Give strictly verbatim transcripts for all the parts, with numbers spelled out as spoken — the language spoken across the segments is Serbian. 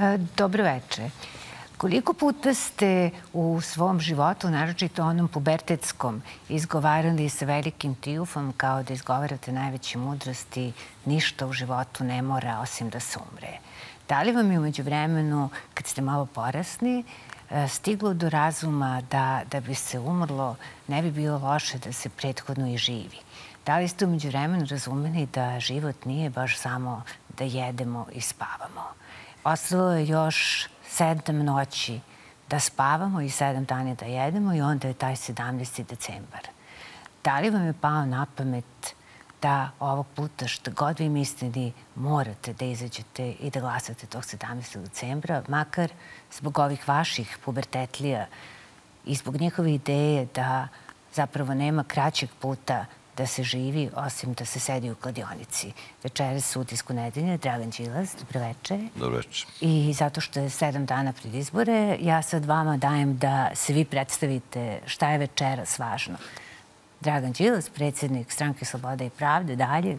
Dobro večer. Koliko puta ste u svom životu, naročito onom pubertetskom, izgovarali sa velikim trijumfom kao da izgovarate najveće mudrosti, ništa u životu ne mora osim da se umre? Da li vam je umeđu vremenu, kad ste malo porasli, stiglo do razuma da, da bi se umrlo, ne bi bilo loše da se prethodno i živi? Da li ste umeđu vremenu razumeli da život nije baš samo da jedemo i spavamo? Ostalo je još sedam noći da spavamo i sedam dana da jedemo i onda je taj sedamnaesti decembar. Da li vam je pao na pamet da ovog puta što god vi mislili morate da izađete i da glasate tog sedamnaestog decembra, makar zbog ovih vaših pubertetlija i zbog njihove ideje da zapravo nema kraćeg puta da se živi, osim da se sedi u kladionici. Večeras u Utisku nedelje, Dragan Đilas, dobro večer. Dobro večer. I zato što je sedam dana pred izbore, ja sad vama dajem da se vi predstavite šta je večeras važno. Dragan Đilas, predsjednik Stranke Slobode i pravde, dalje.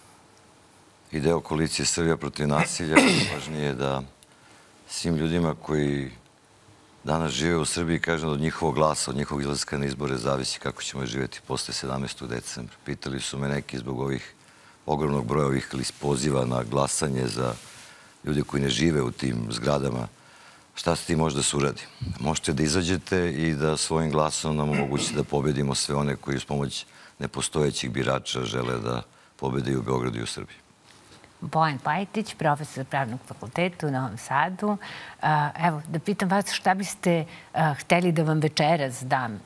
Ideja koalicije Srbija protiv nasilja važnije je da svim ljudima koji danas žive u Srbiji, kažem, od njihovog glasa, od njihovog izlaska na izbore zavisi kako ćemo živjeti posle sedamnaestog decembra. Pitali su me neki zbog ovih ogromnog broja ovih poziva na glasanje za ljude koji ne žive u tim zgradama. Šta se ti može da se uradi? Možete da izađete i da svojim glasom nam omogućite da pobedimo sve one koji uz pomoć nepostojećih birača žele da pobede i u Beogradu i u Srbiji. Bojan Pajtić, profesor Pravnog fakulteta u Novom Sadu. Evo, da pitam vas šta biste hteli da vam večeras dam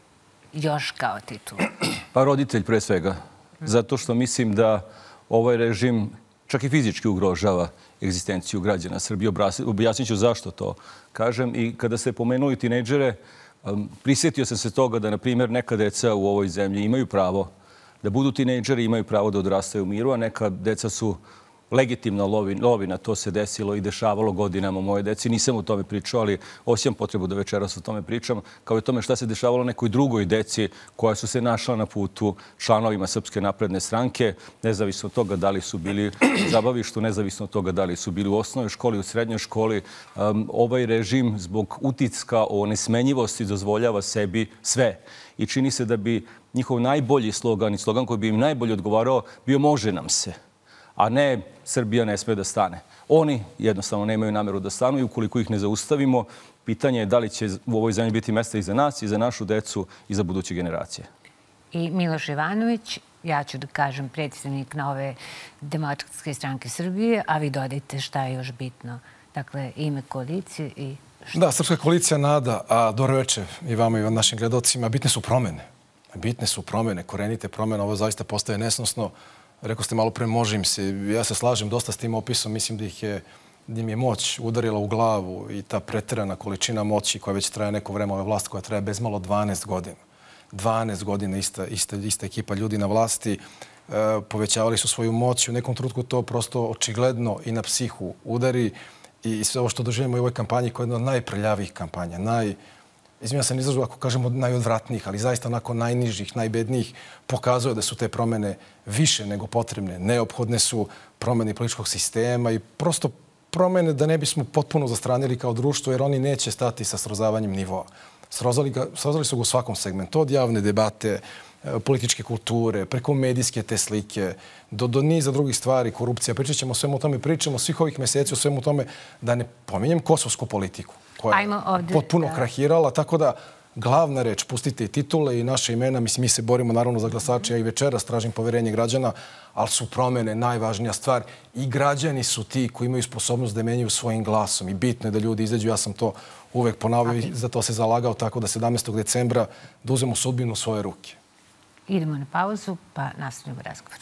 još kao titul? Pa roditelj pre svega. Zato što mislim da ovaj režim čak i fizički ugrožava egzistenciju građana Srbije. Objasnit ću zašto to kažem. I kada ste pomenuli tinejdžere, prisjetio sam se toga da, na primjer, neka deca u ovoj zemlji imaju pravo da budu tinejdžeri, imaju pravo da odrastaju u miru, a neka deca su legitimna lovina. To se desilo i dešavalo godinama moje deci. Nisam o tome pričao, ali osjećam potrebu da večeras o tome pričam, kao i o tome šta se dešavalo nekoj drugoj deci koja su se našla na putu članovima Srpske napredne stranke, nezavisno od toga da li su bili u zabavištu, nezavisno od toga da li su bili u osnovnoj školi, u srednjoj školi. Ovaj režim zbog utiska o nesmenjivosti dozvoljava sebi sve. I čini se da bi njihov najbolji slogan i slogan koji bi im najbolje odgovarao bio može nam se, a ne Srbija ne sme da stane. Oni jednostavno nemaju nameru da stanu i ukoliko ih ne zaustavimo, pitanje je da li će u ovoj zemlji biti mesta i za nas, i za našu decu, i za buduće generacije. I Miloš Ivanović, ja ću da kažem predstavnik Nove demokratske stranke Srbije, a vi dodajte šta je još bitno. Dakle, ime koalicije i šta? Da, Srpska koalicija NADA, a dobro večer i vama i našim gledalcima, bitne su promene. Bitne su promene, korenite promene, ovo zaista postaje nesnosno. Rekao ste malo pre, može im se. Ja se slažem dosta s tim opisom. Mislim da ih je, da im je moć udarila u glavu i ta preterana količina moći koja već traje neko vreme, ove vlast koja traje bezmalo dvanaest godina. dvanaest godina ista, ista, ista ekipa ljudi na vlasti. E, povećavali su svoju moć. U nekom trenutku to prosto očigledno i na psihu udari. I sve ovo što doživimo u ovoj kampanji koja je jedna od najprljavijih kampanja, naj... Izmjena se izražu, ako kažemo najodvratnijih, ali zaista onako najnižih, najbednijih, pokazuje da su te promene više nego potrebne. Neophodne su promene političkog sistema i prosto promene da ne bismo potpuno zastranili kao društvo, jer oni neće stati sa srozavanjem nivoa. Srozali, ga, srozali su ga u svakom segmentu, od javne debate, političke kulture, preko medijske te slike, do, do niza drugih stvari, korupcija. Pričat ćemo o svemu tome, pričamo svih ovih meseci o svemu tome, da ne pominjem kosovsku politiku koja je potpuno krahirala, tako da glavna reč, pustite i titule i naše imena, mislim, mi se borimo naravno za glasače, ja i večeras tražim poverenje građana, ali su promene najvažnija stvar i građani su ti koji imaju sposobnost da menjaju svojim glasom i bitno je da ljudi izađu, ja sam to uvek ponavljao i za to se zalagao, tako da sedamnaestog decembra da uzmemo sudbinu u svoje ruke. Idemo na pauzu, pa nastavljamo razgovor.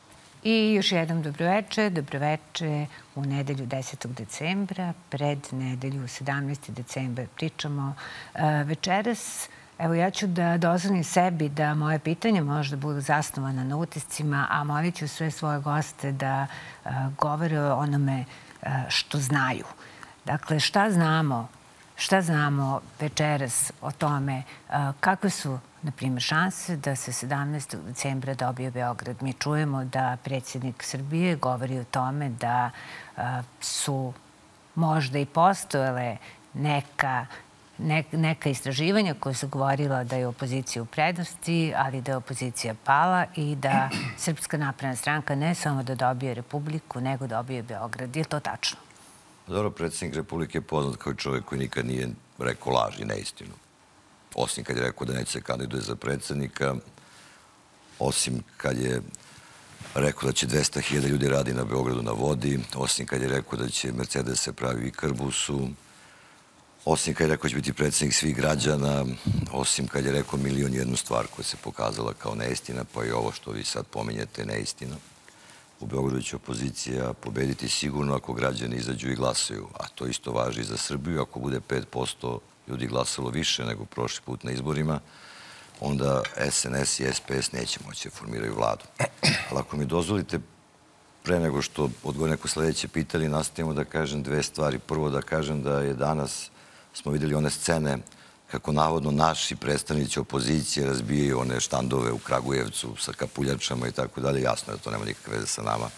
I još jednom dobroveče, dobroveče u nedelju desetog decembra, pred nedelju sedamnaestog decembra pričamo večeras. Evo, ja ću da dozvolim sebi da moje pitanje možda budu zasnovana na utiscima, a molit ću sve svoje goste da govore o onome što znaju. Dakle, šta znamo, šta znamo večeras o tome kakve su, na primjer, šanse da se sedamnaestog decembra dobije Beograd. Mi čujemo da predsjednik Srbije govori o tome da su možda i postojale neka neka istraživanja koja su govorila da je opozicija u prednosti, ali da je opozicija pala i da Srpska napredna stranka ne samo da dobije Republiku, nego dobije Beograd. Je to tačno? Dobro, predsjednik Republike je poznat kao čovjek koji nikad nije rekao laž i neistinu. Osim kad je rekao da neće se kandiduje za predsjednika, osim kad je rekao da će dvesta hiljada ljudi radi na Beogradu na vodi, osim kad je rekao da će Mercedes se pravi u Ikarbusu, osim kad je rekao da će biti predsjednik svih građana, osim kad je rekao milion jednu stvar koja se pokazala kao neistina, pa i ovo što vi sad pominjete neistina. U Beogradu će opozicija pobediti sigurno ako građani izađu i glasaju, a to isto važi i za Srbiju. Ako bude pet posto ljudi glasalo više nego prošli put na izborima, onda S N S i S P S neće moći da formiraju vladu. Ali ako mi dozvolite, pre nego što odgovorim neko sljedeće pitanje, nastavimo da kažem dve stvari. Prvo da kažem da je danas, smo vidjeli one scene kako navodno naši predstavnici opozicije razbijaju one štandove u Kragujevcu sa kapuljačama i tako dalje. Jasno je da to nema nikakve veze sa nama,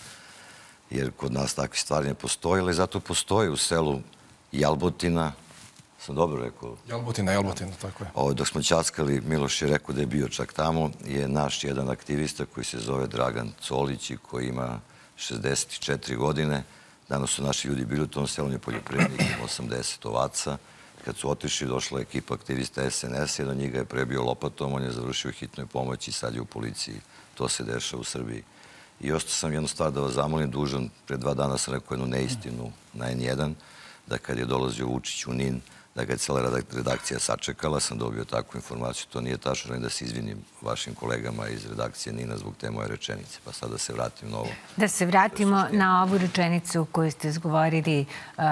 jer kod nas takve stvari ne postoje, ali zato postoje u selu Jalbotina. Sam dobro rekao? Jalbotina, Jalbotina, tako je. Dok smo ćaskali, Miloš je rekao da je bio čak tamo, je naš jedan aktivista koji se zove Dragan Colić i koji ima šezdeset četiri godine. Danas su naši ljudi bili u tom selu, on je poljoprivrednik, ima osamdeset ovaca. Kad su otišli, došla ekipa aktivista S N S, jedan od njega je prebio lopatom, on je završio hitnoj pomoći i sad je u policiji. To se dešava u Srbiji. I ostao sam jednu stvar da vas zamolim, dužan, pre dva dana sam rekao jednu neistinu na N jedan, da kad je dolazio Vučić u Nin, da ga je cela redakcija sačekala, sam dobio takvu informaciju, to nije tačno, da se izvinim vašim kolegama iz redakcije Nina zbog te moje rečenice, pa sad da se vratim na ovo. Da se vratimo na ovu rečenicu koju ste izgovorili,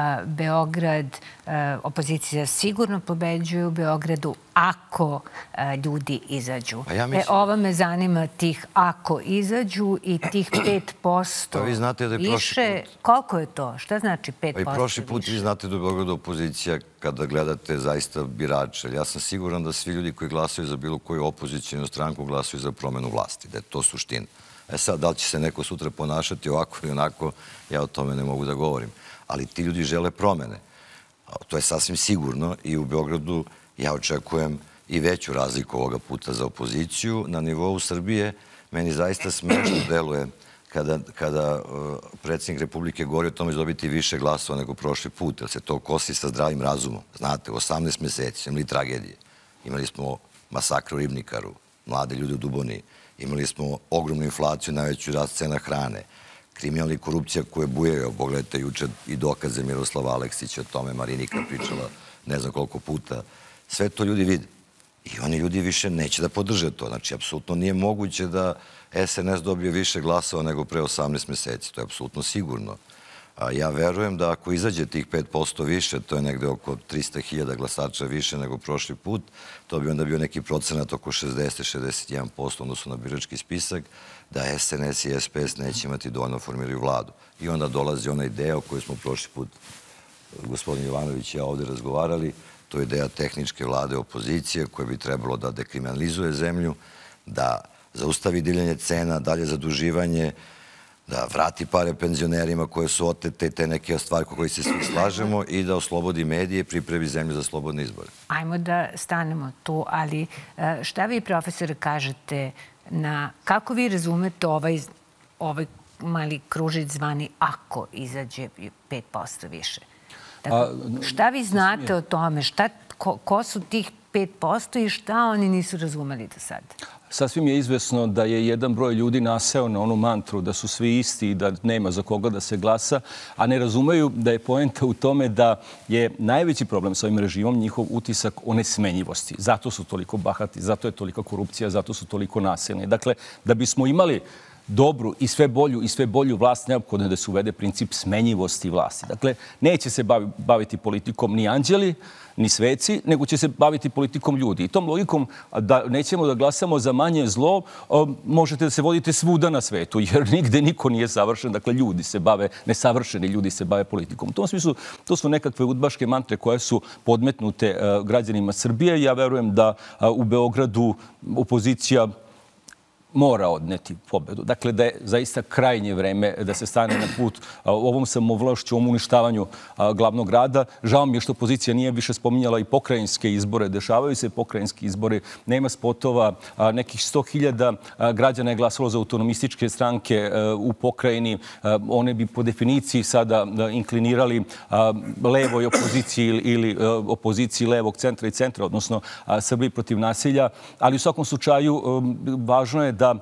Beograd, opozicija sigurno pobeđuje u Beogradu ako ljudi izađu. Ovo me zanima, tih ako izađu i tih pet posto više. Koliko je to? Šta znači pet posto više? Pa i prošli put vi znate da u Beogradu opozicija, kada gledate zaista birače. Ja sam siguran da svi ljudi koji glasaju za bilo koju opozicijnu stranku glasaju za promenu vlasti, da je to suština. E sad, da li će se neko sutra ponašati ovako ili onako, ja o tome ne mogu da govorim. Ali ti ljudi žele promene. To je sasvim sigurno i u Beogradu ja očekujem i veću razliku ovoga puta za opoziciju. Na nivou Srbije meni zaista smešno deluje kada predsjednik Republike govori o tome da dobiti više glasova nego prošli put, jer se to kosi sa zdravim razumom. Znate, u osamnaest meseci smo imali tragedije. Imali smo masakr u Ribnikaru, mlade ljude u Duboni, imali smo ogromnu inflaciju, najveću rast cena hrane, kriminal i korupcija koje bujaju. Pogledajte juče i dokaze Miroslava Aleksića o tome, Marinika pričala ne znam koliko puta. Sve to ljudi vide. I oni ljudi više neće da podrže to. Znači, apsolutno nije moguće da S N S dobije više glasova nego pre osamnaest meseci. To je apsolutno sigurno. Ja verujem da ako izađe tih pet posto više, to je negde oko trista hiljada glasača više nego prošli put, to bi onda bio neki procenat oko šezdeset do šezdeset jedan posto odnosno na birački spisak, da S N S i S P S neće imati dovoljno formiraju vladu. I onda dolazi onaj deo koji smo prošli put, gospodin Jovanović i ja ovde razgovarali, to je ideja tehničke vlade opozicije koje bi trebalo da dekriminalizuje zemlju, da zaustavi divljanje cena, dalje zaduživanje, da vrati pare penzionerima koje su otete, te neke stvari koje se svi slažemo i da oslobodi medije i pripremi zemlju za slobodne izbore. Ajmo da stanemo tu, ali šta vi, profesore, kažete na kako vi razumete ovaj, ovaj mali kružić zvani ako izađe pet posto više? Dakle, šta vi znate o tome? Šta, ko, ko su tih pet posto i šta oni nisu razumeli do sada? Sasvim je izvesno da je jedan broj ljudi naseo na onu mantru da su svi isti i da nema za koga da se glasa, a ne razumeju da je poenta u tome da je najveći problem sa ovim režimom njihov utisak o nesmenjivosti. Zato su toliko bahati, zato je tolika korupcija, zato su toliko nasilni. Dakle, da bismo imali dobru i sve bolju i sve bolju vlast, neophodno je da se uvede princip smenjivosti vlasti. Dakle, neće se baviti politikom ni anđeli, ni sveci, nego će se baviti politikom ljudi. I tom logikom da nećemo da glasamo za manje zlo, možete da se vodite svuda na svetu, jer nigde niko nije savršen. Dakle, ljudi se bave, nesavršeni ljudi se bave politikom. U tom smislu, to su nekakve udbaške mantre koje su podmetnute građanima Srbije. Ja verujem da u Beogradu opozicija mora odneti pobedu. Dakle, da je zaista krajnje vreme da se stane na put ovom samovlašću, ovom uništavanju glavnog grada. Žao mi je što opozicija nije više spominjala i pokrajinske izbore. Dešavaju se pokrajinski izbori, nema spotova, nekih sto hiljada građana je glasalo za autonomističke stranke u pokrajini. One bi po definiciji sada inklinirali levoj opoziciji ili opoziciji levog centra i centra, odnosno Srbiji protiv nasilja. Ali u svakom slučaju važno je da,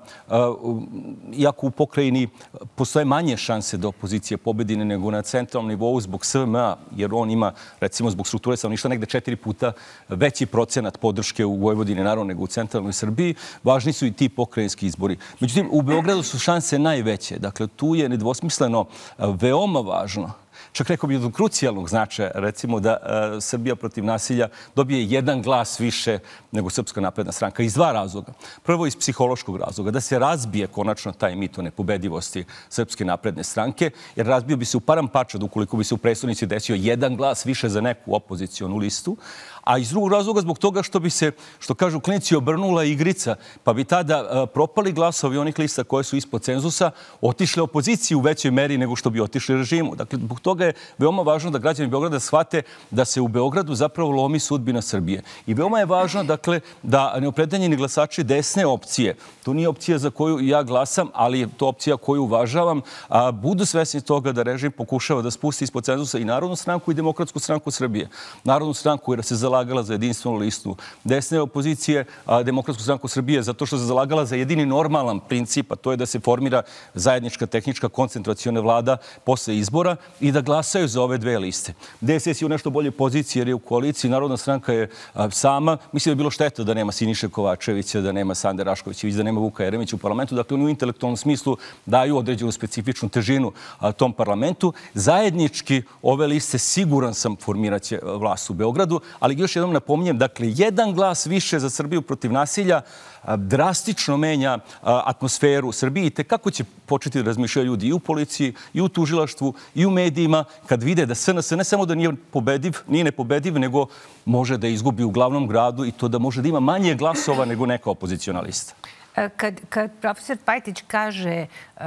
iako u pokrajini postoje manje šanse da opozicija pobedi nego na centralnom nivou zbog S V M A, jer on ima, recimo, zbog strukture stanovništva negde četiri puta veći procenat podrške u Vojvodini, naravno, nego u centralnoj Srbiji, važni su i ti pokrajinski izbori. Međutim, u Beogradu su šanse najveće. Dakle, tu je nedvosmisleno veoma važno, čak rekao bih od krucijalnog značaja, recimo da Srbija protiv nasilja dobije jedan glas više nego Srpska napredna stranka iz dva razloga. Prvo iz psihološkog razloga, da se razbije konačno taj mit o nepobedivosti Srpske napredne stranke, jer razbio bi se u param parčad ukoliko bi se u prestonici desio jedan glas više za neku opozicionu listu, a iz drugog razloga zbog toga što bi se, što kažu klinici, obrnula igrica, pa bi tada propali glasovi onih lista koje su ispod cenzusa otišle opoziciji u većoj meri nego što bi otišli režimu. Dakle, zbog toga je veoma važno da građani Beograda shvate da se u Beogradu zapravo lomi sudbina Srbije. I veoma je važno, dakle, da neopredeljeni glasači desne opcije, to nije opcija za koju ja glasam, ali je to opcija koju uvažavam, a budu svesni toga da režim pokušava da spusti ispod cenzusa i Narodnu stranku i Demokratsku stranku Srbije. Narodnu stranku jer se zalagala za jedinstvenu listu desne opozicije, a Demokratsku stranku Srbije zato što se zalagala za jedini normalan princip, a to je da se formira zajednička tehnička koncentraciona vlada posle izbora i da glasaju za ove dve liste. D S S je u nešto bolje poziciji jer je u koaliciji, Narodna stranka je sama. Mislim da je bilo šteta da nema Siniše Kovačevića, da nema Sande Raškovića, da nema Vuka Jeremića u parlamentu. Dakle, oni u intelektualnom smislu daju određenu specifičnu težinu tom parlamentu. Zajednički ove liste, siguran sam, formiraće vlast u Beogradu, ali još jednom napominjem, dakle, jedan glas više za Srbiju protiv nasilja drastično menja atmosferu u Srbiji i tekako će početi da razmišljaju ljudi i u policiji, i u tužilaštvu, i u medijima, kad vide da S N S ne samo da nije pobediv, nije nepobediv, nego može da izgubi u glavnom gradu i to da može da ima manje glasova nego neka opoziciona lista. Kad, kad profesor Pajtić kaže uh,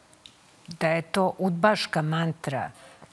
da je to udbaška mantra,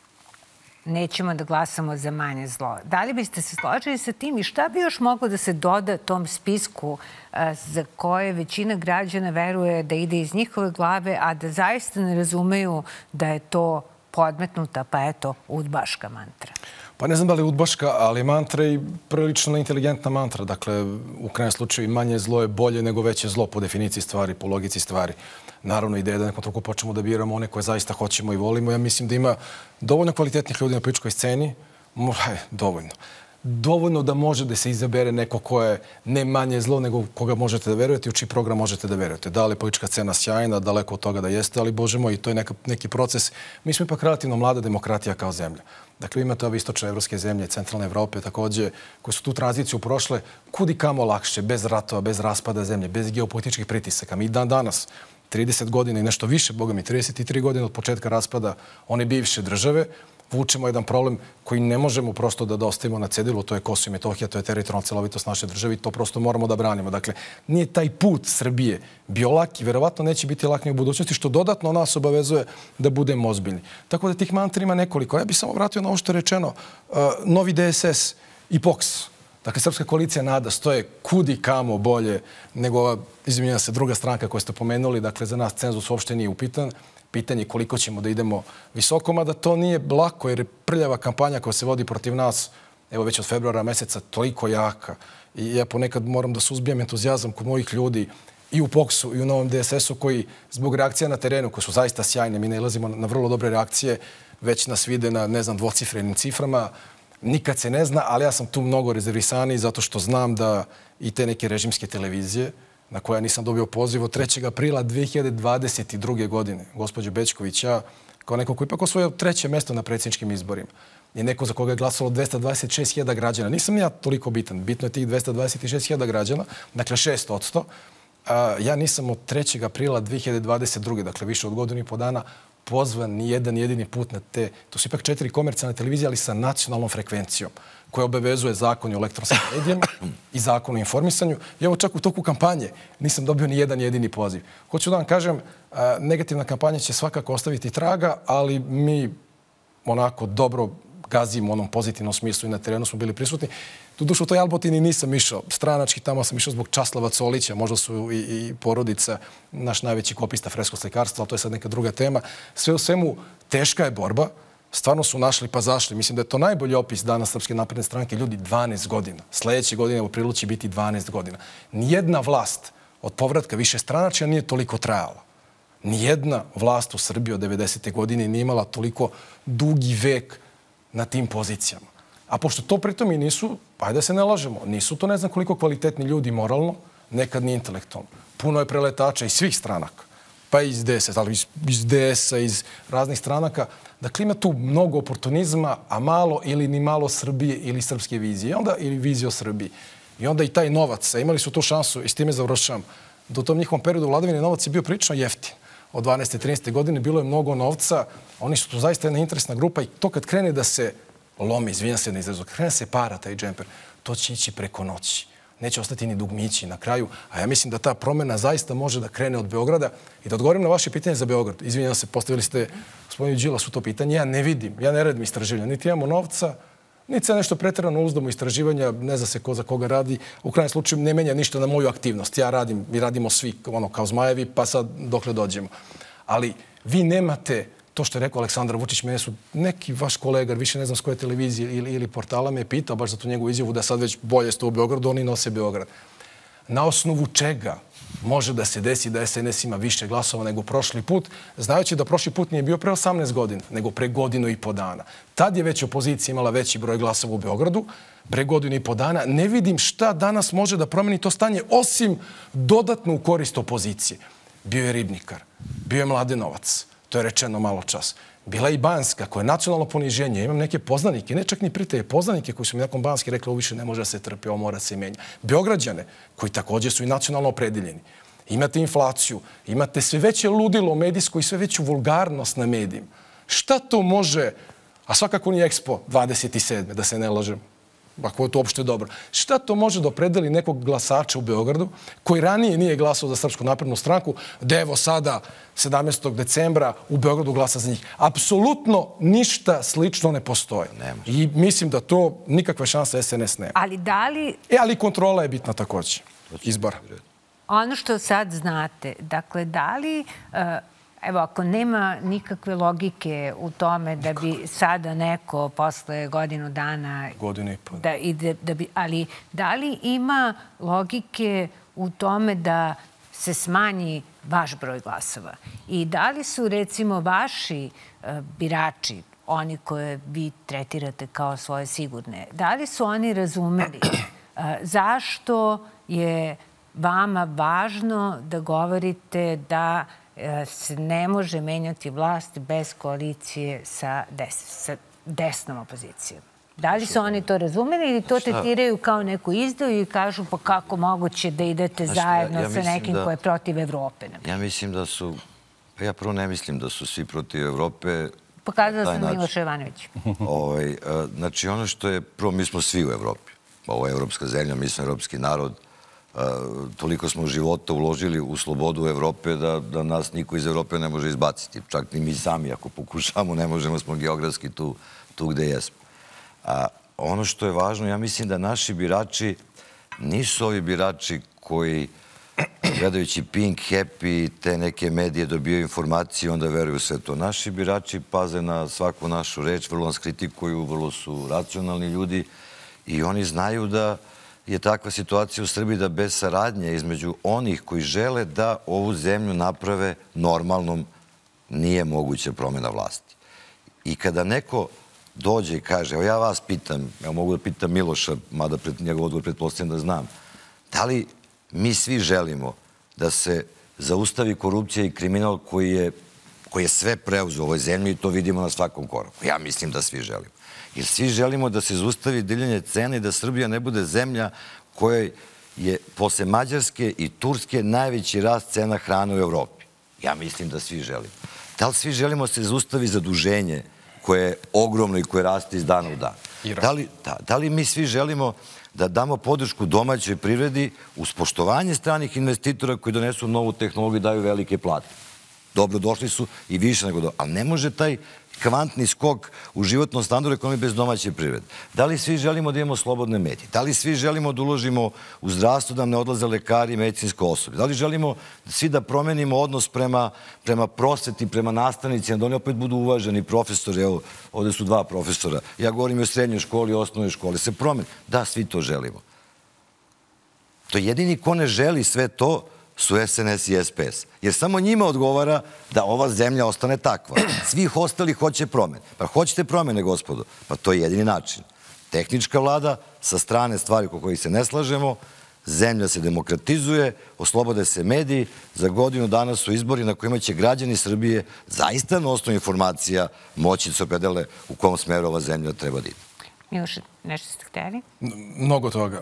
nećemo da glasamo za manje zlo. Da li biste se složili sa tim i šta bi još moglo da se doda tom spisku a, za koje većina građana veruje da ide iz njihove glave, a da zaista ne razumeju da je to podmetnuta, pa eto, udbaška mantra? Pa ne znam da li je udbaška, ali mantra je prilično inteligentna mantra. Dakle, u krajnjem slučaju manje zlo je bolje nego veće zlo po definiciji stvari, po logici stvari. Naravno, ideja da nekom toliko počnemo da biramo one koje zaista hoćemo i volimo. Ja mislim da ima dovoljno kvalitetnih ljudi na političkoj sceni. Aj, dovoljno. Dovoljno da može da se izabere neko ko je ne manje zlo nego koga možete da verujete i u čiji program možete da verujete. Da li je politička scena sjajna, daleko od toga da jeste, ali bože moj, to je neka, neki proces. Mi smo ipak relativno mlada demokratija kao zemlja. Dakle, imate ove istočnoevropske zemlje, centralne Evrope takođe, koje su tu tranziciju prošle kudi kamo lakše, bez ratova, bez raspada zemlje, bez geopolitičkih pritisaka. Mi dan danas, trideset godina i nešto više, boga mi, trideset tri godine od početka raspada one bivše države, vučemo jedan problem koji ne možemo prosto da ostavimo na cedilu, to je Kosovo i Metohija, to je teritorijalna celovitost naše države i to prosto moramo da branimo. Dakle, nije taj put Srbije bio lak i verovatno neće biti lak ni u budućnosti, što dodatno nas obavezuje da budemo ozbiljni. Tako da tih mantra ima nekoliko. Ja bih samo vratio na ovo što je rečeno. Novi D S S i P O K S. Dakle, Srpska koalicija NADA stoje kudi kamo bolje nego ova, izvinjam se, druga stranka koju ste pomenuli. Dakle, za nas cenzus uopšte nije upitan. Pitanje je koliko ćemo da idemo visoko, mada to nije lako, jer je prljava kampanja koja se vodi protiv nas, evo već od februara meseca, toliko jaka. I ja ponekad moram da suzbijem entuzijazam kod mojih ljudi i u P O K S-u i u Novom D S S-u, koji zbog reakcija na terenu, koje su zaista sjajne, mi nailazimo na vrlo dobre reakcije, već nas vide na, ne znam, dvocifrenim ciframa. Nikad se ne zna, ali ja sam tu mnogo rezervisaniji zato što znam da i te neke režimske televizije, na koja nisam dobio poziv od trećeg aprila dve hiljade dvadeset druge. godine. Gospođo Bećković, ja kao neko koji ipak osvojio treće mesto na predsjedničkim izborima je neko za koga je glasalo dvesta dvadeset šest hiljada građana. Nisam ja toliko bitan. Bitno je tih dvesta dvadeset šest hiljada građana, dakle šest posto. Ja nisam od trećeg aprila dve hiljade dvadeset druge. dakle više od godinu i po dana, pozvan ni jedan jedini put na te. To su ipak četiri komercijalne televizije, ali sa nacionalnom frekvencijom, koja obavezuje zakon o elektronskim medijama i zakon o informisanju. I evo čak u toku kampanje nisam dobio ni jedan jedini poziv. Hoću da vam kažem, negativna kampanja će svakako ostaviti traga, ali mi onako dobro gazimo u onom pozitivnom smislu i na terenu smo bili prisutni. Doduše, u toj Albotini nisam išao stranački, tamo sam išao zbog Časlava Colića, možda su i, i porodica naš najveći kopista freskog slikarstva, ali to je sad neka druga tema. Sve u svemu, teška je borba. Stvarno su našli pa zašli. Mislim da je to najbolji opis danas Srpske napredne stranke. Ljudi, dvanaest godina. Sljedeće godine u aprilu će biti dvanaest godina. Nijedna vlast od povratka više stranačja nije toliko trajala. Nijedna vlast u Srbiji od devedesete godine nije imala toliko dugi vek na tim pozicijama. A pošto to pritom i nisu, pa da se ne lažemo, nisu to ne znam koliko kvalitetni ljudi moralno, nekad ni intelektualno. Puno je preletača iz svih stranaka, pa iz D S S, ali iz D S A, iz raznih stranaka. Dakle, ima tu mnogo oportunizma, a malo ili ni malo Srbije ili srpske vizije, onda ili vizije o Srbiji. I onda i taj novac, a imali su tu šansu, i s time završavam, da u tom njihovom periodu vladavine novac je bio prilično jeftin. Od dvanaeste i trinaeste godine bilo je mnogo novca, oni su tu zaista jedna interesna grupa i to kad krene da se lomi, izvinjam se na izrazu, kad krene da se para taj džemper, to će ići preko noći. Neće ostati ni dugmići na kraju, a ja mislim da ta promjena zaista može da krene od Beograda. I da odgovorim na vaše pitanje za Beograd. Izvinjam se, postavili ste gospodinu Đilasu to pitanje. Ja ne vidim, ja ne radim istraživanja. Niti imamo novca, niti se nešto pretjerano uzdamo istraživanja, ne zna se ko za koga radi. U krajnjem slučaju ne menja ništa na moju aktivnost. Ja radim i radimo svi ono, kao zmajevi, pa sad dokle dođemo. Ali vi nemate to što je rekao Aleksandar Vučić, mene su neki vaš kolega, više ne znam s koje televizije ili, ili portala me je pitao baš za tu njegovu izjavu da sad već bolje ste u Beogradu, oni nose Beograd. Na osnovu čega može da se desi da S N S ima više glasova nego prošli put, znajući da prošli put nije bio pre osamnaest godina, nego pre godinu i po dana. Tad je već opozicija imala veći broj glasova u Beogradu, pre godinu i po dana. Ne vidim šta danas može da promeni to stanje, osim dodatno u korist opozicije. Bio je Ribnikar, bio je Mladenovac, to je rečeno malo čas. Bila je i Banjska, koja je nacionalno poniženje. Imam neke poznanike, ne čak ni priteje, poznanike koji su mi nakon Banjske rekli ovo više ne može da se trpi, ovo mora se menja. Beograđane, koji također su i nacionalno opredeljeni. Imate inflaciju, imate sve veće ludilo medijsko i sve veću vulgarnost na medijima. Šta to može, a svakako nije Expo dvadeset sedme, da se ne lažem, ako je to uopšte dobro. Šta to može da opredeli nekog glasača u Beogradu koji ranije nije glasao za Srpsku naprednu stranku, da evo sada, sedamnaestog decembra, u Beogradu glasa za njih? Apsolutno ništa slično ne postoji. Nema. I mislim da to nikakve šanse S N S nema. Ali da li... E, ali kontrola je bitna također. Izbora. Ono što sad znate, dakle, da li... Evo, ako nema nikakve logike u tome da bi sada neko posle godinu dana... Godinu i pol. Da ide, da bi, ali da li ima logike u tome da se smanji vaš broj glasova? I da li su, recimo, vaši birači, oni koje vi tretirate kao svoje sigurne, da li su oni razumeli zašto je vama važno da govorite da se ne može menjati vlast bez koalicije sa, des, sa desnom opozicijom? Da li su oni to razumeli ili to tretiraju kao neku izdaju i kažu pa kako moguće da idete zajedno ja, ja sa nekim da, ko je protiv Evrope? Ja mislim da su, pa ja prvo ne mislim da su svi protiv Evrope. Pokazala sam Miloš Jovanović. ovaj, znači ono što je, prvo mi smo svi u Evropi. Ovo je evropska zemlja, mi smo evropski narod. Toliko smo života uložili u slobodu Evrope da, da nas niko iz Evrope ne može izbaciti. Čak ni mi sami, ako pokušamo, ne možemo, smo geografski tu, tu gde jesmo. A ono što je važno, ja mislim da naši birači nisu ovi birači koji, gledajući Pink, Happy, te neke medije dobijaju informacije, onda veruju sve to. Naši birači paze na svaku našu reč, vrlo nas kritikuju, vrlo su racionalni ljudi i oni znaju da je takva situacija u Srbiji da bez saradnje između onih koji žele da ovu zemlju naprave normalnom nije moguća promjena vlasti. I kada neko dođe i kaže, evo ja vas pitam, ja mogu da pitam Miloša, mada pred njegov odgovor pretpostavljam da znam, da li mi svi želimo da se zaustavi korupcija i kriminal koji je, koji je sve preuzeo u ovoj zemlji i to vidimo na svakom koraku? Ja mislim da svi želimo. Jer svi želimo da se zaustavi divljanje cene i da Srbija ne bude zemlja kojoj je posle Mađarske i Turske najveći rast cena hrane u Evropi. Ja mislim da svi želimo. Da li svi želimo da se zaustavi zaduženje koje je ogromno i koje raste iz dana u dan? Da li, da, da li mi svi želimo da damo podršku domaćoj privredi uz poštovanje stranih investitora koji donesu novu tehnologiju i daju velike plate? Dobro, došli su i više nego dobro. Ali ne može taj kvantni skok u životnom standardu ekonomije bez domaće privrede. Da li svi želimo da imamo slobodne medije? Da li svi želimo da uložimo u zdravstvo, da nam ne odlaze lekari i medicinsko osoblje? Da li želimo svi da promenimo odnos prema, prema prosveti, prema nastavnicima, da oni opet budu uvaženi profesori? Evo, ovde su dva profesora. Ja govorim i o srednjoj školi i osnovnoj školi. Se promeni. Da, svi to želimo. To jedini ko ne želi sve to su S N S i S P S. Jer samo njima odgovara da ova zemlja ostane takva. Svih ostali hoće promene. Pa hoćete promene, gospodo? Pa to je jedini način. Tehnička vlada, sa strane stvari oko kojih se ne slažemo, zemlja se demokratizuje, oslobode se mediji, za godinu dana su izbori na kojima će građani Srbije zaista na osnovu informacija moći da se opredele u kom smeru ova zemlja treba da ide. Miloš, nešto ste hteli? Mnogo toga.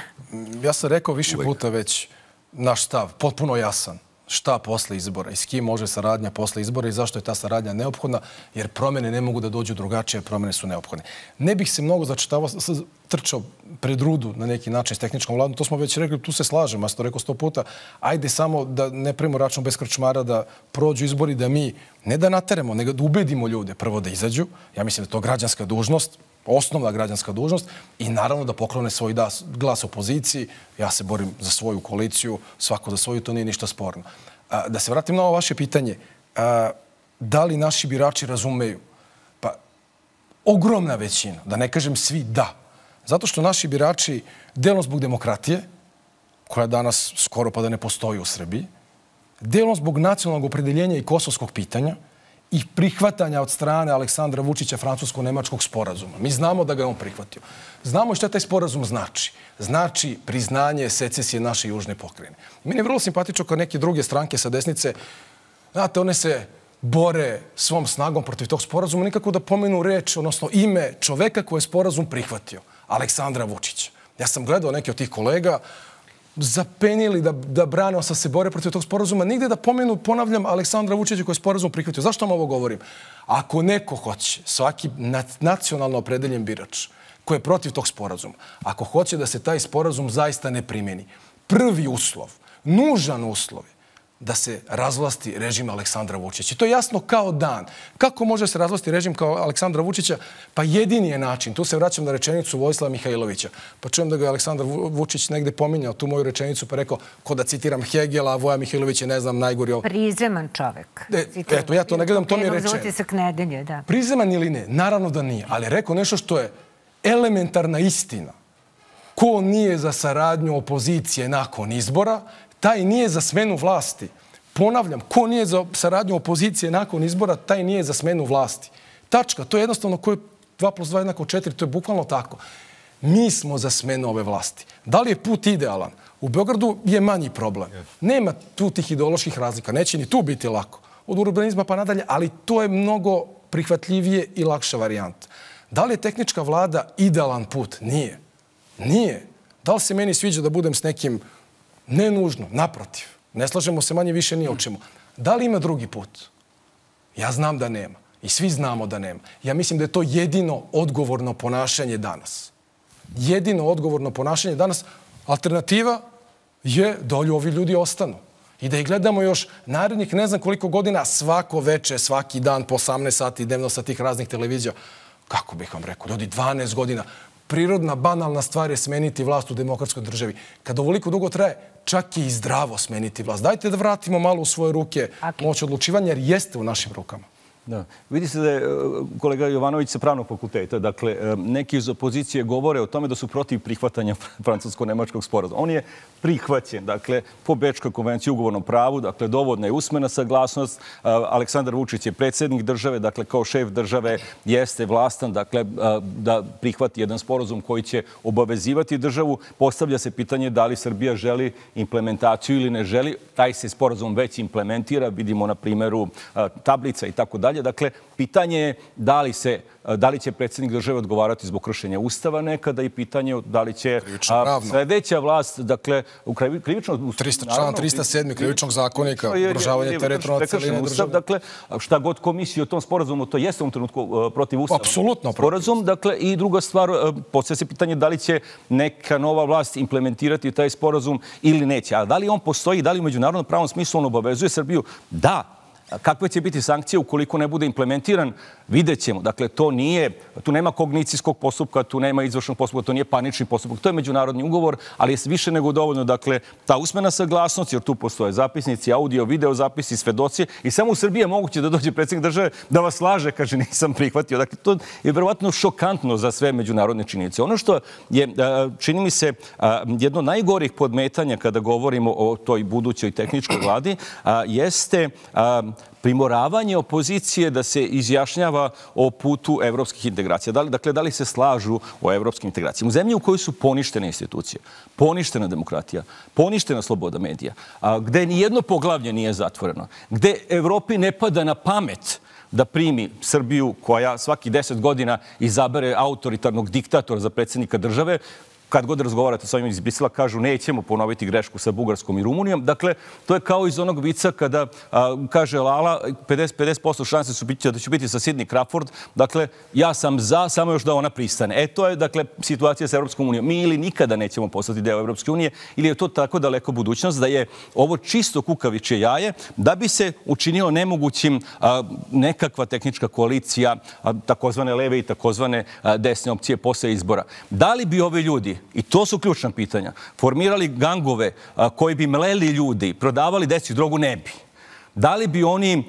Ja sam rekao više puta već naš stav, potpuno jasan. Šta posle izbora i s kim može saradnja posle izbora i zašto je ta saradnja neophodna, jer promene ne mogu da dođu drugačije, promene su neophodne. Ne bih se mnogo začetavao, trčao pred rudu na neki način s tehničkom vladom, to smo već rekli, tu se slažem, ja sam to rekao sto puta, ajde samo da ne pravimo račun bez krčmara, da prođu izbori, da mi ne da nateremo, nego da ubedimo ljude prvo da izađu. Ja mislim da je to građanska dužnost, osnovna građanska dužnost i naravno da poklone svoj glas opoziciji. Ja se borim za svoju koaliciju, svako za svoju, to nije ništa sporno. Da se vratim na ovo vaše pitanje, da li naši birači razumeju? Pa, ogromna većina, da ne kažem svi, da. Zato što naši birači, delom zbog demokratije, koja danas skoro pa da ne postoji u Srbiji, delom zbog nacionalnog opredeljenja i kosovskog pitanja, i prihvatanja od strane Aleksandra Vučića francusko-nemačkog sporazuma. Mi znamo da ga je on prihvatio. Znamo šta taj sporazum znači. Znači priznanje secesije naše južne pokrajine. Meni je vrlo simpatično kao neke druge stranke sa desnice, znate, one se bore svom snagom protiv tog sporazuma, nikako da pomenu reč, odnosno ime čoveka koji je sporazum prihvatio, Aleksandra Vučića. Ja sam gledao neke od tih kolega, zapenili da, da brane, sa se bore protiv tog sporazuma, nigde da pomenu, ponavljam, Aleksandra Vučića koji je sporazum prihvatio. Zašto vam ovo govorim? Ako neko hoće, svaki nacionalno opredeljen birač koji je protiv tog sporazuma, ako hoće da se taj sporazum zaista ne primeni, prvi uslov, nužan uslov je da se razvlasti režim Aleksandra Vučića. I to je jasno kao dan. Kako može se razvlasti režim kao Aleksandra Vučića? Pa jedini je način. Tu se vraćam na rečenicu Vojislava Mihajlovića. Pa čujem da ga je Aleksandar Vučić negde pominjao tu moju rečenicu, pa rekao, ko da citiram Hegela, Voja Mihajlović je, ne znam, najgori... Prizeman čovek. Eto, ja to ne gledam, to mi je rečeno. Utisak nedelje, da. Prizeman ili ne? Naravno da nije. Ali je rekao nešto što je elementarna istina. Ko nije za saradnju opozicije nakon izbora, taj nije za smenu vlasti. Ponavljam, ko nije za saradnju opozicije nakon izbora, taj nije za smenu vlasti. Tačka. To je jednostavno ko je dva plus dva jednako četiri. To je bukvalno tako. Mi smo za smenu ove vlasti. Da li je put idealan? U Beogradu je manji problem. Nema tu tih ideoloških razlika. Neće ni tu biti lako. Od urbanizma pa nadalje, ali to je mnogo prihvatljivije i lakša varijanta. Da li je tehnička vlada idealan put? Nije. Nije. Da li se meni sviđa da budem s nekim? Ne nužno, naprotiv. Ne slažemo se manje više ni o čemu. Da li ima drugi put? Ja znam da nema. I svi znamo da nema. Ja mislim da je to jedino odgovorno ponašanje danas. Jedino odgovorno ponašanje danas. Alternativa je da ovi ljudi ostanu. I da ih gledamo još narednih ne znam koliko godina, svako veče, svaki dan, po osamnaest sati dnevno sa tih raznih televizija. Kako bih vam rekao, ljudi, dvanaest godina. Prirodna, banalna stvar je smeniti vlast u demokratskoj državi. Kada ovoliko dugo traje, čak je i zdravo smeniti vlast. Dajte da vratimo malo u svoje ruke moć odlučivanja, jer jeste u našim rukama. Da. Vidi se da je kolega Jovanović sa pravnog fakulteta. Dakle, neki iz opozicije govore o tome da su protiv prihvatanja francusko-nemačkog sporazuma. On je prihvaćen, dakle, po Bečkoj konvenciji o ugovornom pravu, dakle, dovoljna je usmena saglasnost. Aleksandar Vučić je predsjednik države, dakle, kao šef države jeste vlastan, dakle, da prihvati jedan sporazum koji će obavezivati državu. Postavlja se pitanje da li Srbija želi implementaciju ili ne želi. Taj se sporazum već implementira, vidimo na primjeru tablica i tako dalje. dalje. Dakle, pitanje je da li se da li će predsjednik države odgovarati zbog kršenja Ustava nekada i pitanje da li će sljedeća vlast, dakle, u krivičnom... Član tristo sedam krivičnog zakonika, ugrožavanje teritorijalne celine države. Dakle, šta god komisija o tom sporazumu, to jeste u ovom trenutku protivustavan apsolutno sporazum. Dakle, i druga stvar, postavlja se pitanje da li će neka nova vlast implementirati taj sporazum ili neće. A da li on postoji, da li u međunarodnom pravnom smislu on obavezuje Srbiju? Da. Kakve će biti sankcije ukoliko ne bude implementiran, vidjet ćemo. Dakle, to nije, tu nema kognicijskog postupka, tu nema izvršnog postupka, to nije panični postupak, to je međunarodni ugovor, ali je više nego dovoljno, dakle, ta usmena saglasnost, jer tu postoje zapisnici, audio, video zapisi, svedoci i samo u Srbiji je moguće da dođe predsjednik države da vas laže, kaže, nisam prihvatio. Dakle, to je verovatno šokantno za sve međunarodne činjenice. Ono što je, čini mi se, jedno od najgorih podmetanja kada govorimo o toj budućoj tehničkoj vladi, jeste primoravanje opozicije da se izjašnjava o putu evropskih integracija. Dakle, da li se slažu o evropskim integracijama? U zemlji u kojoj su poništene institucije, poništena demokratija, poništena sloboda medija, gde nijedno poglavlje nije zatvoreno, gde Evropi ne pada na pamet da primi Srbiju koja svaki deset godina izabere autoritarnog diktatora za predsjednika države, kad god razgovarate s ovim iz Brisela, kažu nećemo ponoviti grešku sa Bugarskom i Rumunijom. Dakle, to je kao iz onog vica kada kaže Lala, pedeset posto šanse su da će biti sa Sidney Crawford. Dakle, ja sam za, samo još da ona pristane. E, to je, dakle, situacija sa Evropskom unijom. Mi ili nikada nećemo postati deo Evropske unije, ili je to tako daleko budućnost da je ovo čisto kukavičje jaje, da bi se učinilo nemogućim nekakva tehnička koalicija, takozvane leve i takozvane desne opcije posle izbora. Da li bi ovi ljudi, i to su ključna pitanja, formirali gangove koji bi mleli ljudi, prodavali deci drogu? Ne bi. Da li bi oni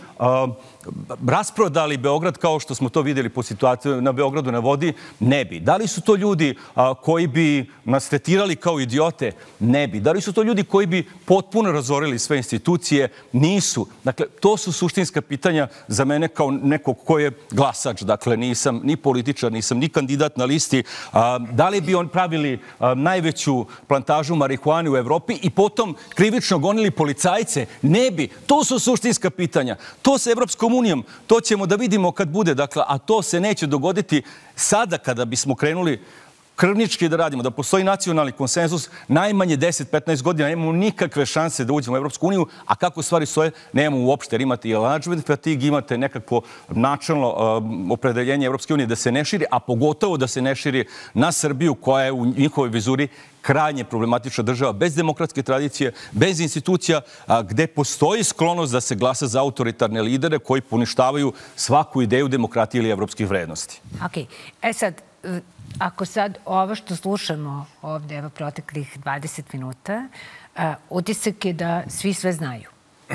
rasprodali Beograd kao što smo to vidjeli po situaciji na Beogradu na vodi? Ne bi. Da li su to ljudi koji bi nas tretirali kao idiote? Ne bi. Da li su to ljudi koji bi potpuno razorili sve institucije? Nisu. Dakle, to su suštinska pitanja za mene kao nekog ko je glasač. Dakle, nisam ni političar, nisam ni kandidat na listi. Da li bi on pravili najveću plantažu marihuane u Evropi i potom krivično gonili policajce? Ne bi. To su suštinska pitanja. To se Evropskom unijom, to ćemo da vidimo kad bude, dakle, a to se neće dogoditi sada kada bismo krenuli krvnički da radimo, da postoji nacionalni konsenzus, najmanje deset do petnaest godina nemamo nikakve šanse da uđemo u Evropsku uniju, a kako stvari stoje, nemamo uopšte, jer imate i management fatigue, imate nekako načelno opredeljenje Evropske unije da se ne širi, a pogotovo da se ne širi na Srbiju, koja je u njihovoj vizuri krajnje problematična država, bez demokratske tradicije, bez institucija, gde postoji sklonost da se glasa za autoritarne lidere koji poništavaju svaku ideju demokratije ili evropskih vrednosti. Ok. E sad, ako sad ovo što slušamo ovde, evo, proteklih dvadeset minuta, utisak je da svi sve znaju.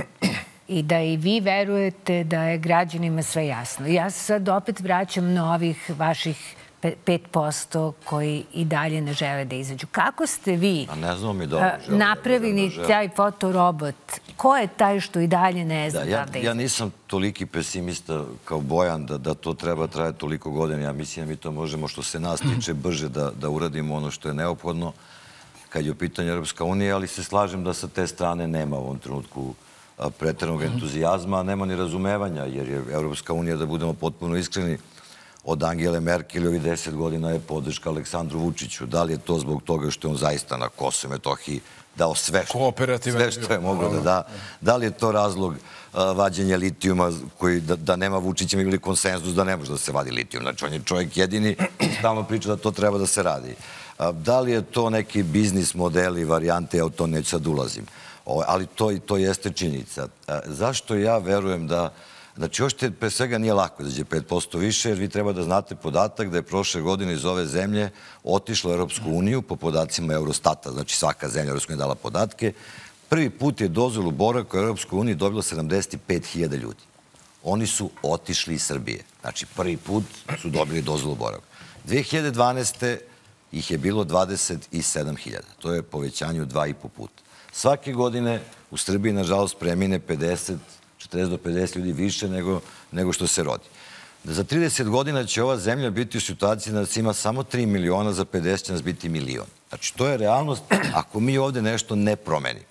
I da i vi verujete da je građanima sve jasno. Ja se sad opet vraćam na ovih vaših pet posto koji i dalje ne žele da izađu. Kako ste vi napravili taj fotorobot? Ko je taj što i dalje ne zna da izađu? Ja nisam toliki pesimista kao Bojan da to treba trajati toliko godina. Ja mislim da mi to možemo, što se nas tiče, brže da uradimo ono što je neophodno kad je u pitanju Europska unija, ali se slažem da sa te strane nema u ovom trenutku preteranog entuzijazma, nema ni razumevanja, jer je Europska unija, da budemo potpuno iskreni, od Angele Merkel ovih deset godina je podrška Aleksandru Vučiću. Da li je to zbog toga što je on zaista na Kosovu i Metohiji dao sve što je moglo da da? Da li je to razlog vađenja litijuma, koji da nema Vučića mi bili konsenzus da ne može da se vadi litijum? Znači, on je čovjek jedini, stalno priča da to treba da se radi. Da li je to neki biznis modeli, varijante, ja u to neću sad ulazim. Ali to jeste činjenica. Zašto ja verujem da... Znači, još te pre svega nije lako izađe pet posto više, jer vi treba da znate podatak da je prošle godine iz ove zemlje otišlo u Europsku uniju po podacima Eurostata, znači svaka zemlja Europske unije dala podatke. Prvi put je dozvolu boravka u Europskoj uniji dobilo sedamdeset pet hiljada ljudi. Oni su otišli iz Srbije. Znači, prvi put su dobili dozvolu boravka. dve hiljade dvanaeste. ih je bilo dvadeset sedam hiljada. To je povećanje u dva i po puta. Svake godine u Srbiji, nažalost, premine pedeset četrdeset do pedeset ljudi više nego što se rodi. Za trideset godina će ova zemlja biti u situaciji da nas ima samo tri miliona, za pedeset će nas biti milion. Znači, to je realnost ako mi ovde nešto ne promenimo.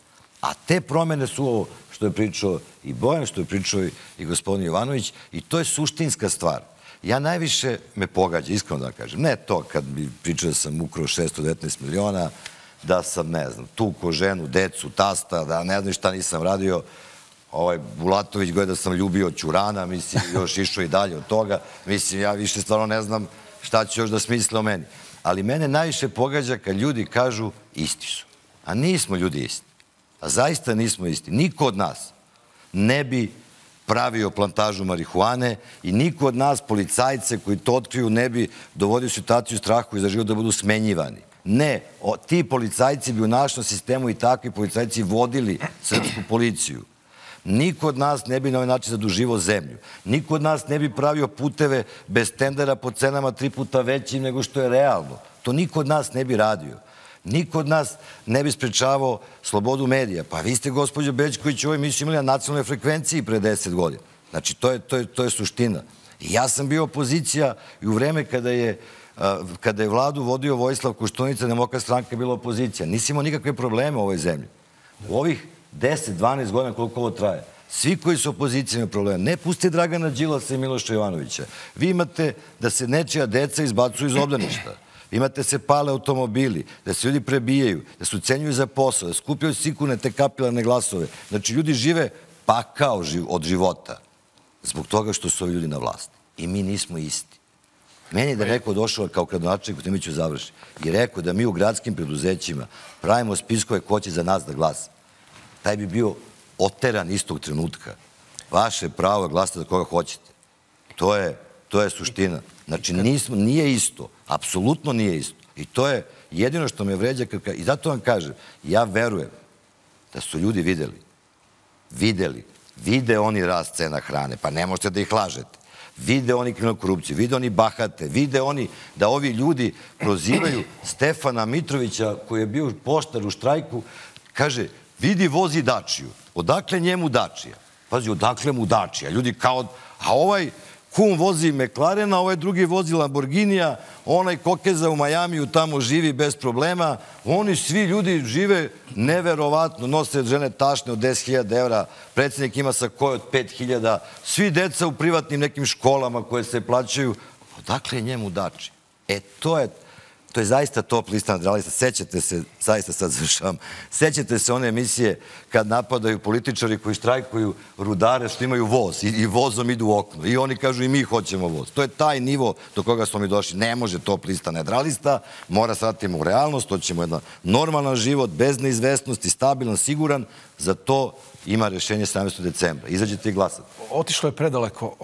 A te promene su ovo što je pričao i Bojan, što je pričao i gospodin Jovanović, i to je suštinska stvar. Ja najviše me pogađa, iskreno da kažem. Ne to kad bi pričao da sam ukrao šesto devetnaest miliona, da sam, ne znam, tuko ženu, decu, tasta, da ne znam šta nisam radio. Ovaj Bulatović goje da sam ljubio Ćurana, mislim, još išao i dalje od toga. Mislim, ja više stvarno ne znam šta će još da smisle o meni. Ali mene najviše pogađa kad ljudi kažu isti su. A nismo ljudi isti. A zaista nismo isti. Niko od nas ne bi pravio plantažu marihuane i niko od nas policajce koji to otkriju ne bi dovodio situaciju strahu i za život da budu smenjivani. Ne, ti policajci bi u našem sistemu i takvi policajci vodili srpsku policiju. Niko od nas ne bi na ovaj način zaduživo zemlju. Niko od nas ne bi pravio puteve bez tendera po cenama tri puta većim nego što je realno. To niko od nas ne bi radio. Niko od nas ne bi sprečavao slobodu medija. Pa vi ste, gospođo Bećković, u ovoj emisiji imali na nacionalnoj frekvenciji pre deset godina. Znači, to je, to je, to je suština. I ja sam bio opozicija i u vreme kada je, kada je vladu vodio Vojislav Koštunica, Demokratska stranka je bila opozicija. Nisi imao nikakve probleme u ovoj zemlji. U ovih deset dvanaest godina koliko ovo traje, svi koji su opozicija imaju problema. Ne pusti Dragana Đilasa i Miloša Jovanovića. Vi imate da se nečija deca izbacuju iz obdaništa. Imate se pale automobili, da se ljudi prebijaju, da se ucenjuju za posao, da skupljaju sikune te kapilarne glasove. Znači, ljudi žive pakao od života zbog toga što su ovi ljudi na vlasti. I mi nismo isti. Meni je da neko došao kao gradonačelnik, u time ću završiti, i rekao da mi u gradskim preduzećima pravimo spiskove ko će za nas da glasa. Taj bi bio oteran istog trenutka. Vaše pravo je glasati za koga hoćete. To je, to je suština. Znači, nismo, nije isto. Apsolutno nije isto. I to je jedino što me vređa. I zato vam kažem, ja verujem da su ljudi videli. Videli. Vide oni rast cena hrane. Pa ne možete da ih lažete. Vide oni kriminalnu korupciju. Vide oni bahate. Vide oni da ovi ljudi prozivaju Stefana Mitrovića, koji je bio poštar u štrajku. Kaže, vidi vozi Dačiju. Odakle njemu Dačija? Pazi, odakle mu Dačija? Ljudi kao... A ovaj kum vozi McLarena, ovaj drugi vozi Lamborghinija, onaj Kokeza u Majamiju tamo živi bez problema. Oni svi ljudi žive neverovatno, nose žene tašne od deset hiljada evra, predsjednik ima sa koje od pet hiljada, svi deca u privatnim nekim školama koje se plaćaju. Odakle je njemu Dačija? E, to je... To je zaista top lista nadrealista. Sećate se, zaista sad završavam, sećate se one emisije kad napadaju političari koji štrajkuju rudare što imaju voz i vozom idu u okno. I oni kažu i mi hoćemo voz. To je taj nivo do koga smo mi došli. Ne može top lista nadrealista, mora se vratiti u realnost, hoćemo jedan normalan život, bez neizvesnosti, stabilan, siguran. Za to ima rešenje sedamnaestog decembra. Izađete i glasate. Otišlo je predaleko.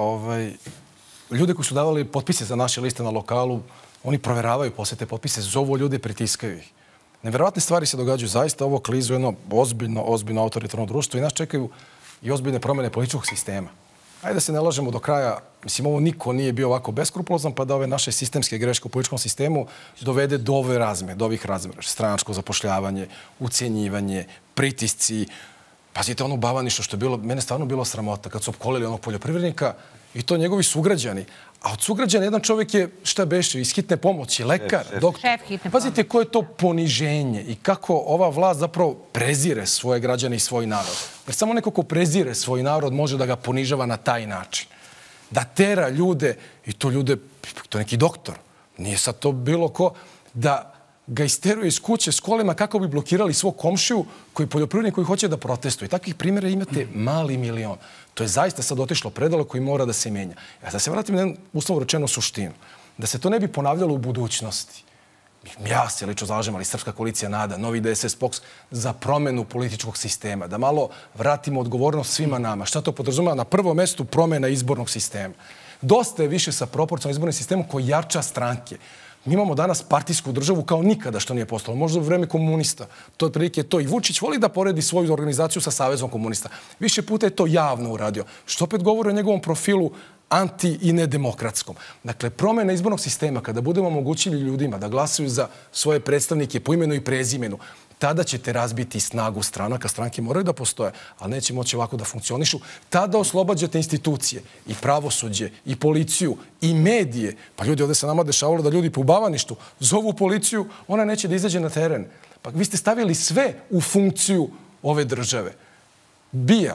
Ljude koji su davali potpise za naše liste na lokalu, oni proveravaju posle te potpise, zovu ljude, pritiskaju ih. Neverovatne stvari se događaju. Zaista ovo klizu jedno ozbiljno, ozbiljno autoritarno društvo i nas čekaju i ozbiljne promene političkog sistema. Ajde da se ne lažemo do kraja. Mislim, ovo niko nije bio ovako beskrupulozan pa da ove naše sistemske greške u političkom sistemu dovede do ove razme, do ovih razmera. Stranačko zapošljavanje, ucijenjivanje, pritisci. Pazite, ono bavaništvo što je bilo, mene stvarno bilo sramota kad su opkolili onog poljoprivrednika i to njegovi sugrađani. A od sugrađana jedan čovjek je, šta beše, iz hitne pomoći, lekar, doktor. Pazite koje je to poniženje i kako ova vlast zapravo prezire svoje građane i svoj narod. Jer samo neko ko prezire svoj narod može da ga ponižava na taj način. Da tera ljude, i to ljude, to je neki doktor, nije sad to bilo ko, da ga isteruje iz kuće s kolima kako bi blokirali svog komšiju koji je poljoprivrednik koji hoće da protestuje. Takvih primjera imate mali milion. To je zaista sad otišlo predaleko i mora da se menja. Ja da se vratim na uslovno rečeno suštinu. Da se to ne bi ponavljalo u budućnosti. Ja se lično zalažem, ali Srpska koalicija NADA, Novi D S S, P O K S, za promenu političkog sistema. Da malo vratimo odgovornost svima nama. Šta to podrazumeva? Na prvom mestu promena izbornog sistema. Dosta je više sa proporcionalnim izbornim sistemom koji jača stranke. Mi imamo danas partijsku državu kao nikada što nije postalo. Možda u vreme komunista. To je prilike to. I Vučić voli da poredi svoju organizaciju sa Savezom komunista. Više puta je to javno uradio. Što opet govori o njegovom profilu anti- i nedemokratskom. Dakle, promjena izbornog sistema, kada budemo omogućili ljudima da glasaju za svoje predstavnike po imenu i prezimenu, tada ćete razbiti snagu stranaka. Stranke moraju da postoje, ali neće moći ovako da funkcionišu. Tada oslobađate institucije i pravosuđe, i policiju, i medije. Pa ljudi, ovdje se nama dešavalo da ljudi po bavaništu zovu policiju, ona neće da izađe na teren. Pa vi ste stavili sve u funkciju ove države. BIA,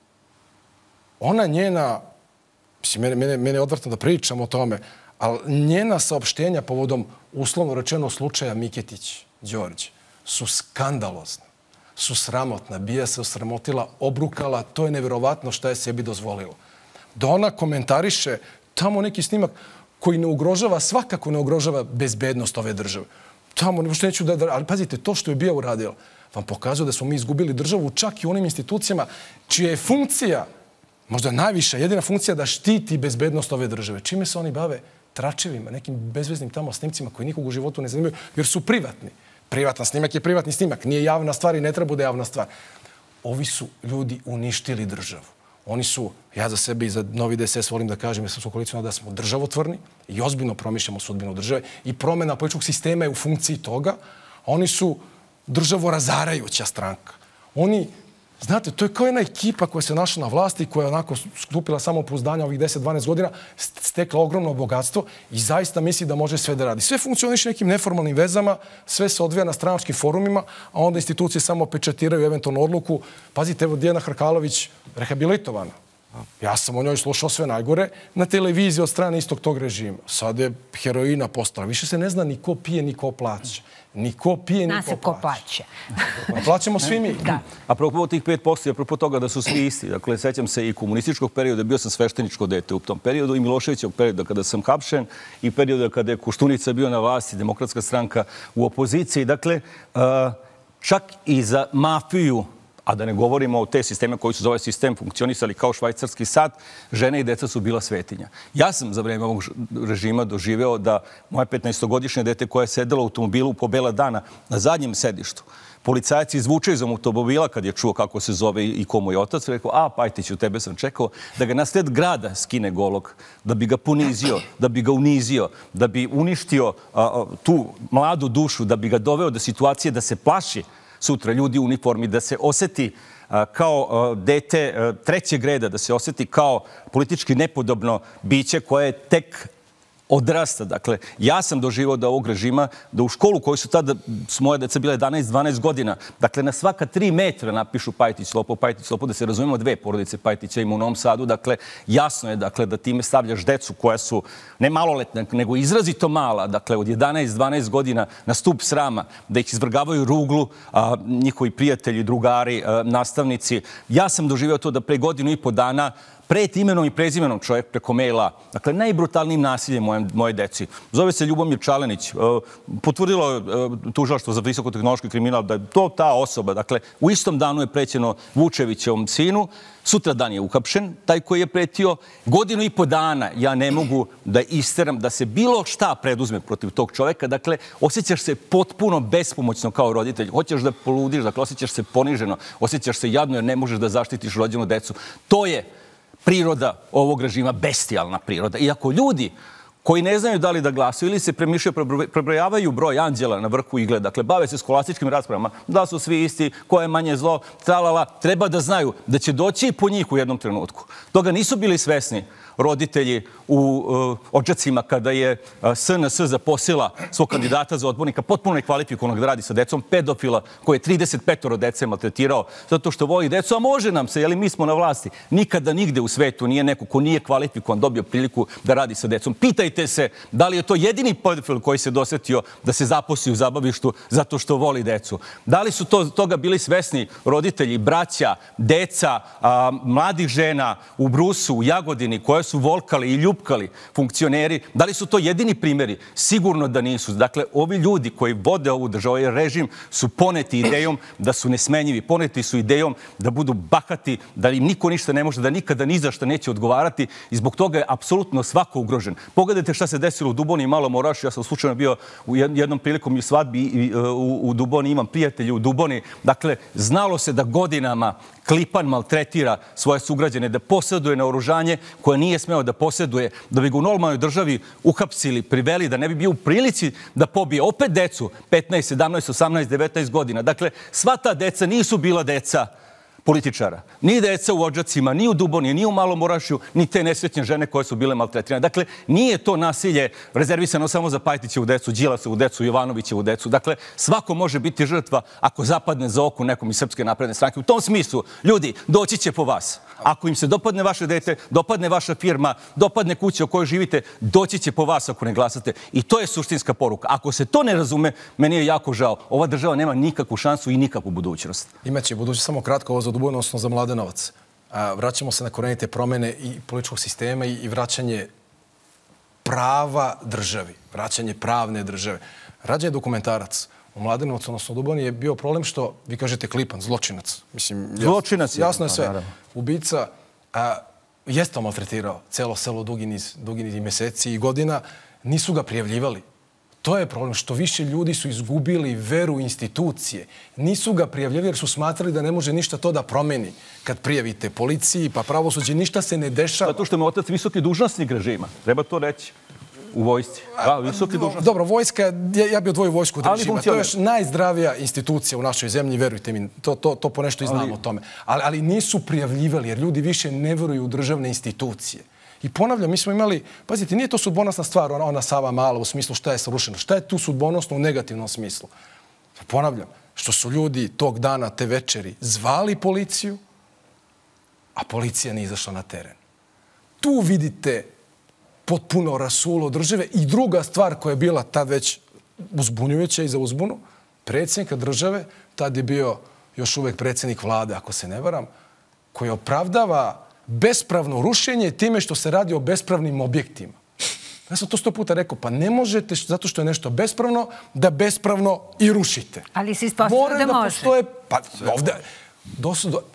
ona njena, mislim, mene, mene, mene je odvrtno da pričam o tome, ali njena saopštenja povodom uslovno rečeno slučaja Miketić, Đorđe, su skandalozna, su sramotna. BIA se osramotila, obrukala, to je nevjerovatno šta je sebi dozvolila. Da ona komentariše tamo neki snimak koji ne ugrožava, svakako ne ugrožava bezbednost ove države. Tamo, što neću da, ali pazite, to što je BIA uradila, vam pokazuje da smo mi izgubili državu čak i u onim institucijama čija je funkcija, možda najviša, jedina funkcija da štiti bezbednost ove države. Čime se oni bave? Tračevima, nekim bezveznim tamo snimcima koji nikog u životu ne zanimaju, jer su privatni. Privatan snimak je privatni snimak, nije javna stvar i ne treba da je javna stvar. Ovi su ljudi uništili državu. Oni su, ja za sebe i za Novi D S S volim da kažem, jer sam su koaliciju da smo državotvorni i ozbiljno promišljamo sudbinu države i promjena političkog sistema je u funkciji toga. Oni su državorazarajuća stranka. Oni, znate, to je kao jedna ekipa koja se našla na vlasti i koja je onako stupila samopouzdanja ovih deset dvanaest godina, stekla ogromno bogatstvo i zaista misli da može sve da radi. Sve funkcioniše nekim neformalnim vezama, sve se odvija na stranačkim forumima, a onda institucije samo pečatiraju eventualnu odluku. Pazite, evo Dijana Hrkalović rehabilitovana. Ja sam o njoj slušao sve najgore na televiziji od strane istog tog režima. Sad je heroina postala. Više se ne zna ni ko pije, ni ko plaća. Ni ko pije, ni ko plaća. Plaćamo svi mi. Apropo tih pet posto, apropo toga da su svi isti. Dakle, sećam se i komunističkog perioda, bio sam svešteničko dete u tom periodu, i Miloševićevog perioda kada sam hapšen, i perioda kada je Koštunica bio na vlasti, Demokratska stranka u opoziciji. Dakle, čak i za mafiju, a da ne govorimo o te sisteme koji su za ovaj sistem funkcionisali kao švajcarski sat, žene i deca su bila svetinja. Ja sam za vreme ovog režima doživeo da moje petnaestogodišnje dete koje je sedelo u automobilu po bela dana na zadnjem sedištu, policajac izvuče iz automobila kad je čuo kako se zove i ko mu je otac, rekao, a Pajtiću, tebe sam čekao, da ga na sred grada skine golog, da bi ga ponizio, da bi ga unizio, da bi uništio tu mladu dušu, da bi ga doveo do situacije da se plaši sutra ljudi u uniformi, da se osjeti kao dete trećeg reda, da se osjeti kao politički nepodobno biće koje tek odrasta. Dakle, ja sam doživao da ovog režima, da u školu koju su tada, su moje deca bila jedanaest dvanaest godina, dakle, na svaka tri metra napišu Pajtić, Lopov, Pajtić, Lopov, da se razumemo, dve porodice Pajtića ima u Novom Sadu. Dakle, jasno je, dakle, da time stavljaš decu koja su ne maloletne, nego izrazito mala, dakle, od jedanaest dvanaest godina na stup srama, da ih izvrgavaju ruglu, a, njihovi prijatelji, drugari, a, nastavnici. Ja sam doživao to da pre godinu i po dana pred imenom i prezimenom čovjek preko maila, dakle, najbrutalnijim nasiljem moje, moje deci. Zove se Ljubomir Čalenić. Potvrdilo je tužilaštvo za visokotehnološki kriminal da je to ta osoba. Dakle, u istom danu je prećeno Vučevićevom sinu. Sutra dan je uhapšen, taj koji je pretio. Godinu i po dana ja ne mogu da isteram da se bilo šta preduzme protiv tog čovjeka. Dakle, osjećaš se potpuno bespomoćno kao roditelj. Hoćeš da poludiš, dakle, osjećaš se poniženo, osjećaš se jadno jer ne možeš da zaštitiš rođenu decu. To je priroda ovog režima, bestijalna priroda. Iako ljudi koji ne znaju da li da glasuju ili se premišljaju, prebrojavaju broj anđela na vrhu igle, dakle, bave se skolastičkim raspravama, da su svi isti, ko je manje zlo, tralala, treba da znaju da će doći i po njih u jednom trenutku. Toga nisu bili svesni roditelji u uh, Odžacima kada je uh, S N S zaposlila svog kandidata za odbornika, potpuno nekvalifikovanog da radi sa decom, pedofila koji je trideset petoro dece maltretirao zato što voli decu, a može nam se, jeli mi smo na vlasti. Nikada nigde u svetu nije neko ko nije kvalifikovan dobio priliku da radi sa decom. Pitajte se da li je to jedini pedofil koji se dosetio da se zaposli u zabavištu zato što voli decu. Da li su to, toga bili svesni roditelji, braća, deca, a, mladih žena u Brusu, u Jagodini, koje su volkali i ljupkali funkcioneri? Da li su to jedini primjeri? Sigurno da nisu. Dakle, ovi ljudi koji vode ovu državu, ovaj režim, su poneti idejom da su nesmenjivi, poneti su idejom da budu bahati, da im niko ništa ne može, da nikada ni za što neće odgovarati i zbog toga je apsolutno svako ugrožen. Pogledajte šta se desilo u Duboni i Malom Orašju. Ja sam slučajno bio u jednom prilikom i u svadbi u Duboni, imam prijatelje u Duboni. Dakle, znalo se da godinama Klipan maltretira svoje sugrađane, da posjeduje naoružanje koje nije smeo da posjeduje, da bi ga u normalnoj državi uhapsili, priveli, da ne bi bio u prilici da pobije opet decu petnaest, sedamnaest, osamnaest, devetnaest godina. Dakle, sva ta deca nisu bila deca političara. Ni deca u Odžacima, ni u Duboni, ni u Malom Orašju, ni te nesretne žene koje su bile maltretirane. Dakle, nije to nasilje rezervisano samo za Pajtićevu decu, Đilasovu decu, Jovanovićevu decu. Dakle, svako može biti žrtva ako zapadne za oko nekom iz Srpske napredne stranke. U tom smislu, ljudi, doći će po vas. Ako im se dopadne vaše dete, dopadne vaša firma, dopadne kuća u kojoj živite, doći će po vas ako ne glasate. I to je suštinska poruka. Ako se to ne razume, meni je jako žao. Ova država nema nikakvu šansu i nikakvu budućnost. Imaće budućnost, samo kratko ovo za Dubojno, odnosno za Mladenovac. Vraćamo se na korenite promene i političkog sistema i vraćanje prava državi, vraćanje pravne države. Rađa je dokumentarac. U Mladenovcu, odnosno u Duboni, je bio problem što, vi kažete klipan, zločinac. Mislim, zločinac je. Jasno je sve. Ubica a, jeste maltretirao celo selo dugi niz, dugi niz meseci i godina. Nisu ga prijavljivali. To je problem, što više ljudi su izgubili veru u institucije. Nisu ga prijavljivali jer su smatrali da ne može ništa to da promeni. Kad prijavite policiji, pa pravosuđe, ništa se ne dešava. Zato što je otac visoki dužnosnik režima. Treba to reći. U vojsci. Da, visoki dužnosnik. Dobro, vojska, ja, ja bi odvojio vojsku od režima. To je još najzdravija institucija u našoj zemlji, verujte mi. To, to, to ponešto i znamo ali... o tome. Ali, ali nisu prijavljivali jer ljudi više ne veruju u državne institucije. I ponavljam, mi smo imali, pazite, nije to sudbonosna stvar, ona, ona Sava Mala u smislu šta je srušeno. Šta je tu sudbonosno u negativnom smislu? Ponavljam, što su ljudi tog dana, te večeri, zvali policiju, a policija nije izašla na teren. Tu vidite potpuno rasulo države. I druga stvar koja je bila tad već uzbunjujuća i za uzbunu, predsjednika države, tad je bio još uvek predsjednik vlade, ako se ne varam, koji opravdava bespravno rušenje time što se radi o bespravnim objektima. Ja sam to sto puta rekao, pa ne možete, zato što je nešto bespravno, da bespravno i rušite. Ali se ispostavlja da, da može. Postoje, pa ovdje, dosu, do,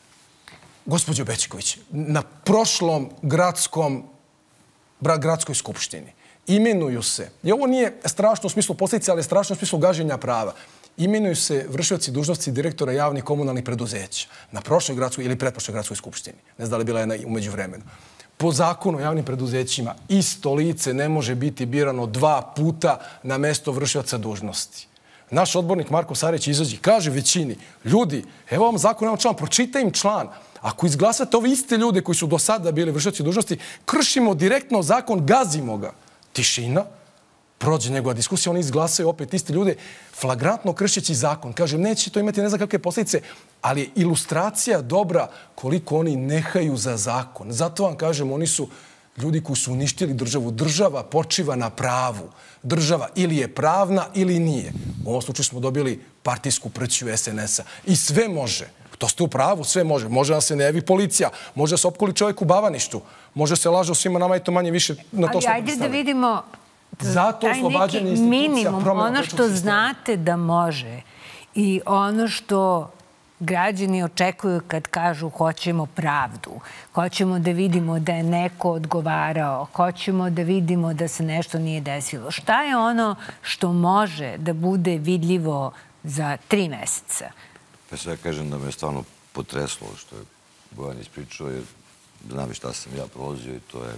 gospođo Bećković, na prošlom gradskom, gradskoj skupštini imenuju se, i ovo nije strašno u smislu posljedice, ali je strašno u smislu gaženja prava, imenuju se vršioci dužnosti direktora javnih komunalnih preduzeća na prošloj gradskoj ili pretprošloj gradskoj skupštini. Ne znam da li bila jedna umeđu vremenu. Po zakonu o javnim preduzećima isto lice ne može biti birano dva puta na mesto vršioca dužnosti. Naš odbornik Marko Sarić izađe i kaže većini, ljudi, evo vam zakon, evo član, pročitaj im član. Ako izglasate ove iste ljude koji su do sada bili vršioci dužnosti, kršimo direktno zakon, gazimo ga. Tišina. Prođe njegova diskusija, oni izglasaju opet isti ljude, flagrantno kršeći zakon. Kažem, neće to imati ne znam kakve posljedice, ali je ilustracija dobra koliko oni nehaju za zakon. Zato vam kažem, oni su ljudi koji su uništili državu. Država počiva na pravu. Država ili je pravna ili nije. U ovom slučaju smo dobili partijsku prću es en es a. I sve može. To ste u pravu, sve može. Može da se ne javi policija, može da se opkoli čovjek u Bavaništu, može se laže o svima nama i to manje više na to smo ali ajde da vidimo zato oslobađanje institucija, minimum, ono što znate da može i ono što građani očekuju kad kažu hoćemo pravdu, hoćemo da vidimo da je neko odgovarao, hoćemo da vidimo da se nešto nije desilo. Šta je ono što može da bude vidljivo za tri meseca? Pa sve kažem da me je stvarno potreslo što je Bojan ispričao, jer znam i šta sam ja prolazio i to je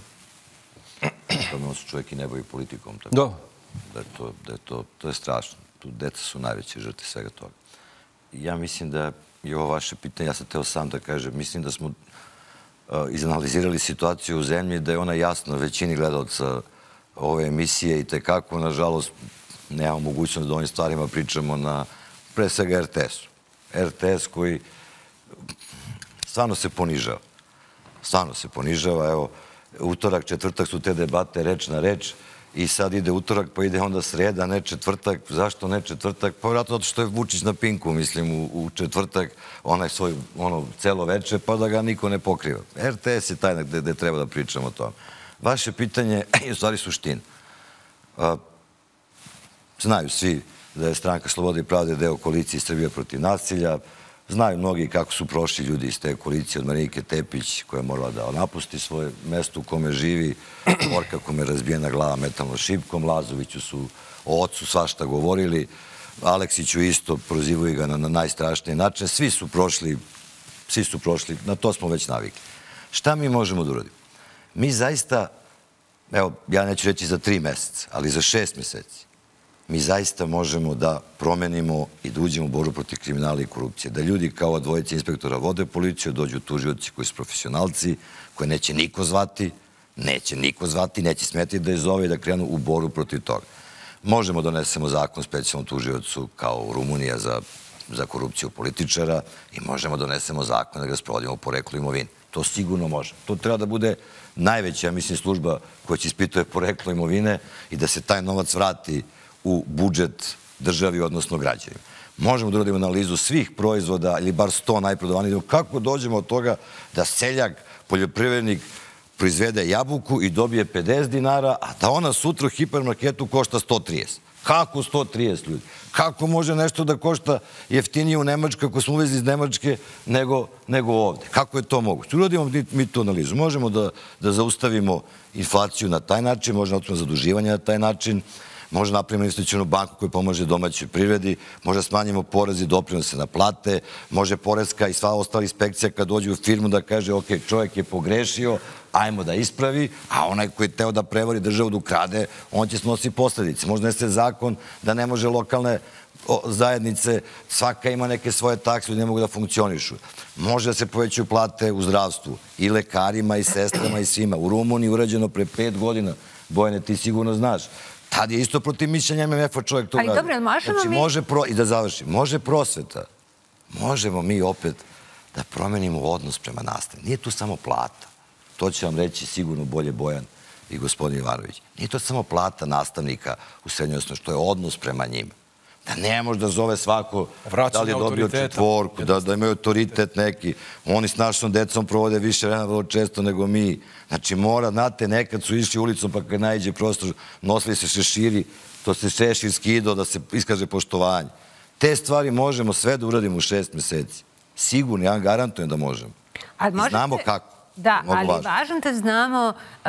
tome on se čovjek i ne bavi politikom. Da. Da je to, da je to, to je strašno. Tu deca su najveće žrtve svega toga. Ja mislim da je ovo vaše pitanje, ja sam teo sam da kažem, mislim da smo uh, izanalizirali situaciju u zemlji, da je ona jasna većini gledalca ove emisije i tekako, nažalost, nemamo mogućnost da o ovim stvarima pričamo na pre svega er te esu. er te es koji stvarno se ponižava. Stvarno se ponižava. Evo, utorak, četvrtak su te debate reč na reč i sad ide utorak, pa ide onda sreda, ne četvrtak. Zašto ne četvrtak? Pa vjerojatno zato što je Vučić na Pinku, mislim, u, u četvrtak, onaj svoj, ono, celo veče, pa da ga niko ne pokriva. er te es je tajna gde, gde treba da pričamo o tome. Vaše pitanje je u stvari suština. A, znaju svi da je stranka Slobode i pravde deo koalicije Srbija protiv nasilja. Znaju mnogi kako su prošli ljudi iz te koalicije, od Marinike Tepić, koja je morala da napusti svoje mesto u kome živi, Borka kome je razbijena glava metalnom šipkom, Lazoviću su o ocu svašta govorili, Aleksiću isto, prozivaju ga na, na najstrašniji način. Svi su prošli, svi su prošli, na to smo već navikli. Šta mi možemo da uradimo? Mi zaista, evo, ja neću reći za tri meseca, ali za šest meseci, mi zaista možemo da promenimo i da uđemo u borbu protiv kriminala i korupcije. Da ljudi kao dvojice inspektora vode policiju, dođu tužioci koji su profesionalci, koje neće niko zvati, neće niko zvati, neće smeti da je zove i da krenu u borbu protiv toga. Možemo da donesemo zakon specijalnom tužiocu kao Rumunija za, za korupciju političara i možemo da donesemo zakon da ga sprovodimo u poreklu imovine. To sigurno može. To treba da bude najveća, ja mislim, služba koja će ispituje poreklo imovine i da se taj novac vrati u budžet državi, odnosno građanima. Možemo da uradimo analizu svih proizvoda ili bar sto najprodavanijih. Kako dođemo od toga da seljak, poljoprivrednik, proizvede jabuku i dobije pedeset dinara, a da ona sutra u hipermarketu košta sto trideset. Kako sto trideset, ljudi? Kako može nešto da košta jeftinije u Nemačkoj, ako smo uvezli iz Nemačke, nego, nego ovde? Kako je to moguće? Uradimo mi tu analizu. Možemo da, da zaustavimo inflaciju na taj način, možemo otvoriti zaduživanje na taj način, može napravimo investicionu banku koja pomaže domaćoj privredi, može smanjimo porez i doprinose na plate, može poreska i sva ostala inspekcija kad dođe u firmu da kaže ok, čovjek je pogrešio, ajmo da ispravi, a onaj koji je teo da prevari državu da ukrade, on će snositi posledice. Možda nese zakon da ne može lokalne zajednice, svaka ima neke svoje takse i ne mogu da funkcionišu. Može da se povećaju plate u zdravstvu i lekarima i sestrama i svima. U Rumuniji urađeno pre pet godina, Bojane, ti sigurno znaš. Tad je isto protiv mišljenja M M F-a čovjek to radi. Ali dobro, možemo mi... Može pro... I da završim, može prosveta. Možemo mi opet da promenimo odnos prema nastavi. Nije tu samo plata. To će vam reći sigurno bolje Bojan i gospodin Ivanović. Nije to samo plata nastavnika u srednjoj osnovi, što je odnos prema njima. Da ne može da zove svako da li je dobio četvorku, da, da imaju autoritet neki. Oni s našom decom provode više vremena vrlo često nego mi. Znači mora, znate, nekad su išli ulicom pa kad najđe prostor, nosili se šeširi, to se šešir skido da se iskaže poštovanje. Te stvari možemo sve da uradimo u šest meseci. Sigurno, ja vam garantujem da možemo. I znamo kako. Da, ali važno da znamo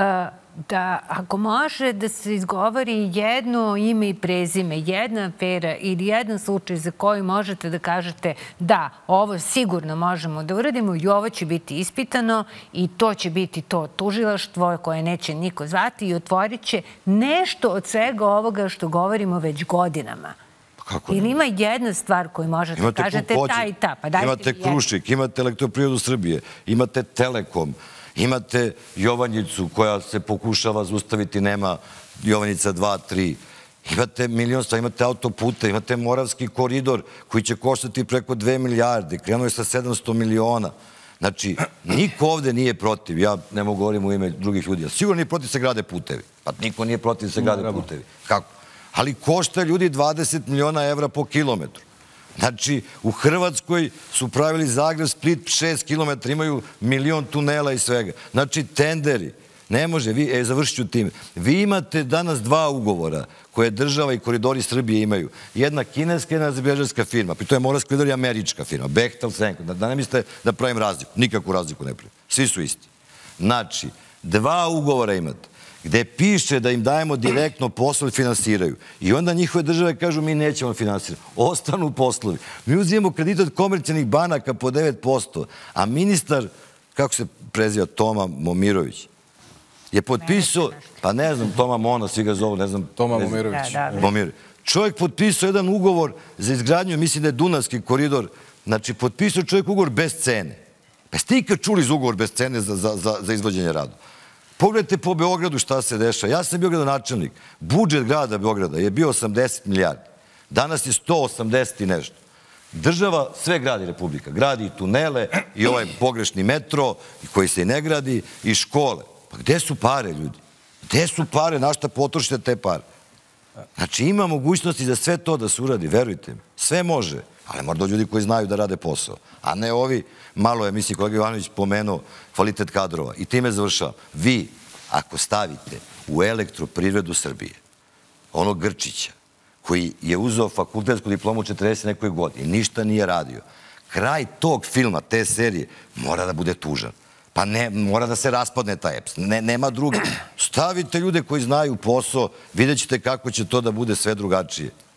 da ako može da se izgovori jedno ime i prezime, jedna afera ili jedan slučaj za koji možete da kažete da, ovo sigurno možemo da uradimo i ovo će biti ispitano i to će biti to tužilaštvo koje neće niko zvati i otvorit će nešto od svega ovoga što govorimo već godinama. Ili ima jedna stvar koju možete da kažete ta i ta. Imate Krušik, imate Elektroprivredu Srbije, imate Telekom, imate Jovanjicu koja se pokušava zaustaviti, nema Jovanjica dva, tri. Imate milionstva, imate autopute, imate Moravski koridor koji će koštati preko dve milijarde. Krenuo je sa sedamsto miliona. Znači, niko ovde nije protiv. Ja ne mogu govorim u ime drugih ljudi. Sigurno nije protiv se grade putevi. Pa niko nije protiv se grade putevi. Kako? Ali košta ljudi dvadeset miliona evra po kilometru. Znači, u Hrvatskoj su pravili Zagreb, Split, šest kilometara, imaju milion tunela i svega. Znači, tenderi. Ne može, vi, e, završit ću tim. Vi imate danas dva ugovora koje država i koridori Srbije imaju. Jedna kineska i jedna azerbejdžanska firma. Pri to je Moravski koridor i američka firma. Bechtel, Senko. Da ne mislite da pravim razliku. Nikakvu razliku ne pravim. Svi su isti. Znači, dva ugovora imate gde piše da im dajemo direktno poslovi finansiraju. I onda njihove države kažu mi nećemo finansirati. Ostanu poslovi. Mi uzimamo kredite od komercijalnih banaka po devet posto, a ministar, kako se preziva, Toma Momirović, je potpisao, pa ne znam, Toma Mona, svi ga zovu, ne znam. Toma Momirović. Momirović. Čovjek potpisao jedan ugovor za izgradnju, mislim da je Dunavski koridor, znači potpisao čovjek ugovor bez cene. Pa ste ikad čuli za ugovor bez cene za, za, za, za izvođenje rada? Pogledajte po Beogradu šta se dešava. Ja sam bio gradonačelnik. Budžet grada Beograda je bio osamdeset milijardi. Danas je sto osamdeset i nešto. Država sve gradi, Republika. Gradi i tunele, i ovaj pogrešni metro, koji se i ne gradi, i škole. Pa gde su pare, ljudi? Gde su pare? Na šta potrošite te pare? Znači, ima mogućnosti za sve to da se uradi, verujte mi. Sve može, ali mora doći ljudi koji znaju da rade posao. A ne ovi, malo je, mislim, kolega Ivanović pomenuo kvalitet kadrova. I time završavam. Vi, ako stavite u Elektroprivredu Srbije onog Grčića, koji je uzeo fakultetsku diplomu u četrdeset nekoj godini, ništa nije radio, kraj tog filma, te serije, mora da bude tužan. Pa ne, mora da se raspadne taj E P S. Ne, nema druge. Stavite ljude koji znaju posao, vidjet ćete kako će to da bude sve drugačije.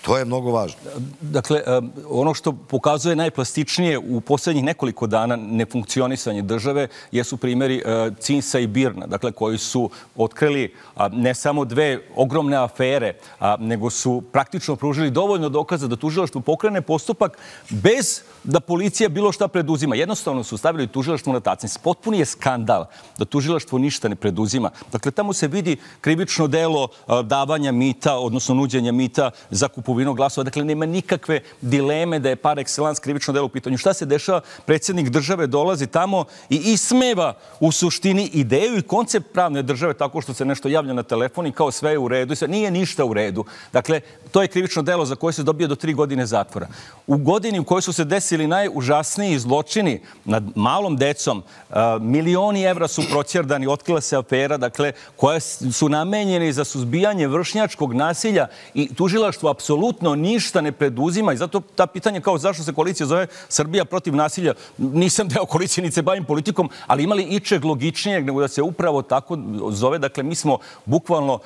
To je mnogo važno. Dakle, ono što pokazuje najplastičnije u posljednjih nekoliko dana nefunkcionisanje države jesu primjeri Cinsa i Birna, dakle, koji su otkrili ne samo dve ogromne afere, nego su praktično pružili dovoljno dokaza da tužilaštvo pokrene postupak bez da policija bilo šta preduzima. Jednostavno su stavili tužilaštvo na tacnici. Potpuni je skandal da tužilaštvo ništa ne preduzima. Dakle, tamo se vidi krivično delo davanja mita, odnosno nuđenja mita za kupovinu glasova. Dakle, nema nikakve dileme da je par excellence krivično delo u pitanju. Šta se dešava? Predsjednik države dolazi tamo i ismeva u suštini ideju i koncept pravne države tako što se nešto javlja na telefon i kao sve je u redu. Nije ništa u redu. Dakle, to je krivično delo za koje se dobije do tri godine zatvora. U godini u kojoj su se desili najužasniji zločini nad malom decom, milioni evra su proćerdani, otkrila se afera, dakle, koje su namenjeni za suzbijanje vršnjačkog nasilja i tužilaštvo apsolutno ništa ne preduzima. I zato ta pitanja kao zašto se koalicija zove Srbija protiv nasilja, nisam deo koalicije, niti se bavim politikom, ali imali ičeg logičnijeg nego da se upravo tako zove. Dakle, mi smo bukvalno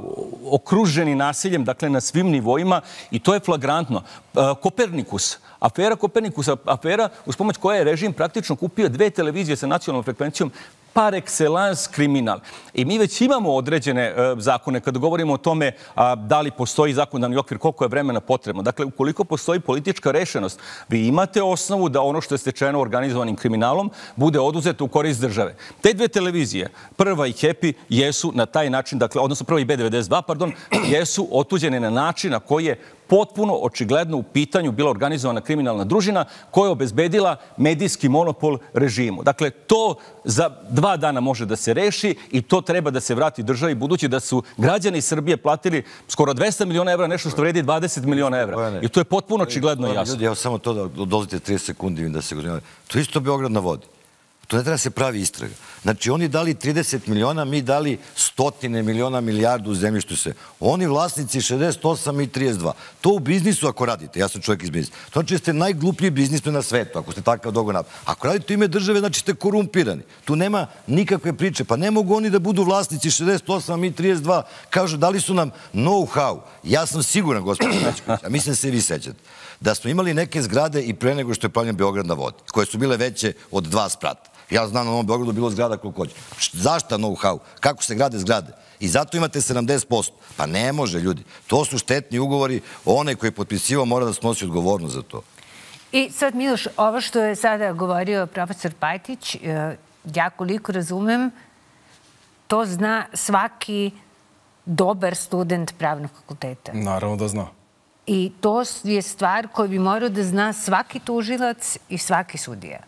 okruženi nasiljem, dakle, na svim nivoima i to je flagrantno. Kopernikus, afera Kopernikusa, afera uz pomoć koje je režim praktično kupio dve televizije sa nacionalnom frekvencijom, par excellence kriminal. I mi već imamo određene zakone kada govorimo o tome da li postoji zakonodavni okvir, koliko je vremena potrebno. Dakle, ukoliko postoji politička rešenost, vi imate osnovu da ono što je stečeno organizovanim kriminalom bude oduzeto u korist države. Te dve televizije, Prva i Happy, jesu na taj način, dakle, odnosno Prva i B devedeset dva, pardon, jesu otuđene na način na koji je potpuno očigledno u pitanju bila organizovana kriminalna družina koja je obezbedila medijski monopol režimu. Dakle, to za dva dana može da se reši i to treba da se vrati državi, budući da su građani Srbije platili skoro dvesta miliona evra, nešto što vredi dvadeset miliona evra. I to je potpuno očigledno i jasno. Ljudi, evo samo to da dozvolite trideset sekundi da se govorim. To je isto Beograd na vodi. To ne treba se pravi istraga. Znači, oni dali trideset miliona, mi dali stotine miliona, milijardu u zemljištu se. Oni vlasnici šezdeset osam i trideset dva. To u biznisu ako radite, ja sam čovjek iz biznisa, to znači ste najgluplji biznismen na svetu, ako ste takav dogon. Ako radite u ime države, znači ste korumpirani. Tu nema nikakve priče. Pa ne mogu oni da budu vlasnici šezdeset osam i trideset dva. Kažu, dali su nam know-how. Ja sam siguran, gospodin Mačković, a mislim se i vi sećate, da smo imali neke zgrade i pre nego što je pravljen Beograd na vodi, koje su bile veće od dva sprata. Ja znam na Novom Beogradu bilo zgrada koliko hoće. Zašta know-how? Kako se grade zgrade? I zato imate sedamdeset posto. Pa ne može, ljudi. To su štetni ugovori. Onaj koji je potpisivao mora da snosi odgovornost za to. I sad, Miloš, ovo što je sada govorio profesor Pajtić, ja koliko razumem, to zna svaki dobar student pravnog fakulteta. Naravno da zna. I to je stvar koju bi morao da zna svaki tužilac i svaki sudija.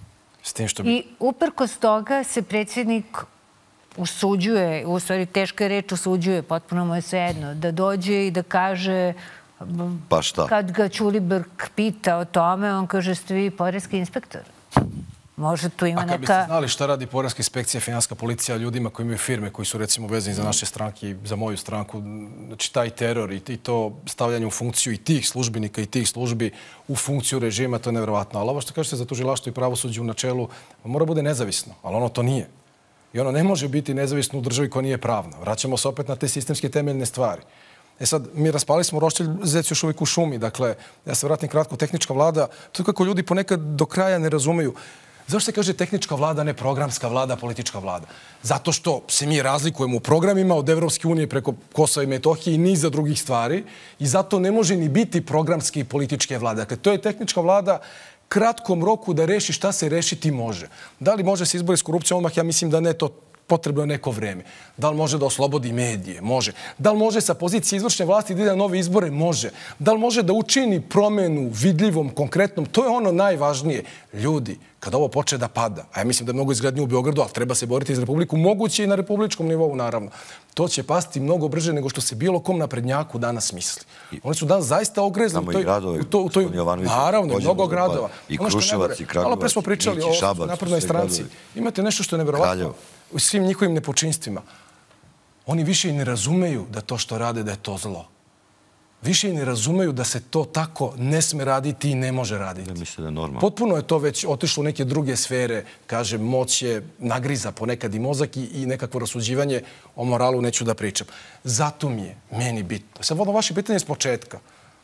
I uprkos toga se predsjednik usuđuje, u stvari teška je reč usuđuje, potpuno mu je svejedno, da dođe i da kaže, pa šta? Kad ga Ćulibrk pita o tome, on kaže, ste vi poreski inspektor. Možda tu ima neka... A kad biste znali šta radi poreska inspekcija, finansijska policija ljudima koji imaju firme, koji su recimo vezani za naše stranke i za moju stranku, znači taj teror i to stavljanje u funkciju i tih službenika i tih službi u funkciju režima, to je nevjerovatno. Ali ovo što kažete za tužilaštvo i pravosuđe u načelu, mora bude nezavisno, ali ono to nije. I ono ne može biti nezavisno u državi koja nije pravna. Vraćamo se opet na te sistemske temeljne stvari. E sad, mi raspali smo roštilj, zec još uvijek u šumi. Dakle, ja se vratim kratko, tehnička vlada, to je kako ljudi ponekad do kraja ne razumeju. Zašto se kaže tehnička vlada, ne programska vlada, politička vlada? Zato što se mi razlikujemo u programima od Evropske unije preko Kosova i Metohije i niza drugih stvari i zato ne može ni biti programske i političke vlade. Dakle, to je tehnička vlada kratkom roku da reši šta se rešiti može. Da li može se izbori s korupcijom odmah? Ja mislim da ne, to potrebno je neko vreme. Da li može da oslobodi medije? Može. Da li može sa pozicije izvršne vlasti da ide na nove izbore? Može. Da li može da učini promenu vidljivom, konkretnom? To je ono najvažnije. Ljudi, kada ovo počne da pada, a ja mislim da je mnogo izgradnije u Beogradu, ali treba se boriti za Republiku, moguće i na republičkom nivou, naravno, to će pasti mnogo brže nego što se bilo kom naprednjaku danas misli. Oni su danas zaista ogrezli u toj... Naravno, mnogo gradova. I Kruševac, i Kragujevac, malo pre smo pričali o naprednoj stranci. Imate nešto što je nevjerovatno u svim njihovim nepočinstvima. Oni više i ne razumeju da to što rade, da je to zlo. Više i ne razumeju da se to tako ne sme raditi i ne može raditi. Ja mislim da je normalno. Potpuno je to već otišlo u neke druge sfere. Kaže, moć je nagriza ponekad i mozak i nekakvo rasuđivanje o moralu neću da pričam. Zato mi je meni bitno. Sad vodno vaše pitanje s početka.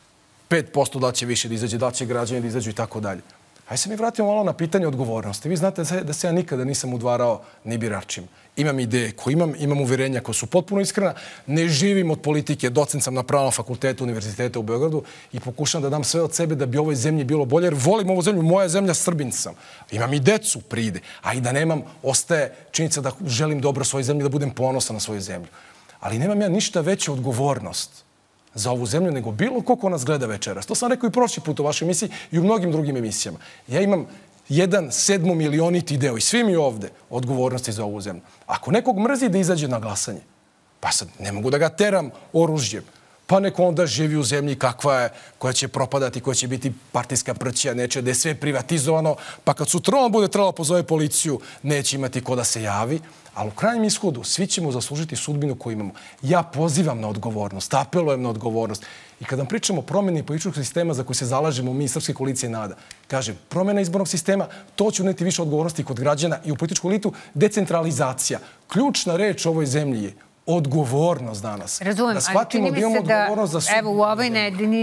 pet posto da će više da izađe, da će građani da izađu i tako dalje. Hajde se mi vratimo malo na pitanje odgovornosti. Vi znate da se ja nikada nisam udvarao ni biračima. Imam ideje koje imam, imam uverenja koja su potpuno iskrena. Ne živim od politike, docent sam na Pravnom fakultetu Univerziteta u Beogradu i pokušam da dam sve od sebe da bi ovoj zemlji bilo bolje, jer volim ovu zemlju, moja zemlja, Srbin sam. Imam i decu pride, a i da nemam, ostaje činjenica da želim dobro svojoj zemlji, da budem ponosan na svoju zemlju. Ali nemam ja ništa veću odgovornost za ovu zemlju nego bilo ko ko nas gleda večeras. To sam rekao i prošli put u vašoj emisiji i u mnogim drugim emisijama. Ja imam jedan sedmo milioniti deo i svi mi ovde odgovornosti za ovu zemlju. Ako nekog mrzi da izađe na glasanje, pa sad ne mogu da ga teram oružjem, pa neko onda živi u zemlji kakva je, koja će propadati, koja će biti partijska prćija, neće da je sve privatizovano, pa kad sutra on bude trebalo pozove policiju, neće imati ko da se javi. Ali u krajnjem ishodu svi ćemo zaslužiti sudbinu koju imamo. Ja pozivam na odgovornost, apelujem na odgovornost. I kada pričamo o promjeni političkog sistema za koji se zalažemo mi, Srpske koalicije NADA, kažem, promjena izbornog sistema, to će uneti više odgovornosti kod građana i u političku elitu, decentralizacija. Ključna reč u ovoj zemlji je odgovornost danas. Razumem, da shvatimo da imamo odgovornost za sudbinu. Evo, u ovoj nedelji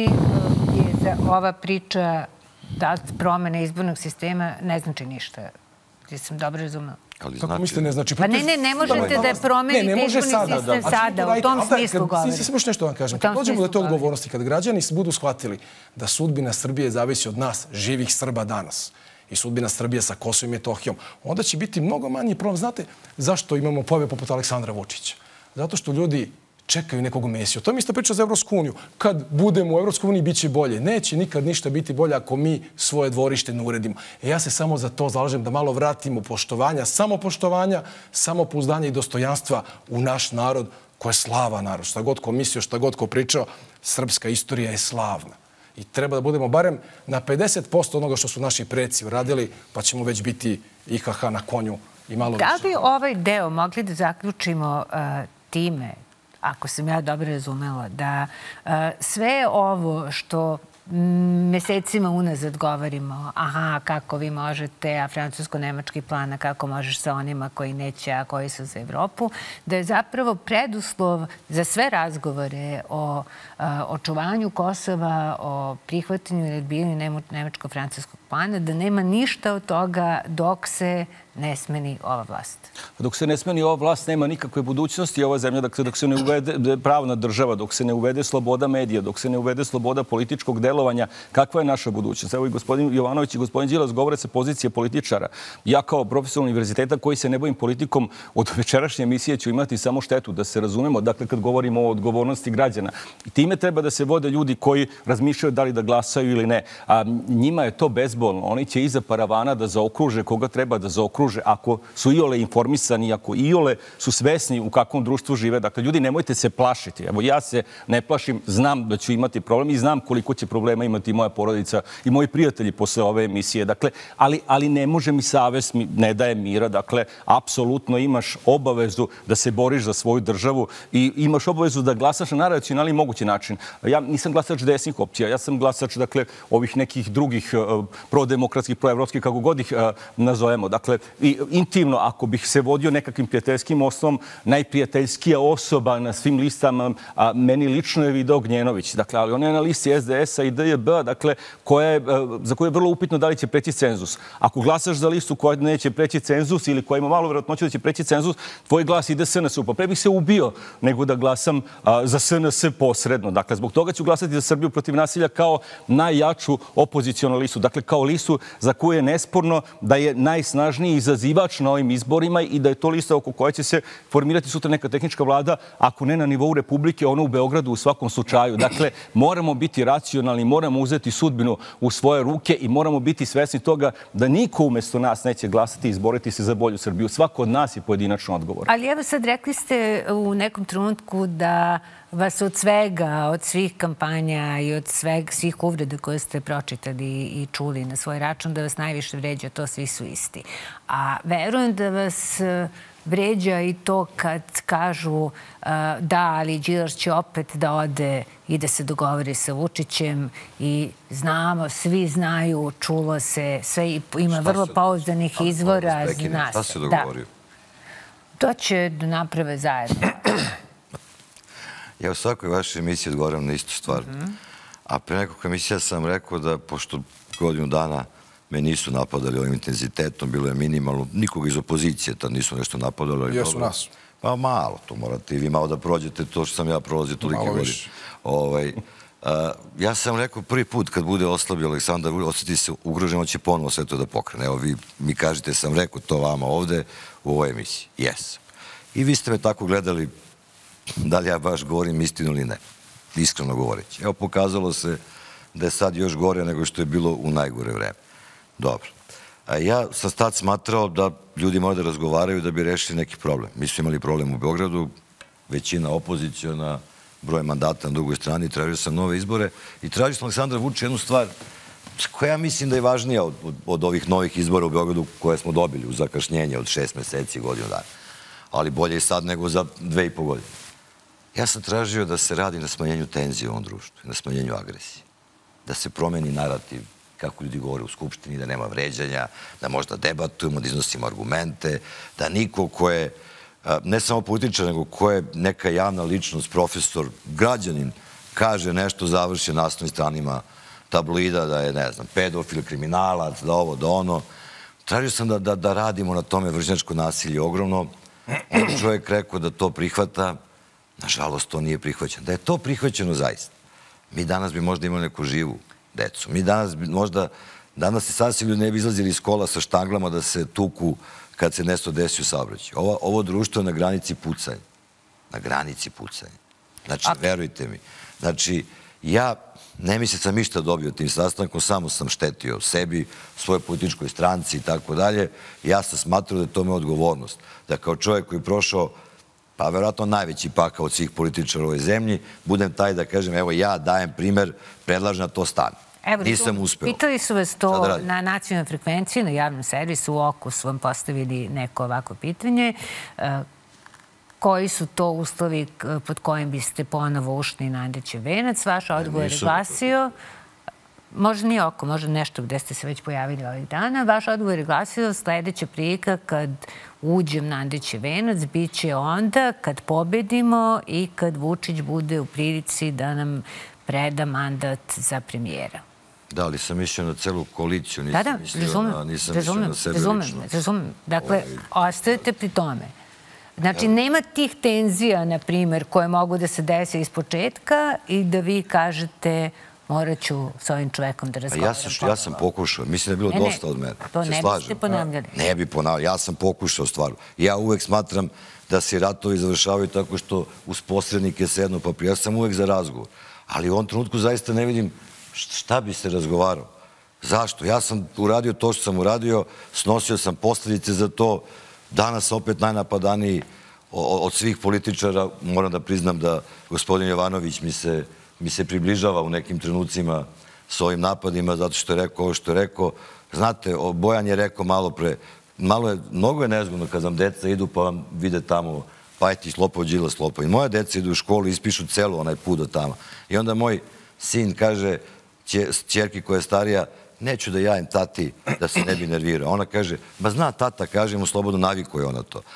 je ova priča da promjena izbornog sistema ne znači ništa. Ti sam dobro razumela. Kako mislite ne znači? Pa ne, ne, ne možete da promenite izborni sistem sada, u tom smislu govorim. Samo što nešto vam kažem. Kad dođemo do te odgovornosti, kad građani budu shvatili da sudbina Srbije zavisi od nas, živih Srba danas, i sudbina Srbije sa Kosovom i Metohijom, onda će biti mnogo manji problem. Znate zašto imamo pojave poput Aleksandra Vučića? Zato što ljudi čekaju nekog mesiju. To mi isto priča za Evropsku uniju. Kad budemo u Evropskoj uniji, bit će bolje. Neće nikad ništa biti bolje ako mi svoje dvorište ne uredimo. E ja se samo za to zalažem da malo vratimo poštovanja, samopoštovanja, samopouzdanja i dostojanstva u naš narod koji je slava narod. Šta god ko mislio, šta god ko pričao, srpska istorija je slavna. I treba da budemo barem na pedeset posto onoga što su naši preci uradili, pa ćemo već biti I H H na konju i malo više. Da bi ovaj deo mogli da zaključimo time, ako sam ja dobro razumela, da sve ovo što mesecima unazad govorimo, aha, kako vi možete, a francusko-nemački plan, a kako možeš sa onima koji neće, a koji su za Evropu, da je zapravo preduslov za sve razgovore o očuvanju Kosova, o prihvatanju i odbijanju nemačko-francuskog plana, da nema ništa od toga dok se ne smeni ova vlast. Dok se ne smeni ova vlast, nema nikakve budućnosti ova zemlja, dok se ne uvede pravna država, dok se ne uvede sloboda medija, dok se ne uvede sloboda političkog delovanja, kakva je naša budućnost? Evo i gospodin Jovanović i gospodin Đilas govore sa pozicije političara. Ja kao profesor univerziteta koji se ne bavim politikom, od večerašnje emisije ću imati samo štetu, da se razumemo, dakle kad govorimo o odgovornosti građana. I time treba da se vode ljudi koji razmišljaju da li da glasaju ili ne. A njima je to bezbolno. Oni će iza paravana da zaokruže koga treba da zaokruže. Ako su iole informisani, ako iole su svesni u kakvom društvu žive. Dakle, ljudi, nemojte se plašiti. Evo, ja se ne plašim, znam da ću imati problem i znam koliko će problema imati moja porodica i moji prijatelji posle ove emisije. Dakle, ali, ali ne može mi savest, mi ne daje mira. Dakle, apsolutno imaš obavezu da se boriš za svoju državu i imaš obavezu da glasaš na najracionalniji mogući način. Ja nisam glasač desnih opcija, ja sam glasač, dakle, ovih nekih drugih uh, prodemokratskih, proevropskih, kako god ih uh, nazovemo. Dakle, i intimno, ako bih se vodio nekakvim prijateljskim osnovom, najprijateljskija osoba na svim listama, a meni lično je Video Gnjenović. Dakle, ali on je na listi S D S-a i D J B-a, dakle, koja je, za koju je vrlo upitno da li će preći cenzus. Ako glasaš za listu koja neće preći cenzus ili koja ima malo vjerojatnoću da će preći cenzus, tvoj glas ide S N S-u. Pa pre bih se ubio nego da glasam a, za S N S posredno. Dakle, zbog toga ću glasati za Srbiju protiv nasilja kao najjaču opozicionu listu. Dakle, kao listu za koju je nesporno da je najsnažniji izazivač na ovim izborima i da je to lista oko koja će se formirati sutra neka tehnička vlada, ako ne na nivou Republike, ono u Beogradu u svakom slučaju. Dakle, moramo biti racionalni, moramo uzeti sudbinu u svoje ruke i moramo biti svesni toga da niko umjesto nas neće glasati i izboriti se za bolju Srbiju. Svako od nas je pojedinačno odgovoran. Ali evo sad rekli ste u nekom trenutku da vas od svega, od svih kampanja i od sveg, svih uvreda koje ste pročitali i čuli na svoj račun, da vas najviše vređa, to svi su isti. A verujem da vas vređa i to kad kažu da, ali Đilas će opet da ode i da se dogovori sa Vučićem i znamo, svi znaju, čulo se, sve ima vrlo pouzdanih izvora. Šta se dogovorio? To će da naprave zajedno. Ja u svakoj vašoj emisiji odgovaram na istu stvar. A pre nekog emisija sam rekao da, pošto godinu dana me nisu napadali ovim intenzitetom, bilo je minimalno, nikoga iz opozicije tad nisu nešto napadali. Jesu nas. Pa malo, to morate i vi malo da prođete to što sam ja prolazio toliki godin. Ja sam rekao prvi put kad bude oslabio Aleksandar Vučić, osjeti se ugroženo, će ponovo sve to da pokrene. Evo vi mi kažete, sam rekao to vama ovde u ovoj emisiji. Jesam. I vi ste me tako gledali da li ja baš govorim istinu ili ne. Iskreno govoreći. Evo, pokazalo se da je sad još gore nego što je bilo u najgore vreme. Dobro. Ja sam tad smatrao da ljudi moraju da razgovaraju da bi rešili neki problem. Mi smo imali problem u Beogradu, većina opozicijona, broj mandata na drugoj strani, tražio sam nove izbore i tražio sam Aleksandra Vučića jednu stvar koja ja mislim da je važnija od, od, od ovih novih izbora u Beogradu koje smo dobili u zakašnjenje od šest meseci, godinu dana. Ali bolje i sad nego za dve i po godine. Ja sam tražio da se radi na smanjenju tenzije u ovom društvu, na smanjenju agresije. Da se promeni narativ, kako ljudi govore u Skupštini, da nema vređanja, da možda debatujemo, da iznosimo argumente, da niko ko je, ne samo političar, nego ko je neka javna ličnost, profesor, građanin, kaže nešto, završi na naslovnim stranima tabloida, da je, ne znam, pedofil, kriminalac, da ovo, da ono. Tražio sam da, da, da radimo na tome, vršnjačko nasilje ogromno. On čovjek rekao da to prihvata. Nažalost, to nije prihvaćeno. Da je to prihvaćeno zaista, mi danas bi možda imali neku živu decu. Mi danas bi možda, danas se sasvim ljudi ne bi izlazili iz kola sa štanglama da se tuku kad se nešto desi u saobraćaju. Ovo, ovo društvo je na granici pucanja. Na granici pucanja. Znači, verujte mi. Znači, ja ne mislim sam ništa dobio tim sastankom, samo sam štetio sebi, svojoj političkoj stranci i tako dalje. Ja sam smatrao da je to moja odgovornost. Da kao čovjek koji je prošao, pa verovatno najveći pakao od svih političara u ovoj zemlji, budem taj da kažem, evo ja dajem primer, predlažem na to stane. Nisam uspeo. Pitali su vas to na nacionalnoj frekvenciji, na javnom servisu, u Oku su vam postavili neko ovako pitanje. Koji su to uslovi pod kojim biste ponovo ušli na Andrićev venac? Vaš odgovor je glasio, možda nije Oko, možda nešto gde ste se već pojavili ovih dana, vaš odgovor je glasio sledeća prilika kad uđem na Andrićev venac, bit će onda kad pobedimo i kad Vučić bude u prilici da nam preda mandat za premijera. Da, ali sam mislio na celu koaliciju, nisam mislio na sebe lično. Razumem. Dakle, ostajete pri tome. Znači, nema tih tenzija, na primjer, koje mogu da se dese iz početka i da vi kažete morat ću s ovim čovekom da razgovaram. Ja sam pokušao. Mislim da je bilo dosta od mene. To ne biste ponavljali. Ne bi ponavljali. Ja sam pokušao stvarno. Ja uvek smatram da se ratovi završavaju tako što uz posrednike sednu papir. Ja sam uvek za razgovor. Ali u ovom trenutku zaista ne vidim šta bi se razgovarao. Zašto? Ja sam uradio to što sam uradio, snosio sam posljedice za to. Danas opet najnapadaniji od svih političara. Moram da priznam da gospodin Jovanović mi se mi se približava u nekim trenucima s ovim napadima, zato što je rekao ovo što je rekao. Znate, Bojan je rekao malo pre, malo je, mnogo je nezgodno kad vam deca idu pa vam vide tamo Pajtić, Lopov, Đilas, Lopov. I moja deca idu u školu i ispišu celu onaj put do tamo. I onda moj sin kaže, ćerki koja je starija, neću da jajem tati da se ne bi nervirao. Ona kaže, ba zna tata, kaže mu slobodno, navikuje ona to.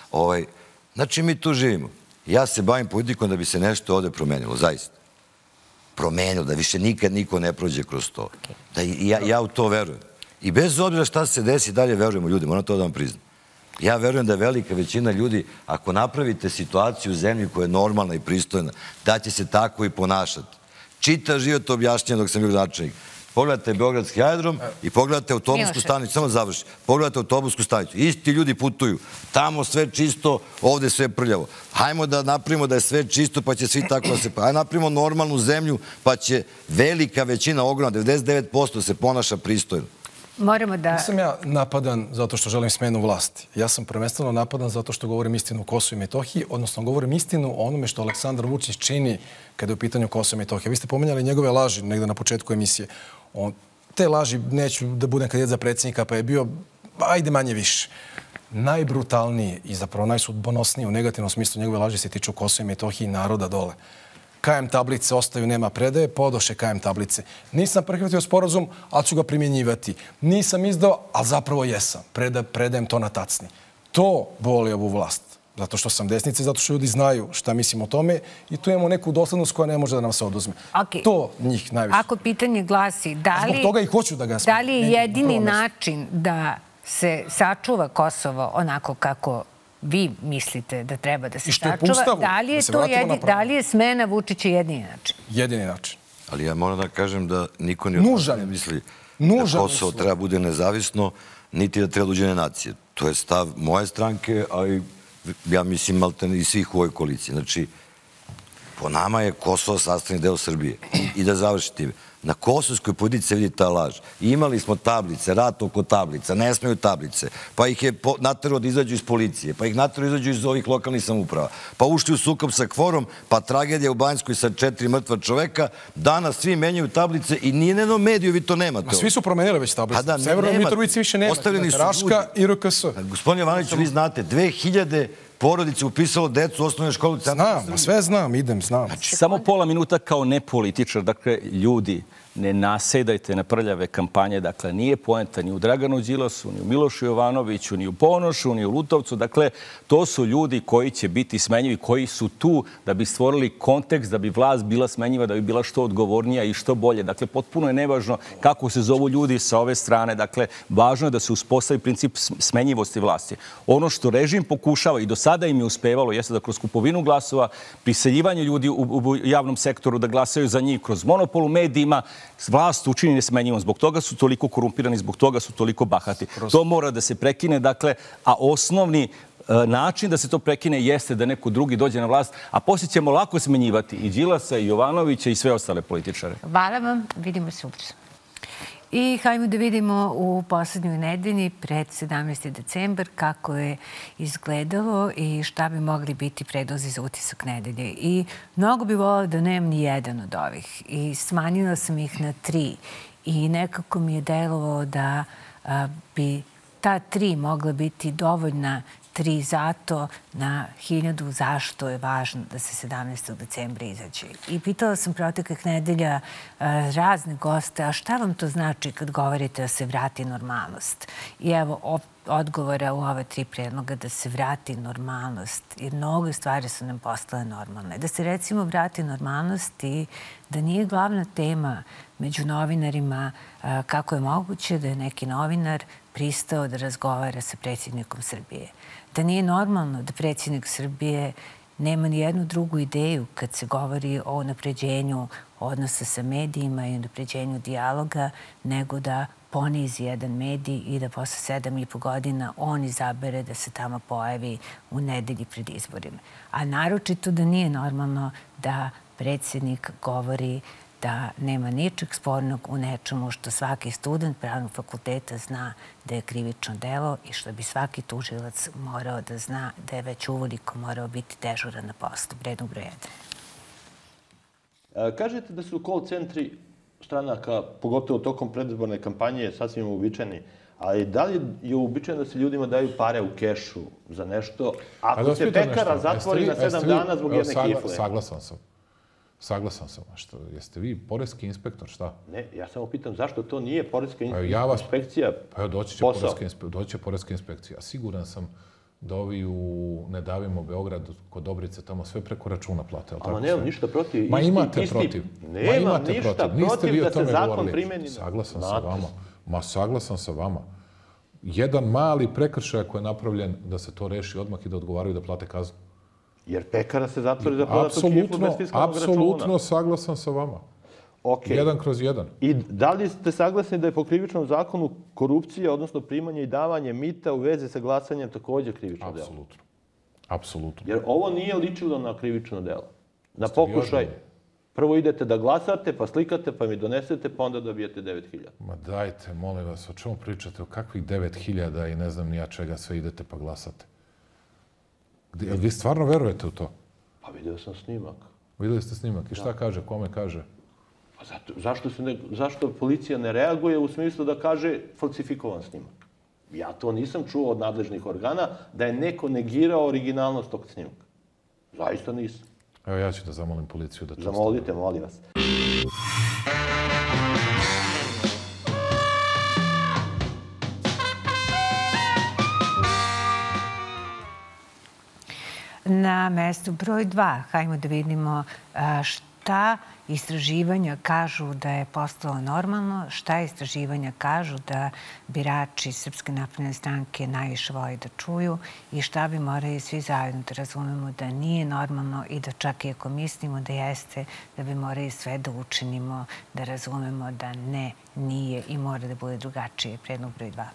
Znači, mi tu živimo. Ja se bavim politikom da bi se nešto ovde promenilo, zaista. Promenilo, da više nikad niko ne prođe kroz to. Ja u to verujem. I bez obzira šta se desi, dalje verujem u ljudi, moram to da vam priznam. Ja verujem da je velika većina ljudi, ako napravite situaciju u zemlji koja je normalna i pristojna, da će se tako i ponašati. Čita život objašnjen dok sam bio načelnik. Pogledajte Beogradski aerodrom i pogledajte autobusku stanicu. Samo završi. Pogledajte autobusku stanicu. Isti ljudi putuju. Tamo sve čisto, ovde sve prljavo. Hajmo da napravimo da je sve čisto, pa će svi tako da se... Hajmo napravimo normalnu zemlju, pa će velika većina, ogromna, devedeset devet posto se ponaša pristojno. Moramo da... Nisam ja napadan zato što želim smenu vlasti. Ja sam prvenstveno napadan zato što govorim istinu o Kosovu i Metohiji, odnosno govorim istinu o onome što Aleksandar Vučić čini kada je u pitanju Kosova i Metohije. Vi ste pomenjali njegove laži negde na početku emisije. Te laži, neću da budem kandidat za predsjednika, pa je bio, ajde manje više. Najbrutalniji i zapravo najsudbonosniji u negativnom smislu njegove laži se tiču Kosova i Metohije i naroda dole. K M tablice ostaju, nema predaje, podoše K M tablice. Nisam prihvatio sporazum, ali ću ga primjenjivati. Nisam izdao, ali zapravo jesam. Predajem to na tacni. To boli ovu vlast. Zato što sam desnice, zato što ljudi znaju šta mislim o tome i tu imamo neku doslednost koja ne može da nam se oduzme. To njih najviše. Ako pitanje glasi da li, zbog toga i hoću da ga da li je jedini način da se sačuva Kosovo onako kako vi mislite da treba da se sačuva, da li je to jedini, da li je smena Vučića jedini način? Jedini način. Ali ja moram da kažem da niko ni od nas ne misli da Kosovo treba bude nezavisno, niti da treba da uđe nacije. To je stav moje stranke, ali ja mislim maltene i svih u ovoj koaliciji. Znači, po nama je Kosovo sastavni deo Srbije. I da završi time. Na kosovskoj politici se vidi ta laž. Imali smo tablice, rat oko tablica, ne smeju tablice, pa ih je naterao da izađu iz policije, pa ih naterao da izađu iz ovih lokalnih samouprava, pa ušli u sukob sa kvorom, pa tragedija u Banjskoj sa četiri mrtva čoveka. Danas svi menjaju tablice i nije na jednom mediju vi to nemate. Svi su promenili već tablice. U Severnoj Mitrovici više nema. Raška i R K S. Gospodin Jovanović, vi znate, dve hiljade porodice upisalo decu u osnovnoj školi. Znam, sve znam, idem, znam. Samo pola minuta kao nepolitičar. Dakle, ljudi, ne nasedajte na prljave kampanje. Dakle, nije poenta ni u Draganu Đilasu, ni u Milošu Jovanoviću, ni u Ponošu, ni u Lutovcu. Dakle, to su ljudi koji će biti smenjivi, koji su tu da bi stvorili kontekst, da bi vlast bila smenjiva, da bi bila što odgovornija i što bolje. Dakle, potpuno je nevažno kako se zovu ljudi sa ove strane. Dakle, važno je da se uspostavi princip smenjivosti vlasti. Ono što režim pokušava i do sada im je uspevalo jeste da kroz kupovinu glasova, priseljivanje ljudi u javnom sektoru da glasaju za njih, kroz monopol u medijima, vlast učini nesmenjivom. Zbog toga su toliko korumpirani, zbog toga su toliko bahati. To mora da se prekine, dakle, a osnovni način da se to prekine jeste da neko drugi dođe na vlast, a poslije ćemo lako smenjivati i Đilasa, i Jovanovića i sve ostale političare. Hvala vam, vidimo se ubrzo. I hajmo da vidimo u poslednjoj nedelji, pred sedamnaesti decembar, kako je izgledalo i šta bi mogli biti predlozi za utisak nedelje. I mnogo bi volila da nemam ni jedan od ovih. I smanjila sam ih na tri. I nekako mi je delovalo da bi ta tri mogla biti dovoljna tri zato na hiljadu zašto je važno da se sedamnaestog decembra izađe. I pitala sam proteklih nedelja razne goste, a šta vam to znači kad govorite da se vrati normalnost? I evo odgovora u ova tri predloga da se vrati normalnost, jer mnogo stvari su nam postale normalne. Da se recimo vrati normalnost i da nije glavna tema među novinarima kako je moguće da je neki novinar pristao da razgovara sa predsjednikom Srbije. Da nije normalno da predsjednik Srbije nema ni jednu drugu ideju kad se govori o unapređenju odnosa sa medijima i unapređenju dijaloga, nego da ponizi jedan medij i da posle sedam i po godina on izabere da se tamo pojavi u nedelji pred izborima. A naročito da nije normalno da predsjednik govori da nema ničeg spornog u nečemu što svaki student pravnog fakulteta zna da je krivično delo i što bi svaki tužilac morao da zna da je već uvoliko morao biti dežuran na poslu. Predlog broj jedan. Kažete da su call centri stranaka, pogotovo tokom predizborne kampanje, sasvim uobičajeni. Ali da li je uobičajeno da se ljudima daju pare u kešu za nešto? Ako se pekara zatvori na sedam dana zbog jedne kifle? Saglasan sam. Saglasan sam. Što, jeste vi poreski inspektor, šta? Ne, ja samo pitam zašto to nije poreska inspekcija Pa doći će poreska, doći će poreska inspekcija. Siguran sam da ovi u Ne davimo Beograd kod Dobrice tamo sve preko računa plate. Ali nemam ništa protiv. Ma imate protiv. Nemam ništa protiv da se zakon primeni. Saglasan sa vama. Ma saglasan sa vama. Jedan mali prekršaj koji je napravljen da se to reši odmah i da odgovaraju da plate kaznu. Jer pekara se zatvori za prodatu kiflu bez fiskalnog računa. Apsolutno saglasan sa vama. Jedan kroz jedan. I da li ste saglasni da je po krivičnom zakonu korupcija, odnosno primanje i davanje mita u vezi sa glasanjem također krivično delo? Apsolutno. Apsolutno. Jer ovo nije ličilo na krivično delo. Na pokušaj. Prvo idete da glasate, pa slikate, pa mi donesete, pa onda dobijete devet hiljada. Ma dajte, molim vas, o čemu pričate? O kakvih devet hiljada i ne znam ni ja čega sve idete pa glasate? Vi stvarno verujete u to? Pa vidio sam snimak. Videli ste snimak. I šta kaže? Kome kaže? Pa zašto, se ne, zašto policija ne reaguje u smislu da kaže falsifikovan snimak? Ja to nisam čuo od nadležnih organa da je neko negirao originalnost tog snimka. Zaista nisam. Evo ja ću da zamolim policiju da to stavim. Zamolite, molim vas. na mestu broj dva. Hajmo da vidimo šta istraživanja kažu da je postalo normalno, šta istraživanja kažu da birači Srpske napredne stranke najviše vole da čuju i šta bi morali svi zajedno da razumemo da nije normalno i da čak i ako mislimo da jeste, da bi morali sve da učinimo, da razumemo da ne, nije i mora da bude drugačije. Predlog broj dva.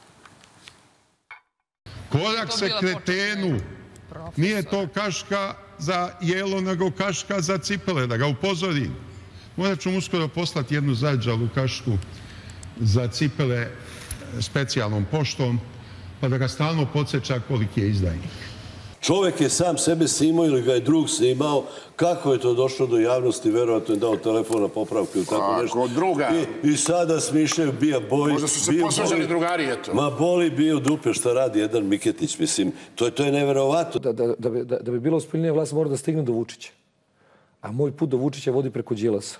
Korak se kretenu. Nije to kaška za jelo, nego kaška za cipele, da ga upozorim. Morat ću mu uskoro poslati jednu zađalu kašku za cipele specijalnom poštom, pa da ga stalno podsjeća koliki je izdajnik. Čovek je sam sebe snimao ili ga je drug snimao. Kako je to došlo do javnosti? Verovatno je dao telefon na popravku ili tako nešto. Kako druga? I sada smišljaju, bija boj. Možda su se posvađali drugari, eto. Ma boli bio dupe šta radi jedan Miketić, mislim. To je neverovatno. Da bi bila uspjeljnija vlast mora da stigne do Vučića. A moj put do Vučića vodi preko Đilasa.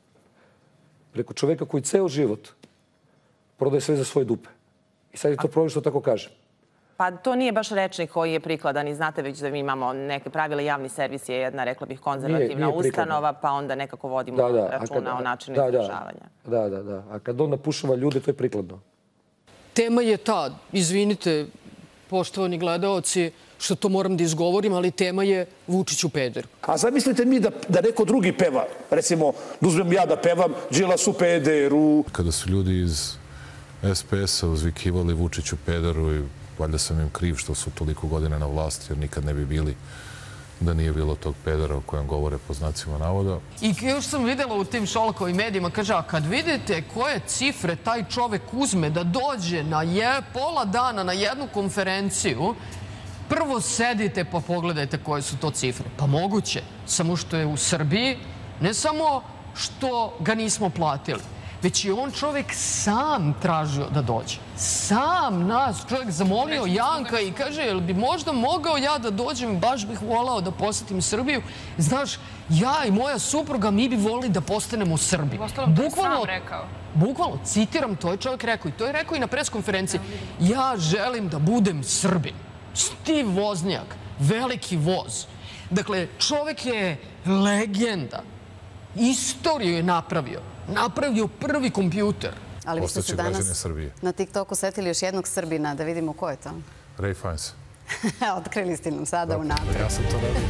Preko čoveka koji ceo život prodaje sve za svoje dupe. I sad je to problem što tako kažem. Pa to nije baš rečnik koji je prikladan i znate već da mi imamo neke pravile. Javni servis je jedna, rekla bih, konzervativna ustanova, pa onda nekako vodimo računa o načinu izražavanja. Da, da, da. A kad on napušava ljude, to je prikladno. Tema je ta, izvinite, poštovani gledaoci, što to moram da izgovorim, ali tema je Vučić u pederu. A zamislite mi da neko drugi peva, recimo, da uzmem ja da pevam Đilas u pederu. Kada su ljudi iz es pe es-a uzvikivali Vučić u pederu i valjda sam im kriv što su toliko godina na vlasti, jer nikad ne bi bili da nije bilo tog pedera o kojem govore po znacima navoda. I još sam videla u tim Šolakovim medijima, kaže, a kad vidite koje cifre taj čovek uzme da dođe na pola dana na jednu konferenciju, prvo sedite pa pogledajte koje su to cifre. Pa moguće, samo što je u Srbiji, ne samo što ga nismo platili, već je on čovjek sam tražio da dođe. Sam nas čovjek zamolio Janka i kaže, jel bi možda mogao ja da dođem, baš bih volao da posjetim Srbiju. Znaš, ja i moja supruga, mi bi volili da postanemo Srbi. Bukvalno, bukvalno, citiram, to je čovjek rekao i to je rekao i na preskonferenciji. Ja želim da budem Srbin. Steve Wozniak, veliki voz. Dakle, čovjek je legenda. Istoriju je napravio. Napravio prvi kompjuter. Ali vi ste se danas na TikToku setili još jednog Srbina, da vidimo ko je to. Ray Fiennes. Otkrili ste nam sada u nadu. Ja sam to radio.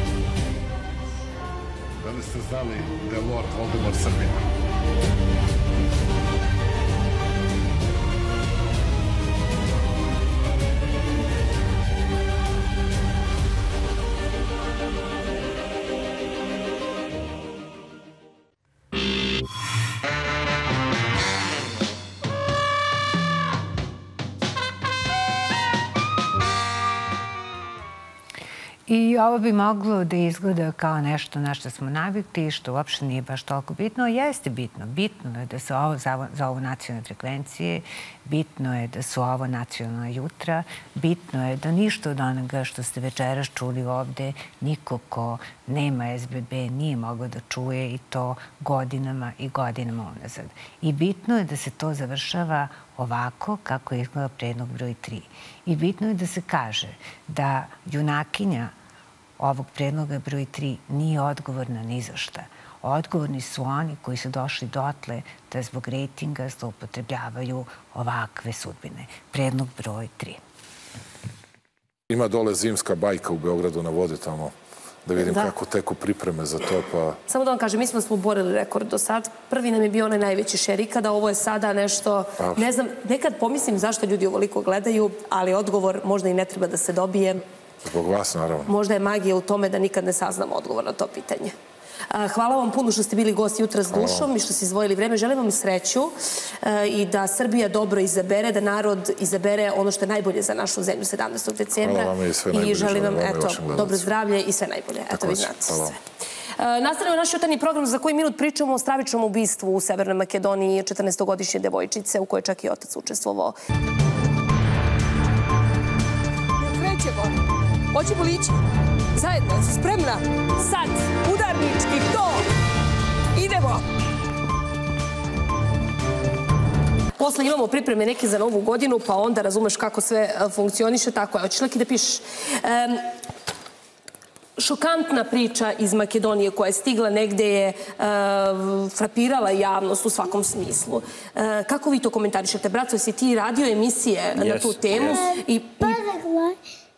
Da li ste znali da je Lord Voldemort Srbin? I ovo bi moglo da izgleda kao nešto na što smo navikli, što uopšte nije baš toliko bitno. Jeste bitno. Bitno je da su ovo za ovo nacionalne frekvencije, bitno je da su ovo nacionalna jutra, bitno je da ništa od onoga što ste večeras čuli ovde, niko ko nema es be be nije mogao da čuje i to godinama i godinama unazad. I bitno je da se to završava ovako kako je izgleda predlog broj tri. I bitno je da se kaže da junakinja ovog predloga broj tri nije odgovorna ni za šta. Odgovorni su oni koji su došli dotle da zbog rejtinga zloupotrebljavaju ovakve sudbine. Predlog broj tri. Ima dole zimska bajka u Beogradu na vodi tamo. Da vidim kako teku pripreme za to, pa... Samo da vam kažem, mi smo smo borili rekord do sad. Prvi nam je bio onaj najveći šerikada, ovo je sada nešto... Ne znam, nekad pomislim zašto ljudi ovoliko gledaju, ali odgovor možda i ne treba da se dobije. Zbog vas, naravno. Možda je magija u tome da nikad ne saznamo odgovor na to pitanje. Hvala vam puno što ste bili gost jutra s dušom i što ste izdvojili vreme. Želim vam sreću i da Srbija dobro izabere, da narod izabere ono što je najbolje za našu zemlju sedamnaestog decembra. Hvala vam i sve najbolje. I želim vam dobro zdravlje i sve najbolje. Eto, vi znate sve. Nastavljamo naš jutarnji program za koji minut pričamo o stravičnom ubistvu u Severnoj Makedoniji četrnaestogodišnje devojčice u kojoj čak i otac učestvovao. Krećemo. Hoćemo li ići? Zajedno, si spremna? Sad, udarnički, to! Idemo! Posle imamo pripreme neke za novu godinu, pa onda razumeš kako sve funkcioniše. Tako je, hoćeš Leki da pišeš. šokantna priča iz Makedonije koja je stigla negde je frapirala javnost u svakom smislu. Kako vi to komentarišete? Braco, si ti radio emisije na tu temu? Paraguay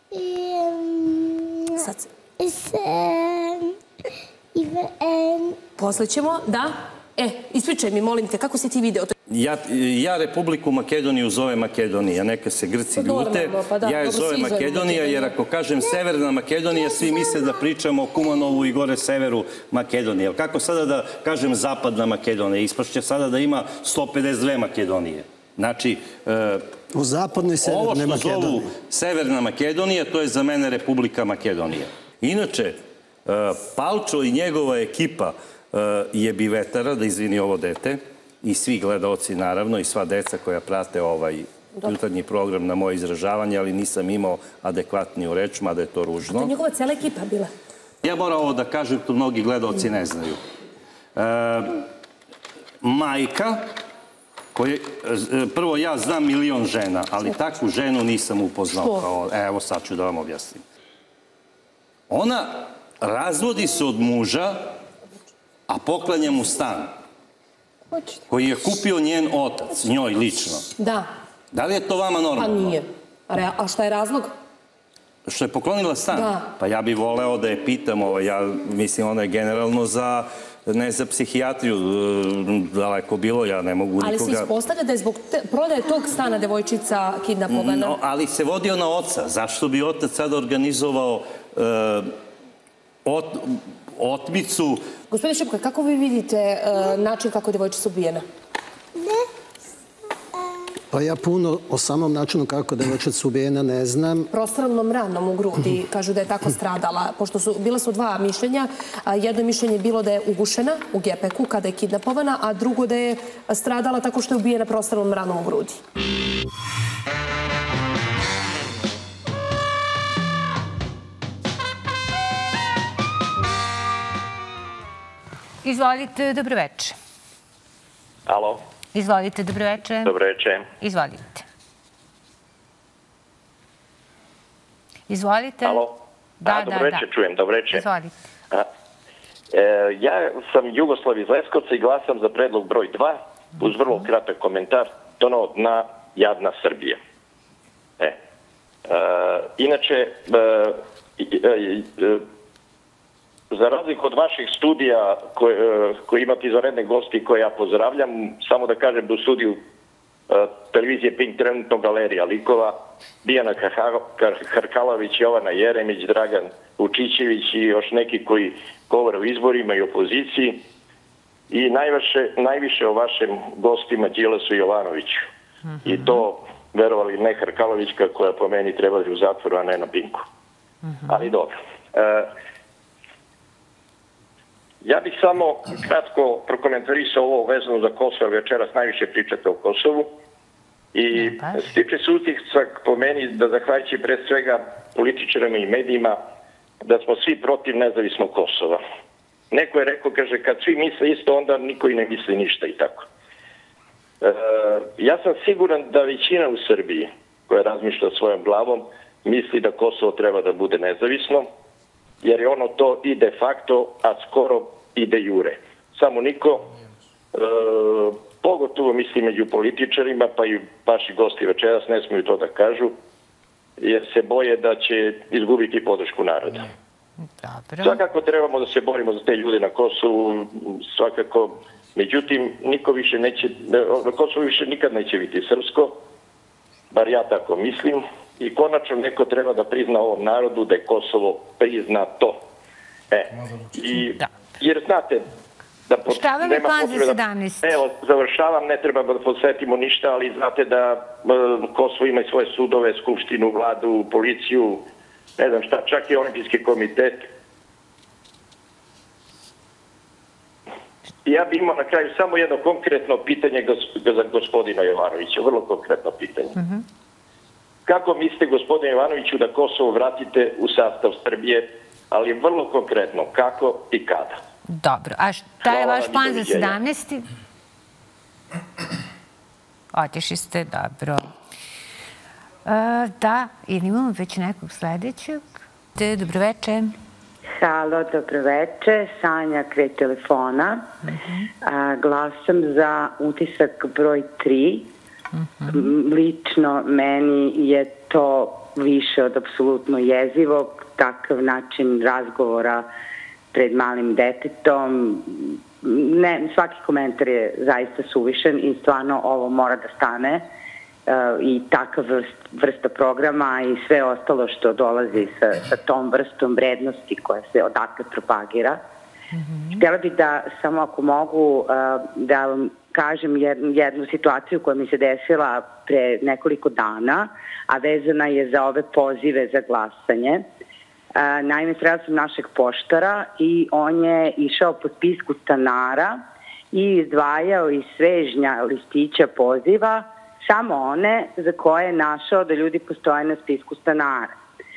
i... Posle ćemo, da? E, ispričaj mi, molim te, kako si ti video to? Ja Republiku Makedoniju zovem Makedonija, neka se Grci ljute. Ja je zovem Makedonija, jer ako kažem Severna Makedonija, svi misle da pričamo o Kumanovu i gore severu Makedonije. Kako sada da kažem Zapadna Makedonija? Ispašće sada da ima sto pedeset dve Makedonije. Znači, u zapadnoj Severnoj Makedoniji. Ovo što zovu Severna Makedonija, to je za mene Republika Makedonija. Inače, Palčo i njegova ekipa je bivetara, da izvini ovo dete, i svi gledaoci naravno, i sva deca koja prate ovaj jutarnji program na moje izražavanje, ali nisam imao adekvatniju reč, mada je to ružno. To je njegova cela ekipa bila. Ja moram ovo da kažem, to mnogi gledaoci ne znaju. Majka, prvo ja znam milion žena, ali takvu ženu nisam upoznao. Evo sad ću da vam objasnim. Ona razvodi se od muža, a poklanja mu stan koji je kupio njen otac, njoj lično. Da. Da li je to vama normalno? Pa nije. A šta je razlog? Što je poklonila stan? Da. Pa ja bih voleo da je pitam, ja mislim ona je generalno za, ne za psihijatriju, daleko bilo, ja ne mogu nikoga... Ali se ispostavlja da je zbog prodaje tog stana devojčica kidnapovana. Ali se vodio na oca. Zašto bi otac sad organizovao otmicu? Gospodin Šipka, kako vi vidite način kako je devojčica ubijena? Pa ja puno o samom načinu kako devojčica ubijena ne znam. Prostrelnom ranom u grudi, kažu da je tako stradala. Pošto su, bila su dva mišljenja. Jedno mišljenje je bilo da je ugušena u gepeku kada je kidnapovana, a drugo da je stradala tako što je ubijena prostrelnom ranom u grudi. Izvolite, dobroveče. Alo. Izvolite, dobroveče. Dobroveče. Izvolite. Izvolite. Alo. Da, da, dobroveče, da. čujem, dobroveče. Izvolite. Ja sam Jugoslav iz Leskovca i glasam za predlog broj dva, uz vrlo kratak komentar, tono na jadna Srbija. E. Inače, za razliku od vaših studija koje imate izvanredne gosti koje ja pozdravljam, samo da kažem da u studiju televizije Pink trenutno galerija likova, Dijana Hrkalović, Jovana Jeremić, Dragan Vučićević i još neki koji govore o izborima i opoziciji i najviše o vašim gostima Đilasu i Jovanoviću. I to, verovali ne, Hrkalovićka koja po meni treba u zatvoru, a ne na Pinku. Ali dobro. Ja bih samo kratko prokomentarisao ovo vezano za Kosovo, večeras najviše pričate o Kosovu. I stiče se utisak po meni da zahvaljujući pre svega političarima i medijima da smo svi protiv nezavisnog Kosova. Neko je rekao, kaže, kad svi misle isto, onda niko i ne misli ništa i tako. Ja sam siguran da većina u Srbiji koja razmišlja svojom glavom misli da Kosovo treba da bude nezavisno, jer je ono to i de facto, a skoro i de jure. Samo niko, pogotovo mislim među političarima, pa i vaši gosti večeras ne smiju to da kažu, jer se boje da će izgubiti podršku naroda. Svakako trebamo da se borimo za te ljude na Kosovu, svakako, međutim, niko više neće, na Kosovu više nikad neće biti srpsko, bar ja tako mislim, i konačno neko treba da prizna ovom narodu da je Kosovo priznato. E, i, jer znate, da pod, šta vam je plan za sedamnaest? Evo, završavam, ne treba da posvetimo ništa, ali znate da Kosovo ima i svoje sudove, skupštinu, vladu, policiju, ne znam šta, čak i olimpijski komitet. Ja bih imao na kraju samo jedno konkretno pitanje za gospodina Jovanovića, vrlo konkretno pitanje. Kako mislite, gospodine Jovanoviću, da Kosovo vratite u sastav Srbije, ali vrlo konkretno, kako i kada? Dobro, a šta je vaš plan za sedamnaesti? Otišli ste, dobro. Da, ili imamo već nekog sledećeg? Dobroveče. Halo, dobro veče. Sanja kraj telefona. Glasam za utisak broj tri. Lično meni je to više od apsolutno jezivog. Takav način razgovora pred malim detetom. Ne, svaki komentar je zaista suvišen i stvarno ovo mora da stane. I takav vrsta programa i sve ostalo što dolazi sa, sa tom vrstom vrednosti koja se odatle propagira. Mm-hmm. Htjela bih da, samo ako mogu, da vam kažem jednu, jednu situaciju koja mi se desila pre nekoliko dana, a vezana je za ove pozive za glasanje. Naime, srela sam našeg poštara i on je išao po spisku stanara i izdvajao iz svežnja listića poziva samo one za koje je našao da ljudi postoje na spisku stanara.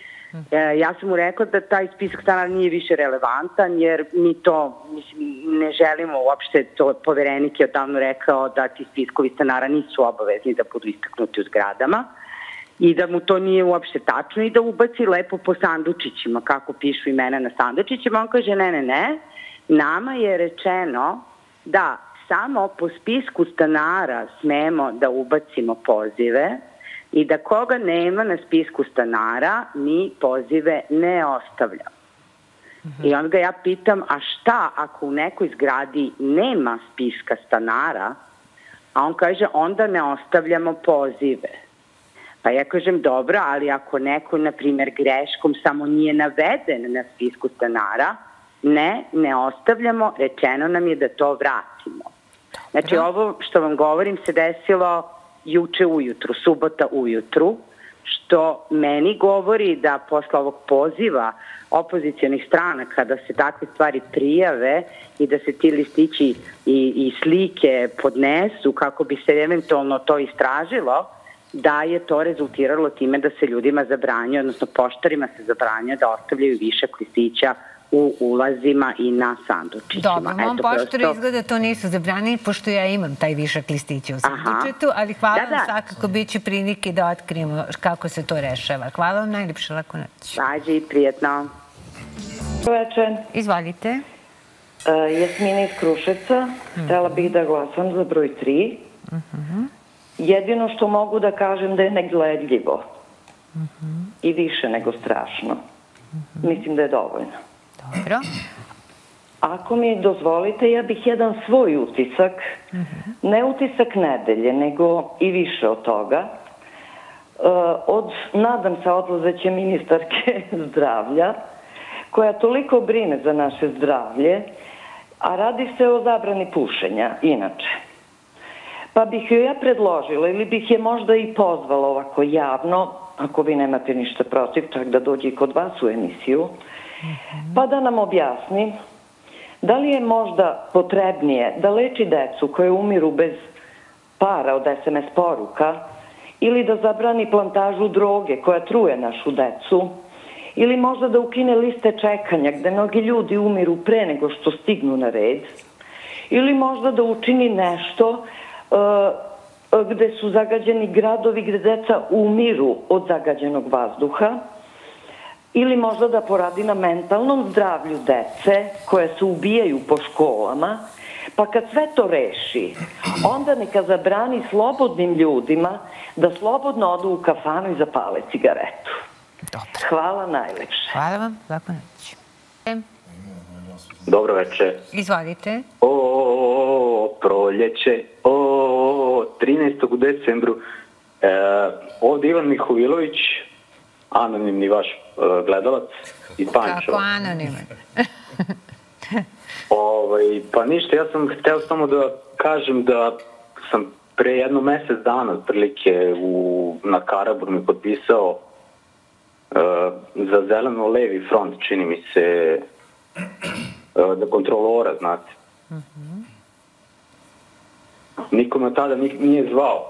E, ja sam mu rekla da taj spisak stanara nije više relevantan, jer mi to mislim, ne želimo uopšte, to poverenik je odavno rekao da ti spiskovi stanara nisu obavezni da budu istaknuti u zgradama i da mu to nije uopšte tačno i da ubaci lepo po sandučićima, kako pišu imena na sandučićima. On kaže ne, ne, ne, nama je rečeno da samo po spisku stanara smemo da ubacimo pozive i da koga nema na spisku stanara, mi pozive ne ostavljamo. Mm-hmm. I onda ga ja pitam, a šta ako u nekoj zgradi nema spiska stanara, a on kaže, onda ne ostavljamo pozive. Pa ja kažem, dobro, ali ako neko, na primjer, greškom samo nije naveden na spisku stanara, ne, ne ostavljamo, rečeno nam je da to vratimo. Znači, ovo što vam govorim se desilo juče ujutru, subota ujutru, što meni govori da posle ovog poziva opozicionih stranaka da se takve stvari prijave i da se ti listići i, i slike podnesu kako bi se eventualno to istražilo, da je to rezultiralo time da se ljudima zabranjuje, odnosno poštarima se zabranjuje da ostavljaju višak listića u ulazima i na sandučićima. Dobro, mom poštoru izgleda to nisu zabranili, pošto ja imam taj višak listića u sandučetu, ali hvala vam svakako, bit će prilike da otkrijemo kako se to rešava. Hvala vam najljepše, lako noć. Vađi, prijetno. Večer. Izvolite. Jasmina iz Kruševca. Htela bih da glasam za broj tri. Jedino što mogu da kažem da je negledljivo i više nego strašno. Mislim da je dovoljno. Dobro. Ako mi dozvolite, ja bih jedan svoj utisak, ne utisak nedelje, nego i više od toga, od, nadam se, odlazeće ministarke zdravlja, koja toliko brine za naše zdravlje, a radi se o zabrani pušenja, inače. Pa bih joj ja predložila, ili bih je možda i pozvala ovako javno, ako vi nemate ništa protiv, čak da dođe i kod vas u emisiju, pa da nam objasni da li je možda potrebnije da leči decu koje umiru bez para od es em es poruka ili da zabrani plantažu droge koja truje našu decu ili možda da ukine liste čekanja gde mnogi ljudi umiru pre nego što stignu na red ili možda da učini nešto uh, gde su zagađeni gradovi gde deca umiru od zagađenog vazduha ili možda da poradi na mentalnom zdravlju dece koje se ubijaju po školama, pa kad sve to reši, onda neka zabrani slobodnim ljudima da slobodno odu u kafanu i zapale cigaretu. Dobro. Hvala najlepše. Hvala vam, lako noć. Dobro večer. Izvolite. O, proljeće, o, trinaestog u decembru. E, ovdje Ivan Mihovilović, anonimni vaš uh, gledalac iz Pančeva. Kako anoniman? ovaj, pa ništa, ja sam hteo samo da kažem da sam pre jedno mesec dana otprilike u, na Karaburmi potpisao uh, za zeleno-levi front, čini mi se, uh, da kontrolora, znate. Uh-huh. Niko me tada nije zvao.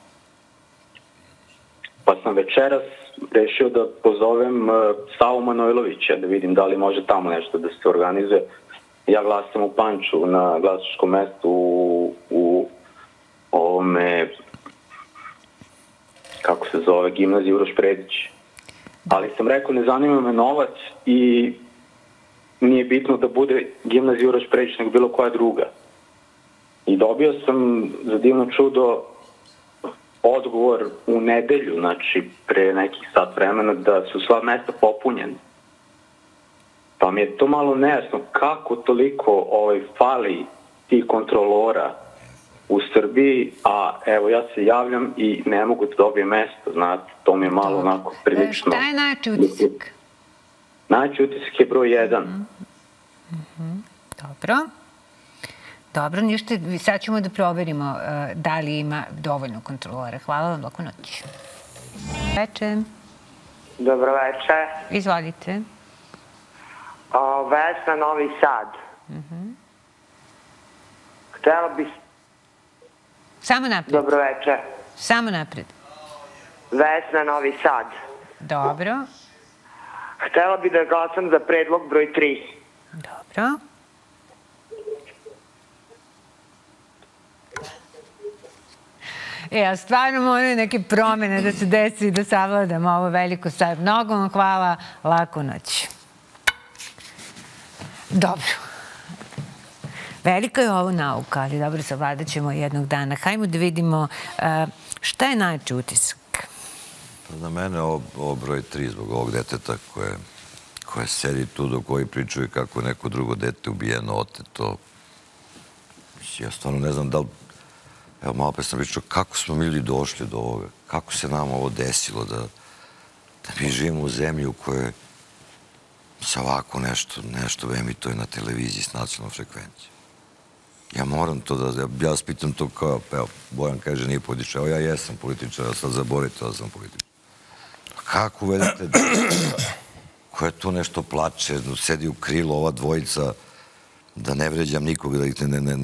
Pa sam večeras rešio da pozovem uh, Savu Manojlovića, da vidim da li može tamo nešto da se organizuje. Ja glasam u Panču na glasačkom mestu u, u ovome, kako se zove, gimnaziji Uroš Predić. Ali sam rekao, ne zanima me novac i nije bitno da bude gimnazija Uroš Prejić nego bilo koja druga. I dobio sam za divno čudo odgovor u nedelju, znači pre nekih sat vremena, da su sva mesta popunjene. Pa mi je to malo nejasno kako toliko ovaj, fali tih kontrolora u Srbiji, a evo ja se javljam i ne mogu da dobijem mesto, znate, to mi je malo onako prilično. Šta je najjači utisak? Najjači utisak je broj jedan. Dobro. Dobro, ništa, sad ćemo da proverimo da li ima dovoljno kontrolora. Hvala vam, laku noć. Veče. Dobro veče. Izvolite. Vesna, Novi Sad. Htjela bi... Samo napred. Dobro veče. Samo napred. Vesna, Novi Sad. Dobro. Htjela bi da glasam za predlog broj tri. Dobro. E, a stvarno moraju neke promjene da se desi i da savladamo ovo veliko sad. Mnogo vam hvala, laku noć. Dobro. Velika je ovo nauka, ali dobro, savladat ćemo jednog dana. Hajmo da vidimo šta je najjači utisak. Za mene ovo broj tri zbog ovog deteta koje sedi tu dok koji pričaju kako neko drugo dete ubijeno, oteto. Ja stvarno ne znam da li... Evo, malo pre sam pričao kako smo mi ljudi došli do ovoga, kako se nam ovo desilo da mi živimo u zemlji u kojoj se ovako nešto emituje na televiziji s nacionalnom frekvencijom. Ja moram to da... Ja vas pitam to kao, evo, Bojan kaže nije političar, evo ja jesam političar, a sad zaborite da sam političar. Kako uvedete koje tu nešto plače, sedi u krilo ova dvojica, da ne vređam nikog, da ih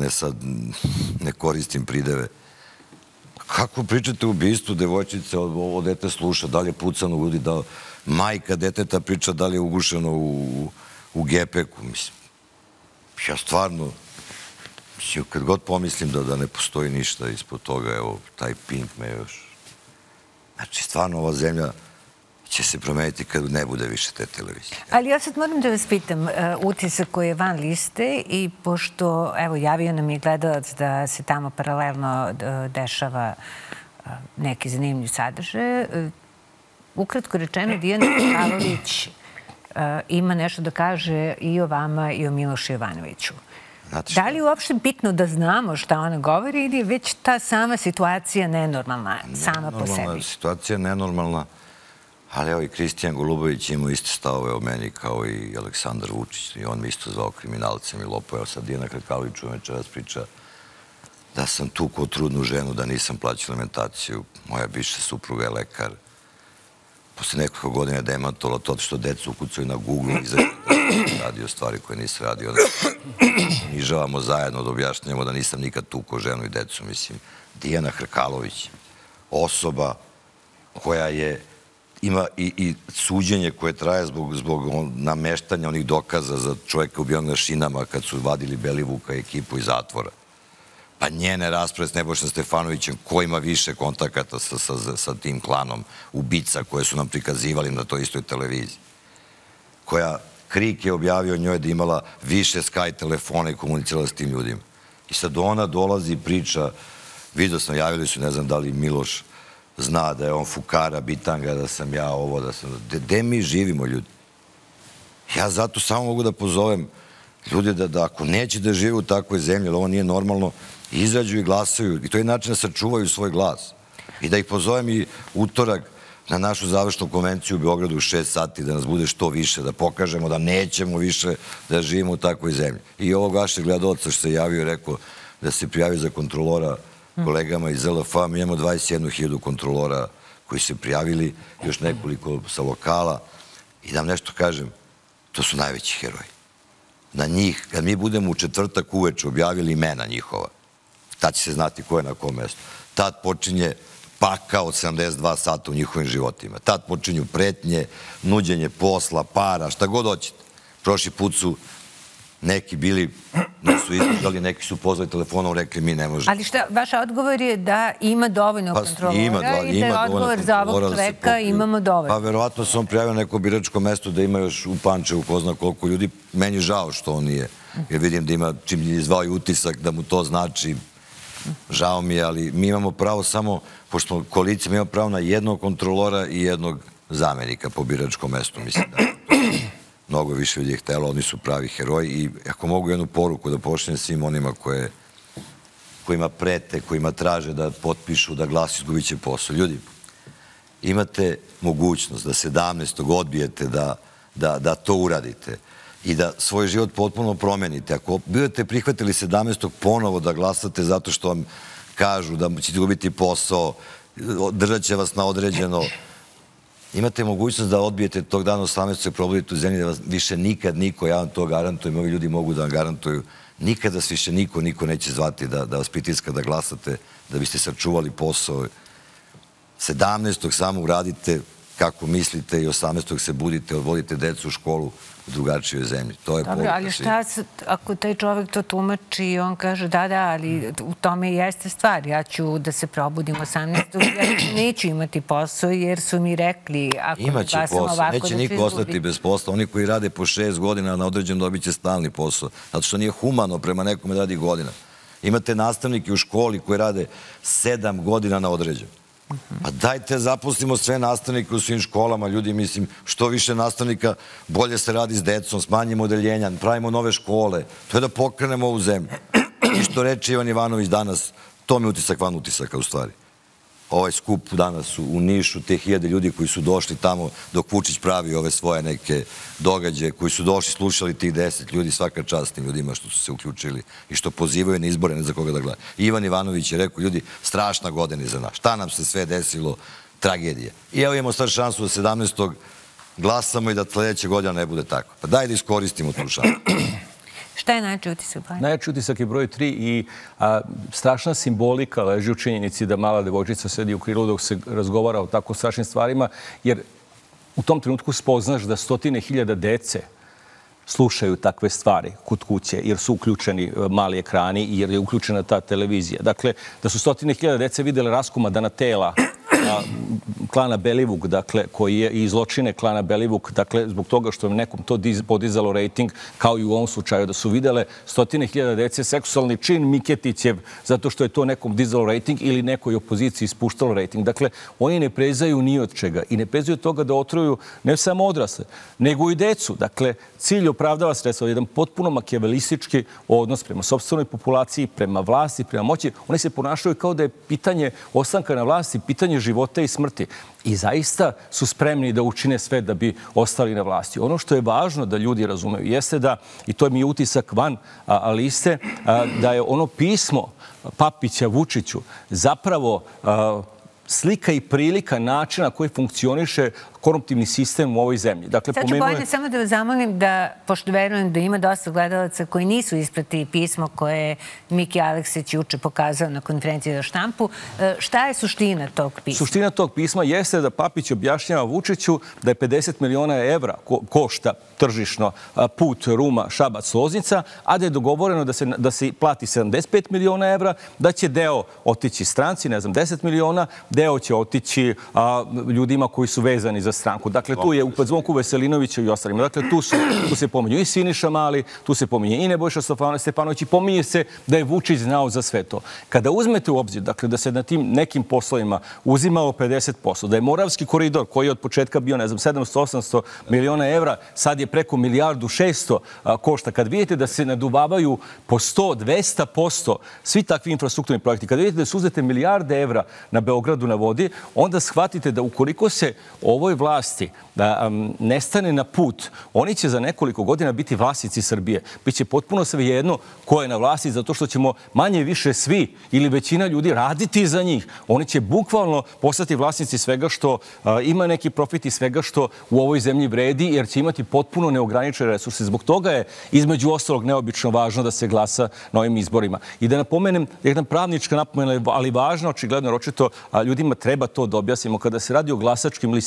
ne koristim prideve. Kako pričate u ubistvu devojčice, ovo dete sluša, da li je pucano u ljudi, da majka deteta priča da li je ugušeno u gepeku, mislim. Ja stvarno, kad god pomislim da ne postoji ništa ispod toga, evo, taj Pink me još... Znači, stvarno ova zemlja će se promeniti kad ne bude više te televizije. Ali ja sad moram da vas pitam, utisak koji je van liste i pošto, evo, javio nam je gledalac da se tamo paralelno dešava neki zanimljiv sadržaj, ukratko rečeno, Dijana Hrkalović ima nešto da kaže i o vama i o Milošu Jovanoviću. Da li je uopšte bitno da znamo šta ona govori ili je već ta sama situacija nenormalna, sama po sebi? Situacija je nenormalna. Ali evo i Kristijan Golubović imao iste stavove o meni kao i Aleksandar Vučić. I on mi isto zvao kriminalcem i lopov. Evo sad Dijana Hrkalović u večeras priča da sam tukao trudnu ženu, da nisam plaćao alimentaciju. Moja bivša supruga je lekar. Posle nekoliko godina je demantovala to što decu ukucaju na Google i radio stvari koje nisam radio. Nižavamo zajedno da objašnjamo da nisam nikad tukao ženu i decu. Mislim, Dijana Hrkalović, osoba koja je ima i suđenje koje traje zbog nameštanja onih dokaza za čovjeka ubijenog na šinama kad su vadili Belivuka i ekipu iz zatvora. Pa njene rasprave s Nebojšom Stefanovićem, ko ima više kontakata sa tim klanom ubica koje su nam prikazivali na toj istoj televiziji. Koja Krik je objavio njoj da imala više Sky telefona i komunicirala s tim ljudima. I sad ona dolazi i priča, vidio sam, javili su, ne znam da li Miloš zna da je on fukara, bitanga, da sam ja ovo, da sam... Gde mi živimo, ljudi? Ja zato samo mogu da pozovem ljudi da ako neće da žive u takvoj zemlji, jer ovo nije normalno, izađu i glasaju. I to je način da sačuvaju svoj glas. I da ih pozovem i utorak na našu završnu konvenciju u Beogradu u šest sati, da nas bude što više, da pokažemo da nećemo više da živimo u takvoj zemlji. I ovog vašeg gledalca što se javio i rekao da se prijavio za kontrolora kolegama iz L F A, mi imamo dvadeset jednu hiljadu kontrolora koji se prijavili, još nekoliko sa lokala. I da vam nešto kažem, to su najveći heroji. Na njih, kad mi budemo u četvrtak uveče objavili imena njihova, tad će se znati ko je na kom mjestu. Tad počinje pakao od sedamdeset dva sata u njihovim životima. Tad počinju pretnje, nuđenje posla, para, šta god hoćete. Prošli put su neki bili, nisu izdržali, neki su pozvali telefonom, rekli mi ne možemo. Ali šta, vaš odgovor je da ima dovoljno kontrolora i da je odgovor za ovog čoveka imamo dovoljno. Pa verovatno se on prijavio neko biračko mesto da ima još u Pančevu ko zna koliko ljudi. Meni je žao što on nije. Jer vidim da ima, čim je zvao i utisak da mu to znači, žao mi je, ali mi imamo pravo samo, pošto koalicija, mi imamo pravo na jednog kontrolora i jednog zamenika po biračkom mestu, mislim da mnogo više ljudi je htjelo, oni su pravi heroji i ako mogu jednu poruku da pošaljem svim onima koje, kojima prete, kojima traže da potpišu, da glas, izgubit će posao. Ljudi, imate mogućnost da sedamnaestog odbijete da, da, da to uradite i da svoj život potpuno promenite. Ako budete prihvatili sedamnaestog ponovo da glasate zato što vam kažu da ćete gubiti posao, držat će vas na određeno, imate mogućnost da odbijete tog dana osamnaestog se probudite u zemlji da vas više nikad niko, ja vam to garantujem, ovi ljudi mogu da vam garantuju, nikad vas više niko, niko neće zvati da, da vas pritiska da glasate, da biste sačuvali posao. sedamnaestog samo uradite kako mislite i osamnaestog se budite, odvodite decu u školu u drugačijoj zemlji. To je dobro, ali šta ako taj čovjek to tumači i on kaže da, da, ali u tome i jeste stvar. Ja ću da se probudim osamnaestog ja neću imati posao jer su mi rekli ako imaće posao, neće niko ostati bez posla. Oni koji rade po šest godina na određen dobit će stalni posao. Zato što nije humano prema nekome da radi godina. Imate nastavnike u školi koji rade sedam godina na određen. Pa dajte, zaposlimo sve nastavnike u svim školama, ljudi, mislim, što više nastavnika, bolje se radi s decom, smanjimo odeljenja, pravimo nove škole, to je da pokrenemo ovu zemlju. I što reče Ivan Ivanović danas, to mi je utisak van utisaka u stvari. Ovaj skup danas u Nišu, te hiljade ljudi koji su došli tamo dok Vučić pravi ove svoje neke događaje, koji su došli, slušali tih deset ljudi, svaka čast tim ljudima što su se uključili i što pozivaju na izbore, ne za koga da gleda. Ivan Ivanović je rekao, ljudi, strašna godina iza nas. Šta nam se sve desilo? Tragedija. I evo imamo sad šansu da sedamnaestog glasamo i da sljedeće godina ne bude tako. Pa daj da iskoristimo tu šansu. Šta je najjači utisak? Najjači utisak je broj tri i a, strašna simbolika leži u činjenici da mala devojčica sedi u krilu dok se razgovara o tako strašnim stvarima, jer u tom trenutku spoznaš da stotine hiljada dece slušaju takve stvari kod kuće, jer su uključeni mali ekrani i jer je uključena ta televizija. Dakle, da su stotine hiljada dece vidjeli raskomadana tela klana Belivuk, dakle, koji je i zločine klana Belivuk, dakle, zbog toga što je nekom to podizalo rejting, kao i u ovom slučaju, da su vidjele stotine hiljada dece seksualni čin Miketićev, zato što je to nekom dizalo rejting ili nekoj opoziciji ispuštalo rejting. Dakle, oni ne prezaju ni od čega i ne prezaju od toga da otruju ne samo odrasle, nego i decu. Dakle, cilj opravdava sredstva, jedan potpuno makijavelistički odnos prema sopstvenoj populaciji, prema vlasti, prema moći. Oni se ponašaju kao da je pitanje ostanka na vlasti, pitanje života i smrti. I zaista su spremni da učine sve da bi ostali na vlasti. Ono što je važno da ljudi razumeju jeste da, i to je mi utisak van a, liste, a, da je ono pismo Papića Vučiću zapravo a, slika i prilika načina koji funkcioniše koruptivni sistem u ovoj zemlji. Dakle, sad ću Bojana samo da vas zamolim da, pošto verujem da ima dosta gledalaca koji nisu ispratili pismo koje je Miki Aleksić juče pokazao na konferenciji za štampu, šta je suština tog pisma? Suština tog pisma jeste da Papić objašnjava Vučiću da je pedeset miliona evra ko, košta tržišno put Ruma, Šabac, Loznica, a da je dogovoreno da se, da se plati sedamdeset pet miliona evra, da će deo otići stranci, ne znam, deset miliona, deo će otići a, ljudima koji su vezani za stranku. Dakle, tu je upad Zvonku Veselinovića i ostalima. Dakle, tu, su, tu se pominju i Siniša Mali, tu se pominje i Nebojša Stefanović i pominje se da je Vučić znao za sve to. Kada uzmete u obzir, dakle, da se na tim nekim poslovima uzimalo pedeset posto, da je Moravski koridor, koji je od početka bio, ne znam, sedamsto osamsto miliona evra, sad je preko milijardu šesto košta. Kad vidite da se naduvavaju po sto do dvesta posto svi takvi infrastrukturni projekti, kada vidite da su uzete milijarde evra na Beogradu na vodi, onda shvatite da ukoliko se ovoj vlasti da um, nestane na put, oni će za nekoliko godina biti vlasnici Srbije. Biće potpuno svejedno ko je na vlasti, zato što ćemo manje više svi ili većina ljudi raditi za njih. Oni će bukvalno postati vlasnici svega što uh, ima neki profit i svega što u ovoj zemlji vredi, jer će imati potpuno neograničene resurse. Zbog toga je između ostalog neobično važno da se glasa na ovim izborima. I da napomenem, jedna pravnička napomena, ali važna, očigledno, jer očito ljudima treba to da objasnimo. Kada se radi o glasačkim listićima,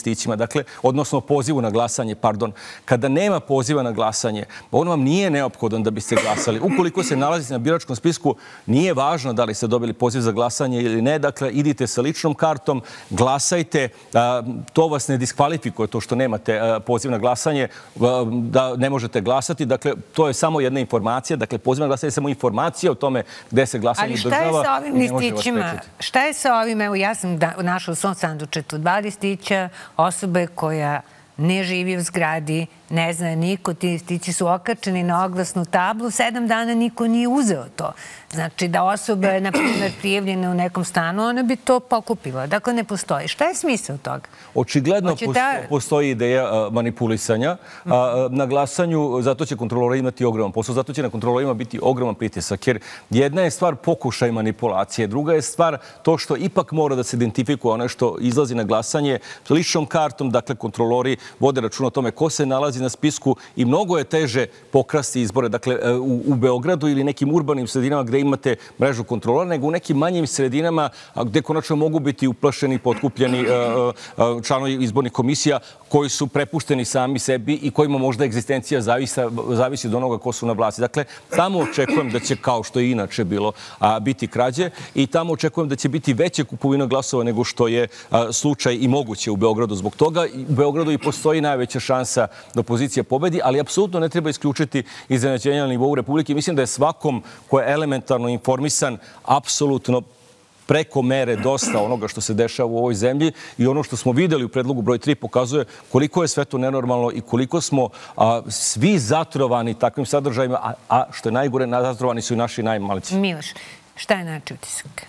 dakle, odnosno pozivu na glasanje, pardon, kada nema poziva na glasanje, on vam nije neophodan da biste glasali. Ukoliko se nalazite na biračkom spisku, nije važno da li ste dobili poziv za glasanje ili ne. Dakle, idite sa ličnom kartom, glasajte. To vas ne diskvalifikuje, to što nemate poziv na glasanje, da ne možete glasati. Dakle, to je samo jedna informacija. Dakle, poziv na glasanje je samo informacija o tome gde se glasanje država i ne može vas sprečiti. Šta je sa ovim? Evo, ja sam našla u svom sandučetu dva listića osobe koja ne živi u zgradi, ne zna niko, ti listići su okačeni na oglasnu tablu, sedam dana niko nije uzeo to. Znači da osoba je, na primjer, prijavljena u nekom stanu, ona bi to pokupila. Dakle, ne postoji. Šta je smisao toga? Očigledno postoji ideja manipulisanja. Na glasanju zato će kontrolora imati ogroman posao, zato će na kontrolorima biti ogroman pritisak. Jer jedna je stvar pokušaj manipulacije, druga je stvar to što ipak mora da se identifikuje ono što izlazi na glasanje ličnom kartom. Dakle, kontrolori vode računa o tome ko se nalazi na spisku i mnogo je teže pokrasti izbore. Dakle, u Beogradu ili nekim urbanim sredinama gde imate mrežu kontrolora, nego u nekim manjim sredinama gde konačno mogu biti uplašeni, potkupljeni članovi izbornih komisija koji su prepušteni sami sebi i kojima možda egzistencija zavisi od onoga ko su na vlasti. Dakle, tamo očekujem da će, kao što je inače bilo, biti krađe i tamo očekujem da će biti veće kupovina glasova nego što je slučaj i moguće u Beogradu. Zbog toga u Beogradu i postoji najveća šansa da opozicija pobedi, ali apsolutno ne treba isključiti iznenađenja na nivou Republike. Mislim da je svakom ko je elementarno informisan apsolutno preko mere dosta onoga što se dešava u ovoj zemlji i ono što smo videli u predlogu broj tri pokazuje koliko je sve to nenormalno i koliko smo svi zatrovani takvim sadržajima, a što je najgore, zatrovani su i naši najmalici. Miloš, šta je naći utisak?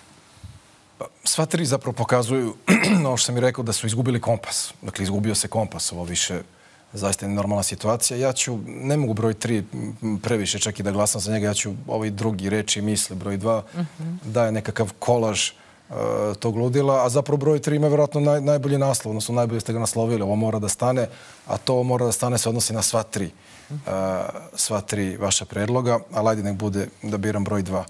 Sva tri zapravo pokazuju, ono što sam i rekao, da su izgubili kompas. Dakle, izgubio se kompas, ovo više zaista je nenormalna situacija. Ja ću, ne mogu broj tri previše čak i da glasam za njega, ja ću ovaj drugi reči i misli, broj dva, daje nekakav kolaž tog ludila, a zapravo broj tri ima vjerojatno najbolji naslov, odnosno najbolje ste ga naslovili, ovo mora da stane, a to mora da stane se odnosi na sva tri, sva tri vaša predloga, ali ajde nek bude da biram broj dva.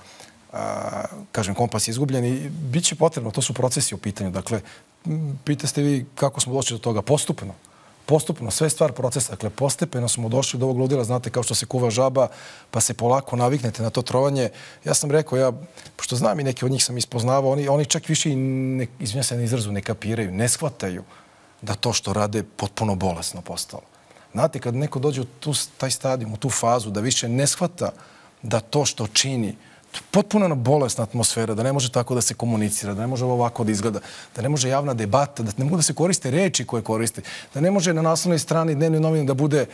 Kažem, kompas je izgubljen i bit će potrebno, to su procesi u pitanju. Dakle, pitaste vi kako smo došli do toga postupno. Postupno, sve stvar procesa. Dakle, postepeno smo došli do ovog ludila, znate, kao što se kuva žaba, pa se polako naviknete na to trovanje. Ja sam rekao, ja, pošto znam i neki od njih sam ispoznavao, oni, oni čak više i, ne, izvinja se, ne izrazu, ne kapiraju, ne shvataju da to što rade potpuno bolesno postalo. Znate, kad neko dođe u tu, taj stadijum, u tu fazu, da više ne shvata da to što čini, potpuno bolesna atmosfera, da ne može tako da se komunicira, da ne može ovako da izgleda, da ne može javna debata, da ne mogu da se koriste reči koje koriste, da ne može na naslovnoj strani dnevne novine da bude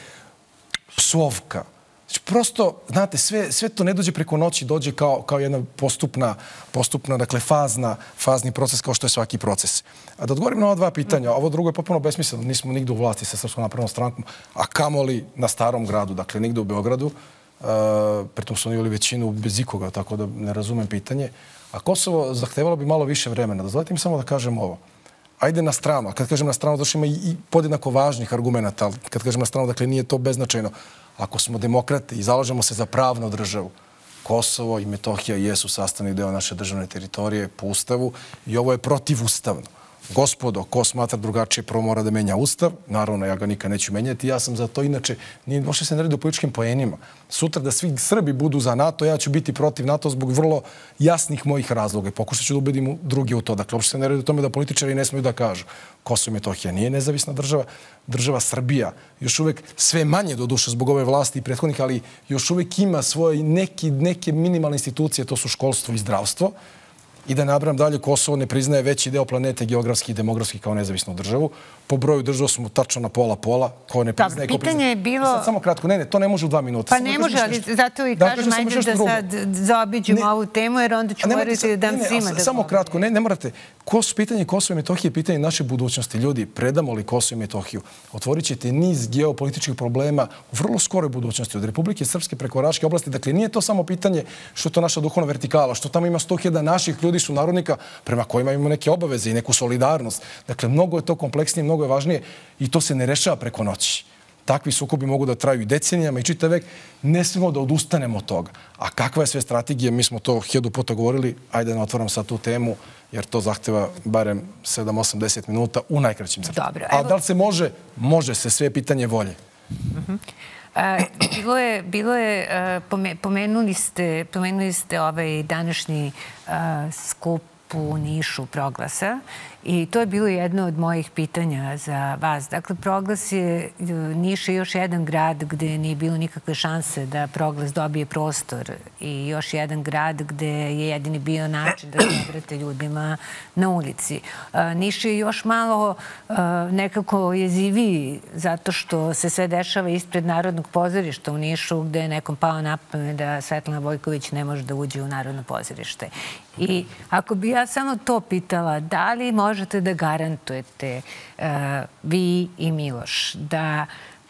psovka. Znači, prosto, znate, sve, sve to ne dođe preko noći, dođe kao, kao jedna postupna, postupna, dakle, fazna, fazni proces kao što je svaki proces. A da odgovorim na ova dva pitanja, ovo drugo je potpuno besmisleno, nismo nigde u vlasti sa Srpskom naprednom strankom, a kamoli na Starom gradu, dakle, nigde u Beogradu. Uh, pritom su oni imali većinu bez ikoga, tako da ne razumem pitanje. A Kosovo zahtevalo bi malo više vremena. Dozvolite mi samo da kažem ovo. Ajde na stranu. A kad kažem na stranu, znači ima i, i podjednako važnih argumenta, ali kad kažem na stranu, dakle nije to beznačajno. Ako smo demokrate i zalažemo se za pravnu državu, Kosovo i Metohija jesu sastavni deo naše državne teritorije po Ustavu i ovo je protivustavno. Gospodo, ko smatra drugačije, prvo mora da menja Ustav. Naravno, ja ga nikad neću menjati. Ja sam za to, inače, nije došli se ne radi o političkim poenima. Sutra da svi Srbi budu za NATO, ja ću biti protiv NATO zbog vrlo jasnih mojih razloga. Pokušat ću da ubedim drugi u to. Dakle, uopšte se ne radi o tome da političari ne smiju da kažu. Kosovo i Metohija nije nezavisna država. Država Srbija još uvek sve manje do duše zbog ove vlasti i prethodnika, ali još uvek ima svoje neki, neke minimalne institucije, to su školstvo i zdravstvo. I da nabram dalje, Kosovo ne priznaje veći deo planete geografski i demografski kao nezavisnu državu. Po broju država smo tačno na pola-pola. Ko ne priznaje, ko priznaje. Pitanje je bilo... Sad samo kratko, ne, ne, to ne može u dva minuta. Pa ne može, ali zato i kažem, ajde da sad zaobiđemo ovu temu, jer onda ću morati da dam svima da... Samo kratko, ne, ne morate. Pitanje Kosova i Metohije je pitanje naše budućnosti. Ljudi, predamo li Kosovo i Metohiju? Otvorit ćete niz geopolitičkih problema u vrlo skoroj budućnosti od Republike Srpske preko Raške oblasti. Dakle, nije to samo pitanje što je to naša duhovna vertikala, što tamo ima sto hiljada naših ljudi su narodnika prema kojima imamo neke obaveze i neku solidarnost. Dakle, mnogo je to kompleksnije, mnogo je važnije i to se ne rešava preko noći. takvi sukobi mogu da traju i decenijama i čitav vek. Ne smemo da odustanemo od toga. A kakva je sve strategija? Mi smo to hiljadu puta govorili. Ajde da ne otvaram sad tu temu, jer to zahteva barem sedam osam deset minuta u najkraćim crtama. Dobro. A da li se može? Može se. Sve je pitanje volje. Bilo je, bilo je, pomenuli ste, pomenuli ste ovaj današnji skup u Nišu Proglasa i to je bilo jedno od mojih pitanja za vas. Dakle, Proglas je, Niš je još jedan grad gde nije bilo nikakve šanse da Proglas dobije prostor i još jedan grad gde je jedini bio način da se obrate ljudima na ulici. Niš je još malo nekako jeziviji zato što se sve dešava ispred Narodnog pozorišta u Nišu gde je nekom pao na pamet da Svetlana Vojković ne može da uđe u Narodno pozorište. I ako bi ja samo to pitala, da li možete da garantujete vi i Miloš da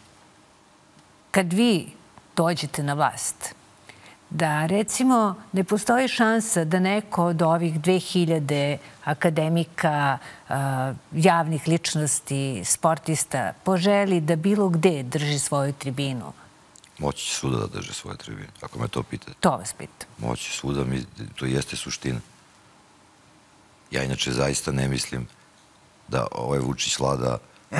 kad vi dođete na vlast, da recimo ne postoji šansa da neko od ovih dve hiljade akademika, javnih ličnosti, sportista poželi da bilo gde drži svoju tribinu? Moći će svuda da drže svoje tribine, ako me to pitate. To vas pitam. Moći će svuda, to jeste suština. Ja inače zaista ne mislim da ovaj Vučić vlada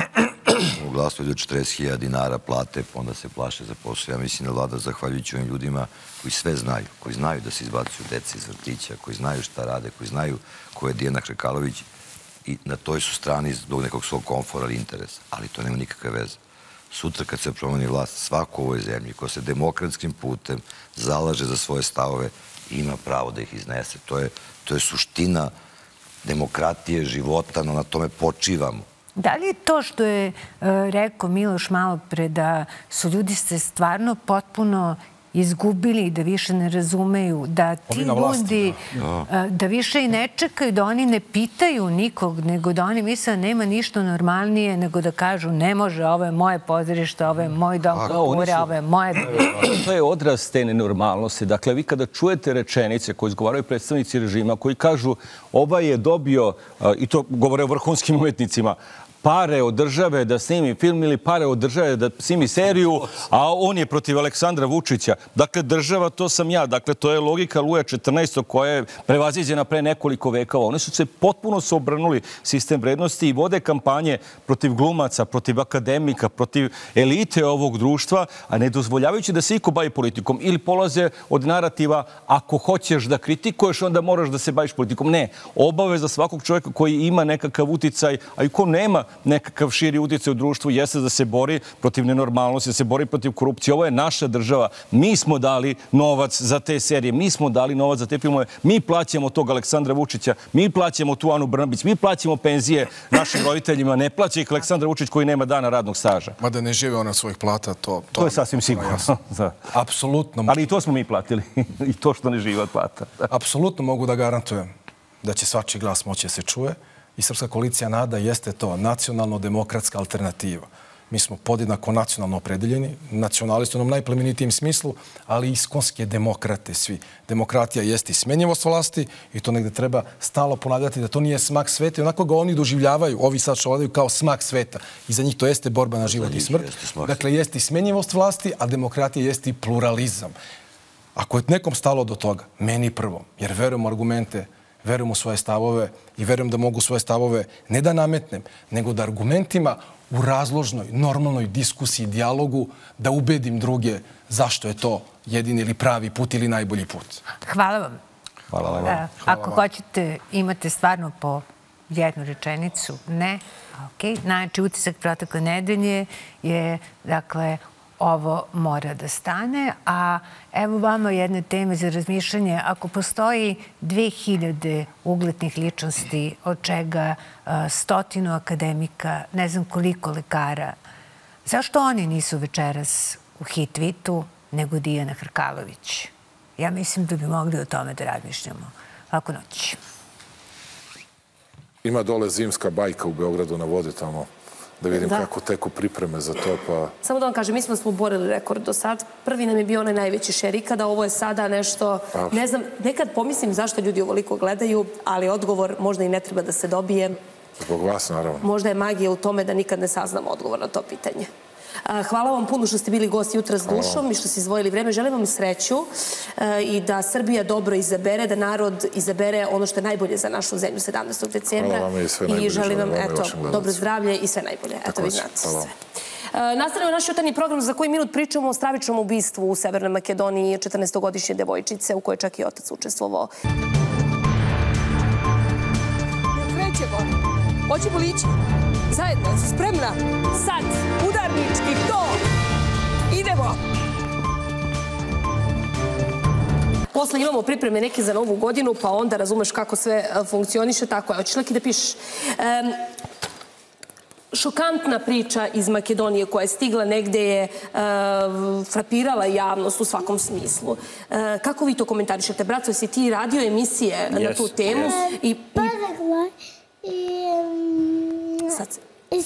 u glasu do četrdeset hiljada dinara plate, pa onda se plaše za posao. Ja mislim da vlada zahvaljujući ovim ljudima koji sve znaju, koji znaju da se izbacuju dece iz vrtića, koji znaju šta rade, koji znaju ko je Dijana Hrkalović i na toj su strani zbog nekog svog komfora ili interesa. Ali to nema nikakve veze. Sutra kad se promeni vlast, svako u ovoj zemlji ko se demokratskim putem zalaže za svoje stavove ima pravo da ih iznese. To je, to je suština demokratije, života, no na tome počivamo. Da li je to što je rekao Miloš malo pre da su ljudi se stvarno potpuno izgubili, da više ne razumeju, da ti ljudi, da više i ne čekaju, da oni ne pitaju nikog, nego da oni misle da nema ništa normalnije, nego da kažu ne može, ovo je moje pozorište, ovo je moj dom kulture, ovo je moje... To je odraz te nenormalnosti. Dakle, vi kada čujete rečenice koje izgovaraju predstavnici režima, koji kažu ovaj je dobio, i to govore o vrhunskim umetnicima, pare od države da snimi film ili pare od države da snimi seriju, a on je protiv Aleksandra Vučića. Dakle, država, to sam ja. Dakle, to je logika Luja četrnaestog koja je prevaziđena pre nekoliko vekova. Oni su se potpuno sobranuli sistem vrednosti i vode kampanje protiv glumaca, protiv akademika, protiv elite ovog društva, a ne dozvoljavajući da se iko bavi politikom. Ili polaze od narativa, ako hoćeš da kritikuješ, onda moraš da se baviš politikom. Ne. Obaveza svakog čovjeka koji ima nekakav uticaj, a i ko nema nekakav širi uticaj u društvu, jeste da se bori protiv nenormalnosti, da se bori protiv korupcije. Ovo je naša država. Mi smo dali novac za te serije, mi smo dali novac za te filmove, mi plaćamo tog Aleksandra Vučića, mi plaćamo tu Anu Brnabić, mi plaćamo penzije našim roditeljima, ne plaća ih Aleksandar Vučić koji nema dana radnog staža. Mada ne žive ona od svojih plata, to... To je sasvim sigurno. Apsolutno. Ali i to smo mi platili. I to što ne žive od plata. Apsolutno mogu da garantujem da će svačiji glas moći da se čuje. I Srpska koalicija NADA jeste to, nacionalno-demokratska alternativa. Mi smo podjednako nacionalno opredeljeni, nacionalisti u onom najplemenitijem smislu, ali iskonske demokrate svi. Demokratija jeste i smenjivost vlasti i to negde treba stalno ponavljati da to nije smak sveta i onako ga oni doživljavaju, ovi sad što vladaju kao smak sveta. I za njih to jeste borba na život i smrt. Dakle, jeste i smenjivost vlasti, a demokratija jeste i pluralizam. Ako je nekom stalo do toga, meni prvo, jer verujem u argumente, verujem u svoje stavove i verujem da mogu svoje stavove ne da nametnem, nego da argumentima u razložnoj, normalnoj diskusiji, dijalogu, da ubedim druge zašto je to jedini ili pravi put ili najbolji put. Hvala vam. Hvala vam. Ako hoćete, imate stvarno po jednu rečenicu. Ne? Ok. Znači, utisak protekle nedelje je, dakle, ovo mora da stane, a evo vama jedne teme za razmišljanje. Ako postoji dve hiljade uglednih ličnosti, od čega stotinu akademika, ne znam koliko lekara, zašto oni nisu večeras u hit-vitu nego Dijana Hrkalović? Ja mislim da bi mogli o tome da razmišljamo. Lako noć. Ima dole zimska bajka u Beogradu na vodi tamo. Da vidim kako teku pripreme za to, pa... Samo da vam kažem, mi smo smo borili rekord do sad. Prvi nam je bio onaj najveći šerikada, ovo je sada nešto... Ne znam, nekad pomislim zašto ljudi ovoliko gledaju, ali odgovor možda i ne treba da se dobije. Zbog vas, naravno. Možda je magija u tome da nikad ne saznamo odgovor na to pitanje. Hvala vam puno što ste bili gost jutra s dušom i što ste izdvojili vreme. Želim vam sreću i da Srbija dobro izabere, da narod izabere ono što je najbolje za našu zemlju sedamnaestog decembra. Hvala vam i sve najbolje. I želim vam dobro zdravlje i sve najbolje. Eto, vi znate sve. Nastavljamo naš jutarnji program za koji minut pričamo o stravičnom ubistvu u Severnoj Makedoniji četrnaestogodišnje devojčice u kojoj čak i otac učestvovao. Krećemo. Hoćemo li ići? Zajedno, spremna? Sad, udarnički, to! Idemo! Posle imamo pripreme neke za novu godinu, pa onda razumeš kako sve funkcioniše. Tako je, hoćeš Leki da pišeš? Šokantna priča iz Makedonije koja je stigla negde je frapirala javnost u svakom smislu. Kako vi to komentarišete? Braco, si ti radio emisije na tu temu? Paraguay i...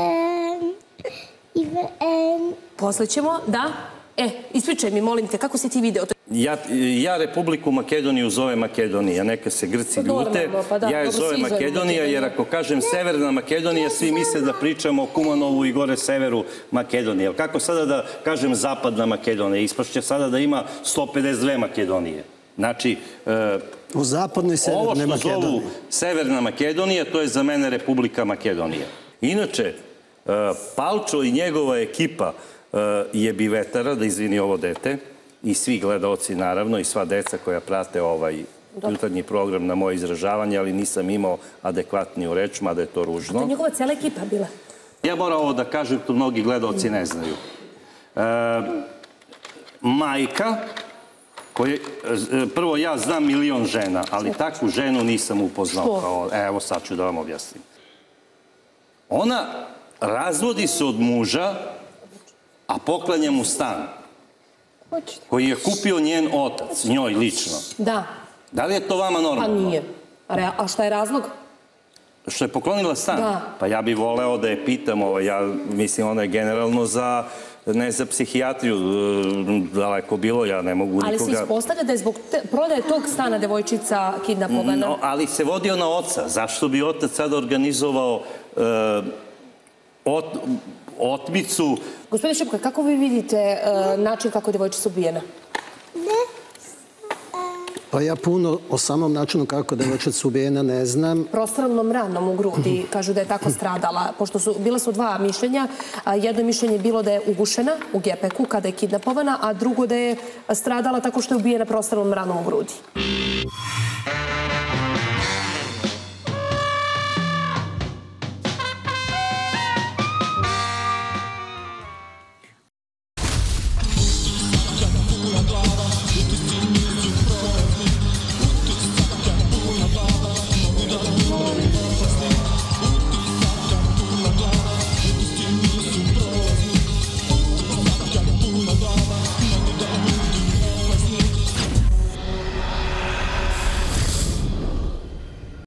Posle ćemo, da? E, ispričaj mi, molim te, kako si ti video to? Ja Republiku Makedoniju zove Makedonija, neka se Grci ljute. Ja je zove Makedonija, jer ako kažem Severna Makedonija, svi misle da pričamo o Kumanovu i gore severu Makedonije. Kako sada da kažem Zapadna Makedonija? Ispašće sada da ima sto pedeset dve Makedonije. Znači, u zapadnoj Severnoj Makedoniji. Ovo što zovu Severna Makedonija, to je za mene Republika Makedonija. Inače, Palčo i njegova ekipa je bivetara, da izvini ovo dete, i svi gledaoci naravno, i sva deca koja prate ovaj jutarnji program na moje izražavanje, ali nisam imao adekvatniju reč, mada je to ružno. To je njegova cijela ekipa bila. Ja moram ovo da kažem, to mnogi gledaoci ne znaju. Majka, prvo ja znam milion žena, ali takvu ženu nisam upoznao. Evo sad ću da vam objasnim. Ona razvodi se od muža, a poklanja mu stan koji je kupio njen otac, njoj lično. Da. Da li je to vama normalno? Pa nije. A šta je razlog? Što je poklonila stan? Da. Pa ja bih voleo da je pitam, ja mislim ona je generalno za, ne za psihijatriju, daleko bilo, ja ne mogu nikoga... Ali se ispostavlja da je zbog prodaje tog stana devojčica kidnapovana. Ali se vodio na oca. Zašto bi otac sada organizovao otmicu? Gospodin Šipka, kako vi vidite način kako je devojčica ubijena? Pa ja puno o samom načinu kako devojčica ubijena ne znam. Prostrelnom ranom u grudi, kažu da je tako stradala. Pošto su, bila su dva mišljenja. Jedno mišljenje je bilo da je ugušena u gepeku kada je kidnapovana, a drugo da je stradala tako što je ubijena prostrelnom ranom u grudi.